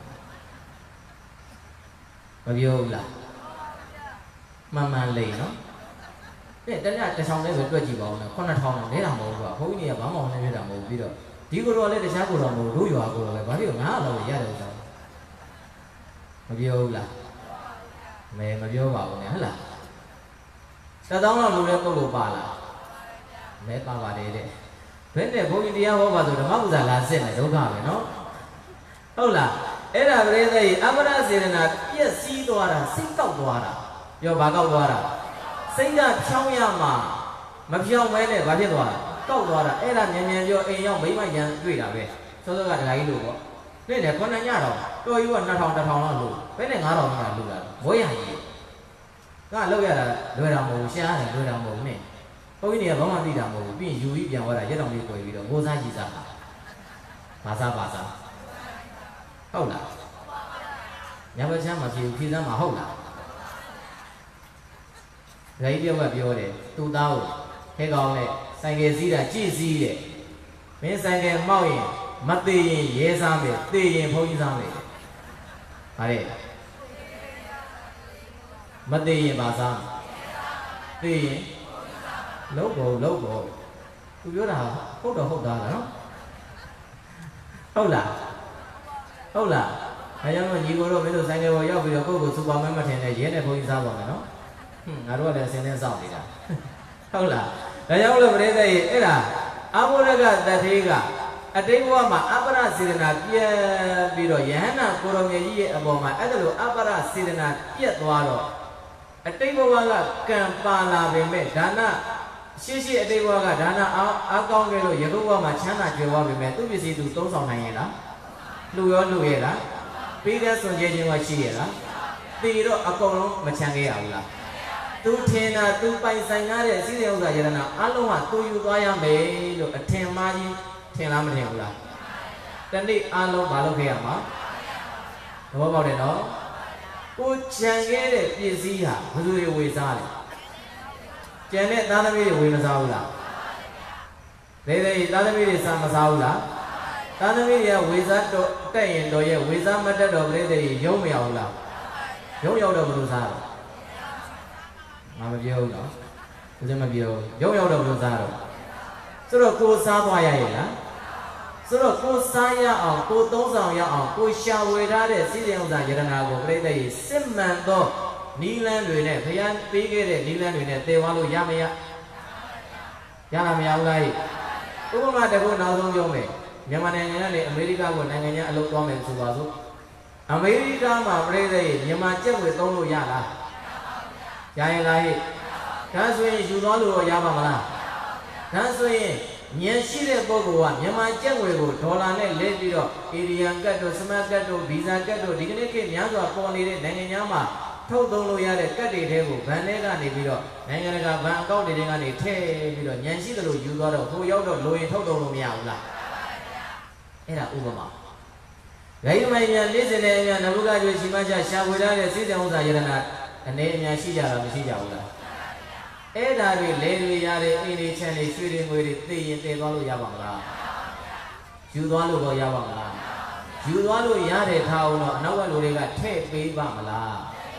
မပြောဘူးလားမှန်မှန်လိမ့်နော်တဲ့တညတစ်ထောင်လဲဆိုတွက်ကြည့်ပါဦးနော်ခုနှစ်ထောင်နဲ့လဲတာမဟုတ်ဘူးကွာဘုန်းကြီးကဘာမှမနဲ့ပြတာမဟုတ်ပြီးတော့ဒီကိုယ်တော်လည်းတခြားကိုယ်တော်မဟုတ်တို့ရွာကိုယ်တော်ပဲဘာဖြစ်လို့ငါ့လောက်ရတယ်ဆိုမပြောဘူးလားမဲမပြောပါဘူးနဲ့ဟုတ်လားတသောင်းလောက်လူတဲ့ပုဂ္ဂိုလ်ပါလားမဲပါပါတယ်တဲ့ဘယ်နဲ့ဘုန်းကြီးတရားဟောပါဆိုဓမ္မပူဇာလာစစ်နေဒုက္ခပဲနော်ဟုတ်လားအဲ့ဒါပရိသေကြီးအပ္ပရစေရနာပြည့်စည်သွားတာစိတ်ကောက်သွားတာပြောဘာကောက်သွားတာစိတ်ကဖြောင်းရမှာမဖြောင်းမဲနဲ့ဘာဖြစ်သွားတာကောက်သွားတာအဲ့ဒါမြန်မြန်ပြောအိမ်ရောက်မိမရန်တွေ့တာပဲစောစောကဒကာကြီးလို့ပေါ့နေ့နဲ့ခုနှစ်ညတော့တော်ကြီးကနှစ်ထောင်တစ်ထောင်လောက်လို့ဘယ်နဲ့ငါးထောင်မှလို့တာဘွဲရကြီးကလောက်ရတာလွယ်တာမဟုတ်ဘူးရှားတယ်လွယ်တာမဟုတ်ဘူးနဲ့ဘုန်းကြီးတွေကဘာမှသိတာမဟုတ်ဘူးပြီးရင်ယူပြီးပြန်သွားတာရက်တော်လေးပွဲပြီးတော့ငိုစားကြီးစားဘာစားဘာစားဟုတ်လားညဘက်ချမ်းမှာဖြေဖြေစမ်းမှာဟုတ်လား gái tiêu gặp vô để tu tao cái con này sang cái gì là chi gì đấy mình sang cái mau gì mất tiền dễ sao vậy tiền phong sao vậy phải đấy mất tiền bà sao tiền lỗ bộ lỗ bộ tôi biết là hốt đồ hốt đồ là nó không là không là hay là mình nhiều rồi mấy đồ sang cái vào giờ bây giờ có cái số bao nhiêu mà thèn này dễ này phong sao vậy nó ngài đó là xem xem sao vậy đó không là đại giáo là vấn đề ấy là Amuraga Datiga Atewa mà Apara Sirena Pia Biro Yana Koromi Aboma Adalu Apara Sirena Pia Tuaro Atewa là Kampala Beme Dana Shishi Atewa là Dana Akong Gelo Yakuwa mà Chana Jewa Beme Tu Bisi Tu Tông Song Này là Luyo Luye là Pida Sonje Jinwa Chi là Piro Akong mà Change là tu thiên là tu bay sang ngã để xí điều gì vậy nào ăn luôn à tu yêu toa ya mấy rồi thiên ma gì thiên làm thiên là đến đi ăn luôn bao lâu kia mà đúng không bao để nó tu chẳng cái để gì gì hả không tu yêu vì sao đấy chẳng lẽ ta làm gì vì mà sao là đây đây ta làm gì sao mà sao là ta làm gì vì sao đó cái gì đó vậy vì sao mà đó đó đây đây giống nhau là giống nhau đâu mà tu sao mà mà biểu đó, bây giờ mà biểu giống nhau đâu được ra rồi, sau đó cô sa toa ya vậy đó, sau đó cô sa ya ở cô tông sang ya ở cô sa về ra để xây dựng ra cái nào của cái đấy xem mà đó, ní lan người này thấy anh tí cái này ní lan người này tiêu hoa luôn ya mấy ya, ya làm ya này, tôi không nói để cô nào giống giống này, nhưng mà này này America của này này lúc đó mình sưu số, America mà cái đấy nhưng mà chắc người tông luôn ya là Jaya lai, cái suy chủ đó luôn ya bà mà cái suy nhận sĩ để bao gồm nhưng mà chẳng về gồm đô la này lấy đi rồi, area cái đồ, smart cái đồ, visa cái đồ, đi cái này cái nhà rồi con đi đấy, này nhà mà thâu tông luôn ya đấy, cái gì đấy gồm, bán này cái này đi rồi, này cái này bán cao đi cái này thế đi rồi, nhận sĩ đồ chủ đó rồi, thu yếu đồ lôi thâu tông luôn ya là, cái là Obama. Cái mà nhận lý thế này nhận nấu cái gì mà cha sao vậy đấy, sĩ ông già vậy là anh em nhà sĩ già là sĩ già là, ấy là vì lễ vì nhà đấy, anh đi chơi đi chơi đi ngồi đi tiền tiền bao nhiêu ya bằng là, chú bao nhiêu bao ya bằng là, chú bao nhiêu ya để thao nó, nấu bao nhiêu cái thế bị bằng là,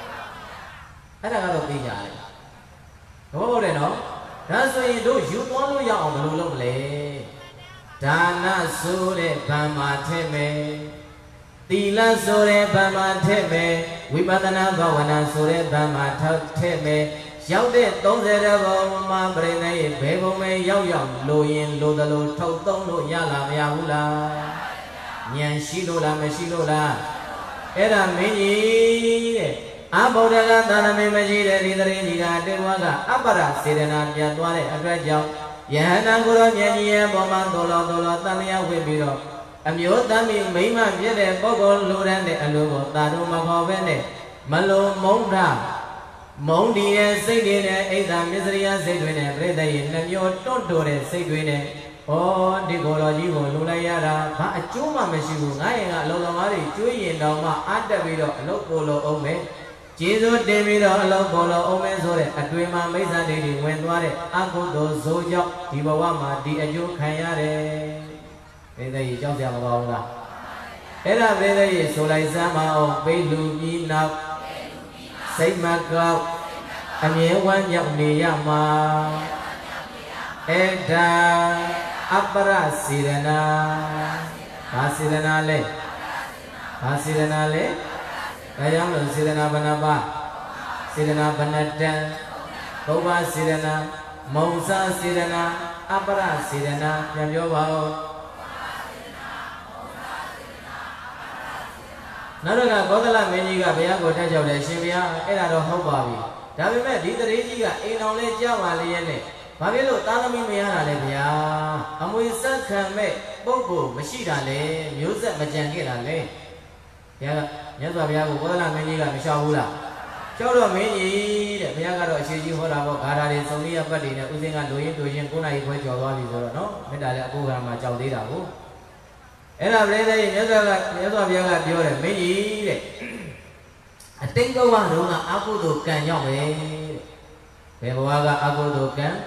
ấy là cái đầu tiên nhà đấy, đúng không đấy nó, đó rồi đó chú bao nhiêu ya ông bao nhiêu lễ, Dana sure bama theme, Tila sure bama theme, Vipadana bhavana sure bama theme, Giáo đệ tông sẽ ra vào mà bởi này bế vô mê giáo dòng lô yên lô đà lô thâu tông lô ya làm ya hú la, Nhàn xí lô la mê xí lô la, Ê ra mê nhí đệ, Á bầu đà gà ta nà mê mê xí đệ đi ta đi đi gà đệ hoa gà, Á bà rà xì đệ nà nhà toa đệ ác ra giáo, Ya na cô đó nhẹ nhẹ bỏ mang tổ lò tổ lò ta mê quên bì rồi, Âm yếu ta mì mấy mà biết đệ bó cô lô đàn đệ alo bộ ta đô mà khó vết đệ, Mà lô mông ra, Mong đi nè, xây đi nè, ấy ta misery xây đuôi nè, bây giờ làm nhiều tốt đồ nè, xây đuôi nè, ô đi cô lo gì cô lu lại ra, bà chú mà mình chịu ngay ngã lâu lâu mà đi chú yên đâu mà ăn được bây giờ lâu cô lo ông ấy, chỉ rồi đem bây giờ lâu cô lo ông ấy rồi, ăn đuôi mà mấy gia đình đi quen qua đấy, ăn cũng đồ dối dọc, thì bảo mà đi ăn chú khai ra đấy, bây giờ trong xe mà bảo là, thế là bây giờ số lại ra mà ông bây lu gì nào. Say mà cầu anh nhớ quan trọng đi ya mà Eda Abara Sirena Ba Sirena le Ba Sirena le Kaya mo Sirena banaba Sirena banatan Boba Sirena Mausa Sirena Abara Sirena Yang yo bao Nói rằng là có cái là mình gì cả bây giờ có thể chào để xem bây giờ cái là đâu không bảo gì, đã biết mấy đi tới đấy gì cả, anh nói lên cho mà liền này, mà biết rồi ta làm gì bây giờ là bây giờ, ông ấy sát khăn mấy, bố bố mà xí ra lên, nhớ rất mà chẳng cái là lên, nhớ nhớ rồi bây giờ có cái là mình gì cả mình sao là, sao rồi mình gì để bây giờ cái rồi chơi gì hồi nào có cả ra đến xong đi ăn cái gì này, uống cái đối diện đối diện cô này phải chào qua thì rồi nó, mình đã là cô gái mà chào đi đâu. Thế là đây đây nhớ ra là nhớ ra việc là điều này mấy gì đấy, tính câu vào đúng là áo phụ thuộc cả nhau vậy, bè bò gà ác cô đồ cán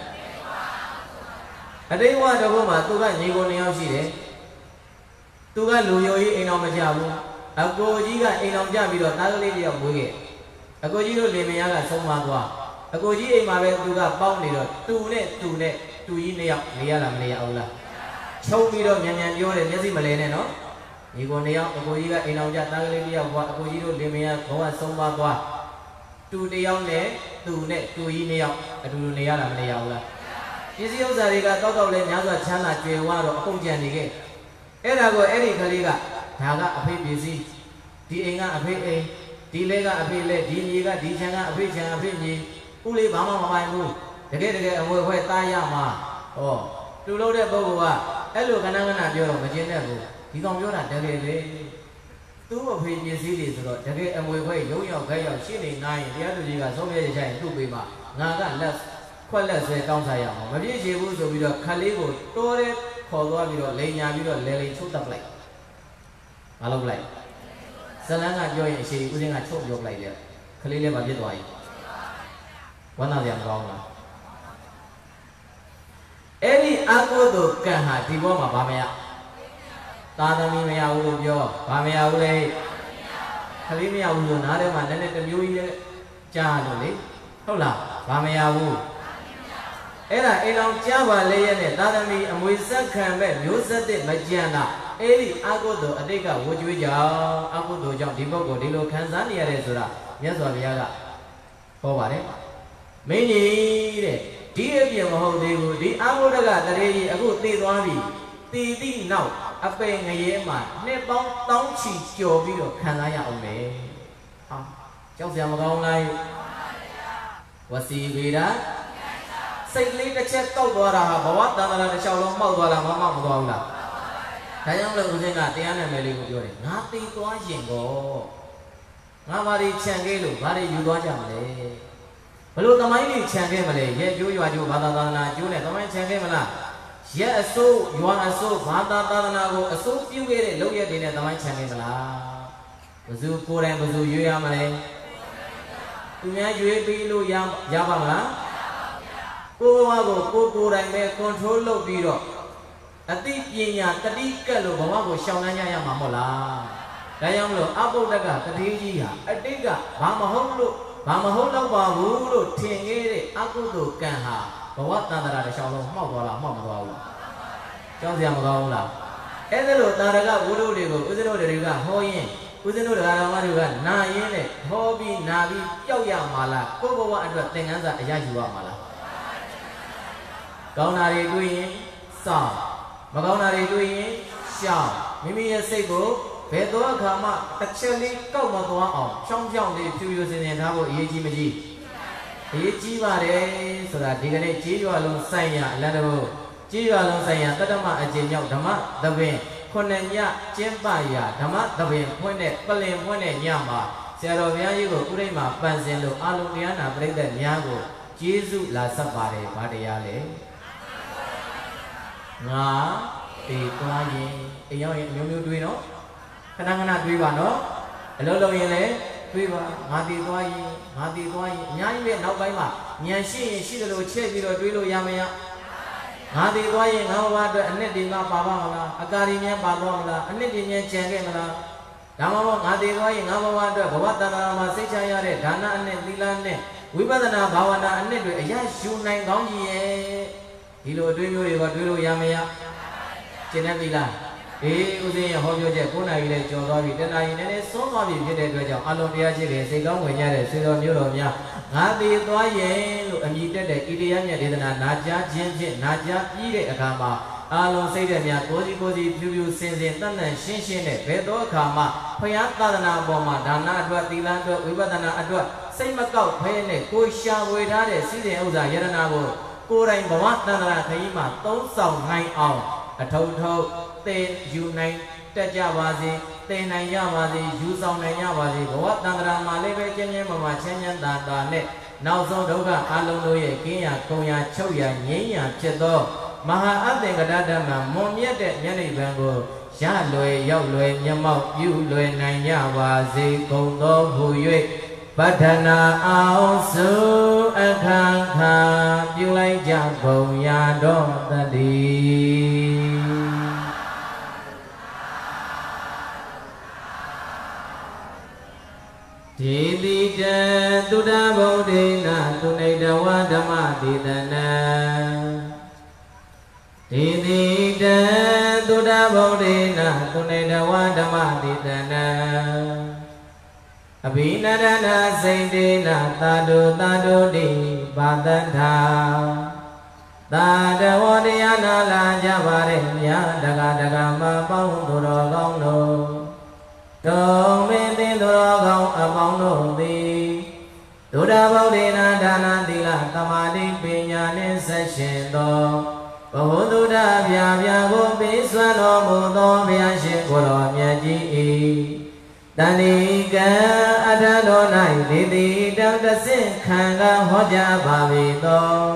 ở đây qua đâu mà tôi cái nhiều con nhau gì đấy tôi cái lùi vô ý anh ông mà chào luôn ác cô chỉ cái anh ông chào bị đọt ta lấy đi học buổi kì ác cô chỉ đôi liền mình cái sống mà qua ác cô chỉ anh mà về tôi cái bao nhiêu rồi tu nè tu nè tu gì nè học nè làm nè học là châu bị đọt nhàn nhàn vô để nhớ gì mà lên này nó nhiều con nhau ác cô chỉ cái anh ông chào ta lấy đi học qua ác cô chỉ đôi liền mình có sống mà qua tu nè học nè tu nè tu gì nè học tu nè làm nè học là cái gì ông già cái tao tao lên nhà rồi chán là chuyện qua rồi không chán gì cái ấy là cái ấy cái gì cả thằng cái phải biết gì đi anh cái phải anh đi lấy cái phải lấy đi gì cái đi chăng cái phải chăng phải gì u lấy bao mà bao nhiêu cái cái cái ông vừa phải tay mà ồ tu lâu đấy bao nhiêu à ấy lúc cái nào cái nàoပြောrồi mà chuyện đấy bao thì khôngပြောlà cái cái cái tu mà phải biết gì thì rồi cái cái ông vừa phải giống nhau cái nhau xin này này cái đó gì cả số bây giờ chạy tu bị mà ngã cái là khoan là sẽ đóng sai à mà biết gì cũng rồi bây giờ khai lý của tôi đấy khó quá bây giờ lấy nhà bây giờ lấy lấy chút tập lại mà lâu lại sau đó ngài cho những gì cũng như ngài chút dục lại được khai lý lên bao nhiêu tuổi quan nào điểm con là ấy đi ác cô đồ cả hai thì bao mà ba mẹ ta đang mi mẹ ao luôn vô ba mẹ ao đây khai lý mẹ ao luôn hả đấy mà nên nên tầm vui cha rồi đấy không là ba mẹ ao ấy là anh ông cha bà lấy này ta đang đi mùi sắc khăn bé miếu sắc để mà chèn à ấy đi ác cô đồ ở đây cả vô chui giờ ác cô đồ trong đi bao cô đi lô khán giả này đấy rồi là nhớ rồi bây giờ có bà đấy mấy gì đấy đi ở biển mà hầu đi đi ác cô đó cả tại đây ác cô tì toa đi tì tì nào ác bé ngày ấy mà nè bóng tống chỉ chiều đi được khán giả nhà ông này à trong xe mà con này và gì vì đó xây lý cái chết câu đùa là bảo vắt đó là sau đó mau đùa là mau mau đùa là thấy không được rồi là tiếng này mày liền một rồi ngã tí toa chuyện cô ngã vào đi chèn cái lũ vào đi du toa chẳng đấy bây giờ tao đi chèn cái mà đấy ye chú yêu chú bà ta ta na chú này tao mấy chèn cái mà là ye số yuan số bà ta ta na cô số yêu cái đấy lâu ye đi này tao mấy chèn cái mà là bây giờ cô này bây giờ yêu mà đấy tụi nhá yêu đi lu ya ya bằng là cô hoa cô cô cô này mẹ control lâu đi rồi, tại vì nhà tại vì cái lúc bà cô sau này nhà mà một là, cái ông lúc áp dụng cái cái gì gì hả, cái cái bà mà hốt lúc bà mà hốt lâu bà vũ lúc thiền cái đấy áp dụng được cả hả, bà quá ta ra để sau lúc mau qua là mau mà qua là, trong gì mà qua là, cái lúc ta ra cái vũ lúc đi cô, cái lúc đi cái hoi nhỉ, cái lúc đi cái mà đi cái na nhỉ này, hoi bi na bi châu ya mà là, cô cô anh được tiếng Anh ra ya chịu mà là câu nào đi đuôi sao mà câu nào đi đuôi sao mình bây giờ xây bộ về đó khám mà tất nhiên đi câu mà tôi học trong trong thì chú ý xem tháo bộ ý chí mà gì ý chí mà đấy sau đó thì cái này chỉ vào lòng say nhà là đâu chỉ vào lòng say nhà tất cả mà chỉ nhau thầm á đặc biệtคนเนี่ยเนี่ยเจ็บป่ายาธรรมะตะเวนพ้นเนี่ยปเลนพ้นเนี่ยเนี่ยมาเสียเราเนี่ยยี่ก็อุริมาปันเซนโลอาลุเนี่ยนาปริเดเนี่ยก็เจสุลาสับบาร์บาเดียเลยงาตีตัวยิงไอ้ยังยังมีด้วยเนาะขนาดขนาดด้วยบ้านเนาะแล้วเราอย่างเลยด้วยบ้านงาตีตัวยิงงาตีตัวยิงยังยังนับไปมายังชี้ชี้ตัวเชื่อที่เราด้วยเรายังไม่ยังงาตีตัวยิงงาว่าด้วยอันนี้ดีมาป่าวมาละอาการนี้ป่าวมาละอันนี้ดีเนี่ยเจงกันมาละดามาว่างาตีตัวยิงงาว่าด้วยบวชตนามาเสียใจอะไรฐานะอันนี้ดีล้านเนี่ยวิปัสสนาภาวนาอันนี้ด้วยยังชูในก้องจีเอဒီလိုအတွေးမျိုးတွေကတွေးလို့ရမရကျင်နေပြီလားအေးဦးစင်းရဟောပြောချက်9နာရီလည်းကျော်သွားပြီတနာရီနဲ့လည်းစောသွားပြီဖြစ်တဲ့အတွက်ကြောင့်အလုံးတရားရှိတဲ့စိတ်ကောင်းဝင်ကြတဲ့ဆွေတော်မျိုးတော်များငါသေးသွားရင်လို့အမိတက်တဲ့ဣတိယမြတ်ဒေသနာနာကြားခြင်းဖြင့်နာကြားပြီးတဲ့အခါမှာအလုံးစိတ်တဲ့များကိုစီကိုစီဖြူဖြူစင်စင်တန်တန်ရှင်းရှင်းနဲ့ဘယ်တော့အခါမှဖယားသာသနာပေါ်မှာဒါနအတွက်သီလအတွက်ဝိပဿနာအတွက်စိတ်မကောက်ဖဲနဲ့ကိုရှာဝေထားတဲ့စီစဉ်ဥစ္စာယရနာကိုကိုယ်တိုင်ဘဝတန္တရာခရီးမှာသုံးဆောင်နိုင်အောင်အထောက်ထောက်သင်ယူနိုင်တက်ကြပါစေသင်နိုင်ကြပါစေယူဆောင်နိုင်ကြပါစေဘဝတန္တရာမှာလည်းပဲကျဉ်းကျဉ်းမာမာချမ်းချမ်းသာသာနဲ့နောက်ဆုံးဒုက္ခအလုံးတို့ရဲ့ကင်းရာကုံရာချုပ်ရာငြိမ်းရာဖြစ်သောမဟာအသင်္ကတဓမ္မမွန်မြတ်တဲ့ဉာဏ်နိဗ္ဗာန်ကိုရလွယ်ရောက်လွယ်မျက်မှောက်ပြုလွယ်နိုင်ကြပါစေကုန်သောဟူ၍ Bát na áo su a khang kha Biêu lai cha bồng ya đo ta đi Thì đi cha tu đa bồ đề na tu này đa wa dhamma đi ta na Thì đi cha tu đa bồ đề na tu này đa wa dhamma đi ta na Abhinadana Sayyidina Tadu Tadu Di Bhatantha Tadavadhyana La Javarenya Daga Daga Ma Pong Turo Gong No Trong Bên Tiên Turo Gong A Pong No Di Tuda Bhaudena Dana Tila Tamadi Pinya Nisa Shinto Bahu Tuda Vya Vya Go Piswano Muto Vya Shikuro Myaji Tani ka adano nai diti dam dasin khanga hoja bhavi to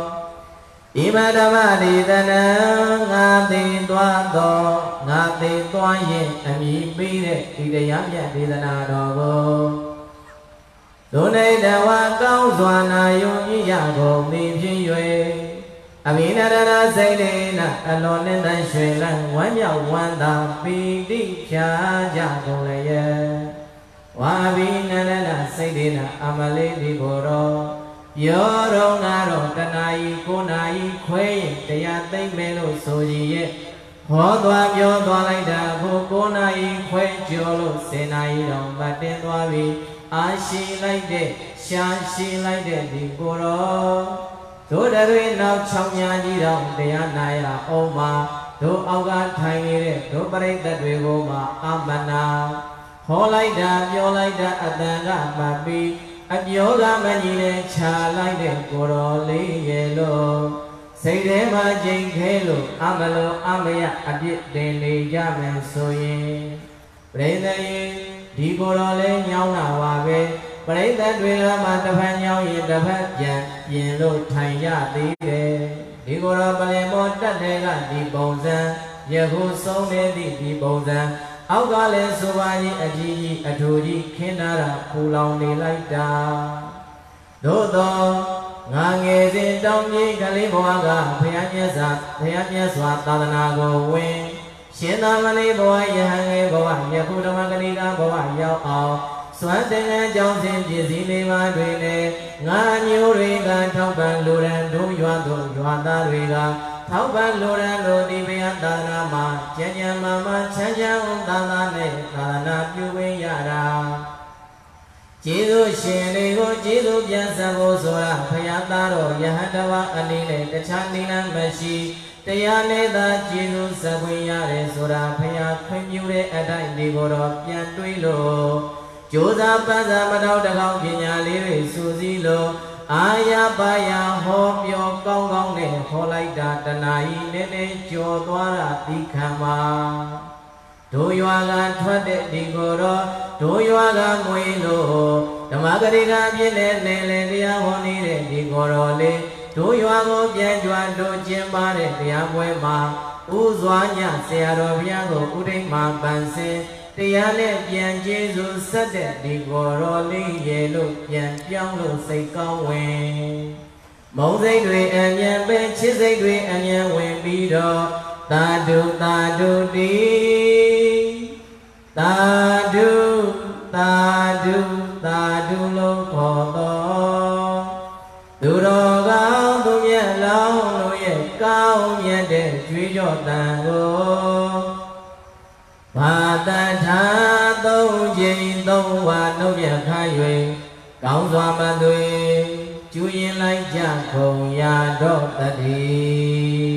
Ima dhamma di tana nga ti twa to nga ti twa yin ami pi de diတရားမြတ်ဒေသနာတော်ကိုဒုနေတဝါကောင်းစွာနာယုံကြည်ရကုန်သည်ဖြစ်၍အမိနာရဏစိတ်တေနအလွန်နဲ့တန်ရွှင်လန်းဝမ်းမြောက်ဝမ်းသာပီတိဖြာကြကုန်လျက်ဝါဘိနန္ဒနာစိတ်တေနအမလေးဒီကိုတော့ပြောတော့ငါတော့တနာဤကိုနာဤခွဲရင်တရားသိမ့်မယ်လို့ဆိုရရဲ့ဟောသွားပြောသွားလိုက်တာကိုကိုနာဤခွဲကြော်လို့စေနာဤတော်မတင်သွားပြီအာရှိလိုက်တဲ့ရှာရှိလိုက်တဲ့ဒီကိုတော့တို့တွေနောက်ချောင်းညာကြီးတော့တရားနာရအောင်မှာတို့အောက်ကထိုင်နေတဲ့တို့ပရိသတ်တွေကိုမှအမနာဟောလိုက်တာပြောလိုက်တာအတန်ကမှတ်ပြီးအပြောကမကြီးနဲ့ခြာလိုက်တဲ့ကိုတော်လေးရဲ့လို့စိတ်ထဲမှာကြိမ်ခဲလို့အမလို့အမရအပြစ်တင်နေကြမယ်ဆိုရင်ပြိဿရေဒီကိုတော်လေးညောင်းတာပါပဲပရိသတ်တွေကမှတစ်ဖက်ညောင်းရင်တစ်ဖက်ပြန်ပြင်လို့ထိုင်ရသေးတယ်ဒီကိုယ်တော်ပလင်မောတက်တဲ့ကဒီပုံစံယခုဆုံးတဲ့ဒီပုံစံအောက်ကလည်းဆိုပါရင်အကြီးကြီးအထူကြီးခင်းနာတာပူလောင်နေလိုက်တာသို့သောငါငယ်စဉ်တောင်းကြီးကလေးဘဝကဘုရားမြတ်စွာဘုရားမြတ်စွာသာသနာကိုဝင်ရှင်သာမဏေဘဝယဟန်ငယ်ဘဝယခုဓမ္မကလိကဘဝရောက်အောင်စွမ်းတဲ့အကြောင်းစဉ်ပစ္စည်းလေးပါးတွေနဲ့ငါမျိုးတွေကထောက်ပံ့လိုရန်တို့ရွာတို့ရွာသားတွေကထောက်ပံ့လိုရန်တို့ဒီဘုရားသာသနာမှာကျမ်းကျမ်းမာမာချမ်းချမ်းသာသာနဲ့သာသနာပြုဝေးရတာကျေးဇူးရှင်တွေကိုကျေးဇူးပြန်ဆက်ဖို့ဆိုတာဘုရားသားတော်ယဟန်တဝအနေနဲ့တခြားနည်းလမ်းမရှိတရားနဲ့သာကျေးဇူးဆက်ခွင့်ရတယ်ဆိုတာဘုရားခွင့်ပြုတဲ့အတိုင်းဒီကိုတော့ပြန်တွေးလို့ကြိုးစားပန်းစားမတော်တကောင်းပညာလေးတွေစူးစီးလို့အာရပါယဟောပြောကောင်းကောင်းနဲ့ဟောလိုက်တာတဏှာကြီးနဲ့နဲ့ကြော်သွားတာဒီခံမှာတို့ရွာကထွက်တဲ့ဒီကိုတော့တို့ရွာကမွေးလို့ဓမ္မဂရိကပြည့်နဲ့နေလေတရားဟောနေတဲ့ဒီကိုတော်လေးတို့ရွာကိုပြန်ကြွတို့ကျင်းပါတဲ့တရားပွဲမှာဥစွာညဆရာတော်ဘုရားကိုဥဒိဋ္ဌမှာပန်ဆင်းတရားနဲ့ပြန်ကျေးဇူးဆက်တဲ့ဒီကိုယ်တော်လေးရေလို့ပြန်ပြောင်းလို့စိတ်ကောင်းဝင်မုံစိတ်တွေအမြန်ပဲချစ်စိတ်တွေအမြန်ဝင်ပြီးတော့သာဓုသာဓုတိသာဓုသာဓုသာဓုလို့ခေါ်တော်သူတော်ကောင်းသူမြတ်လောင်းတို့ရဲ့ကောင်းမြတ်တဲ့ကြွေးကြော်တန်ကိုဘာတထာသုံးချိန်သုံးဝါနှုတ်ပြခါ၍ကောင်းစွာမသွေကျူရင်လိုက်ကြခုံရတော့တည်း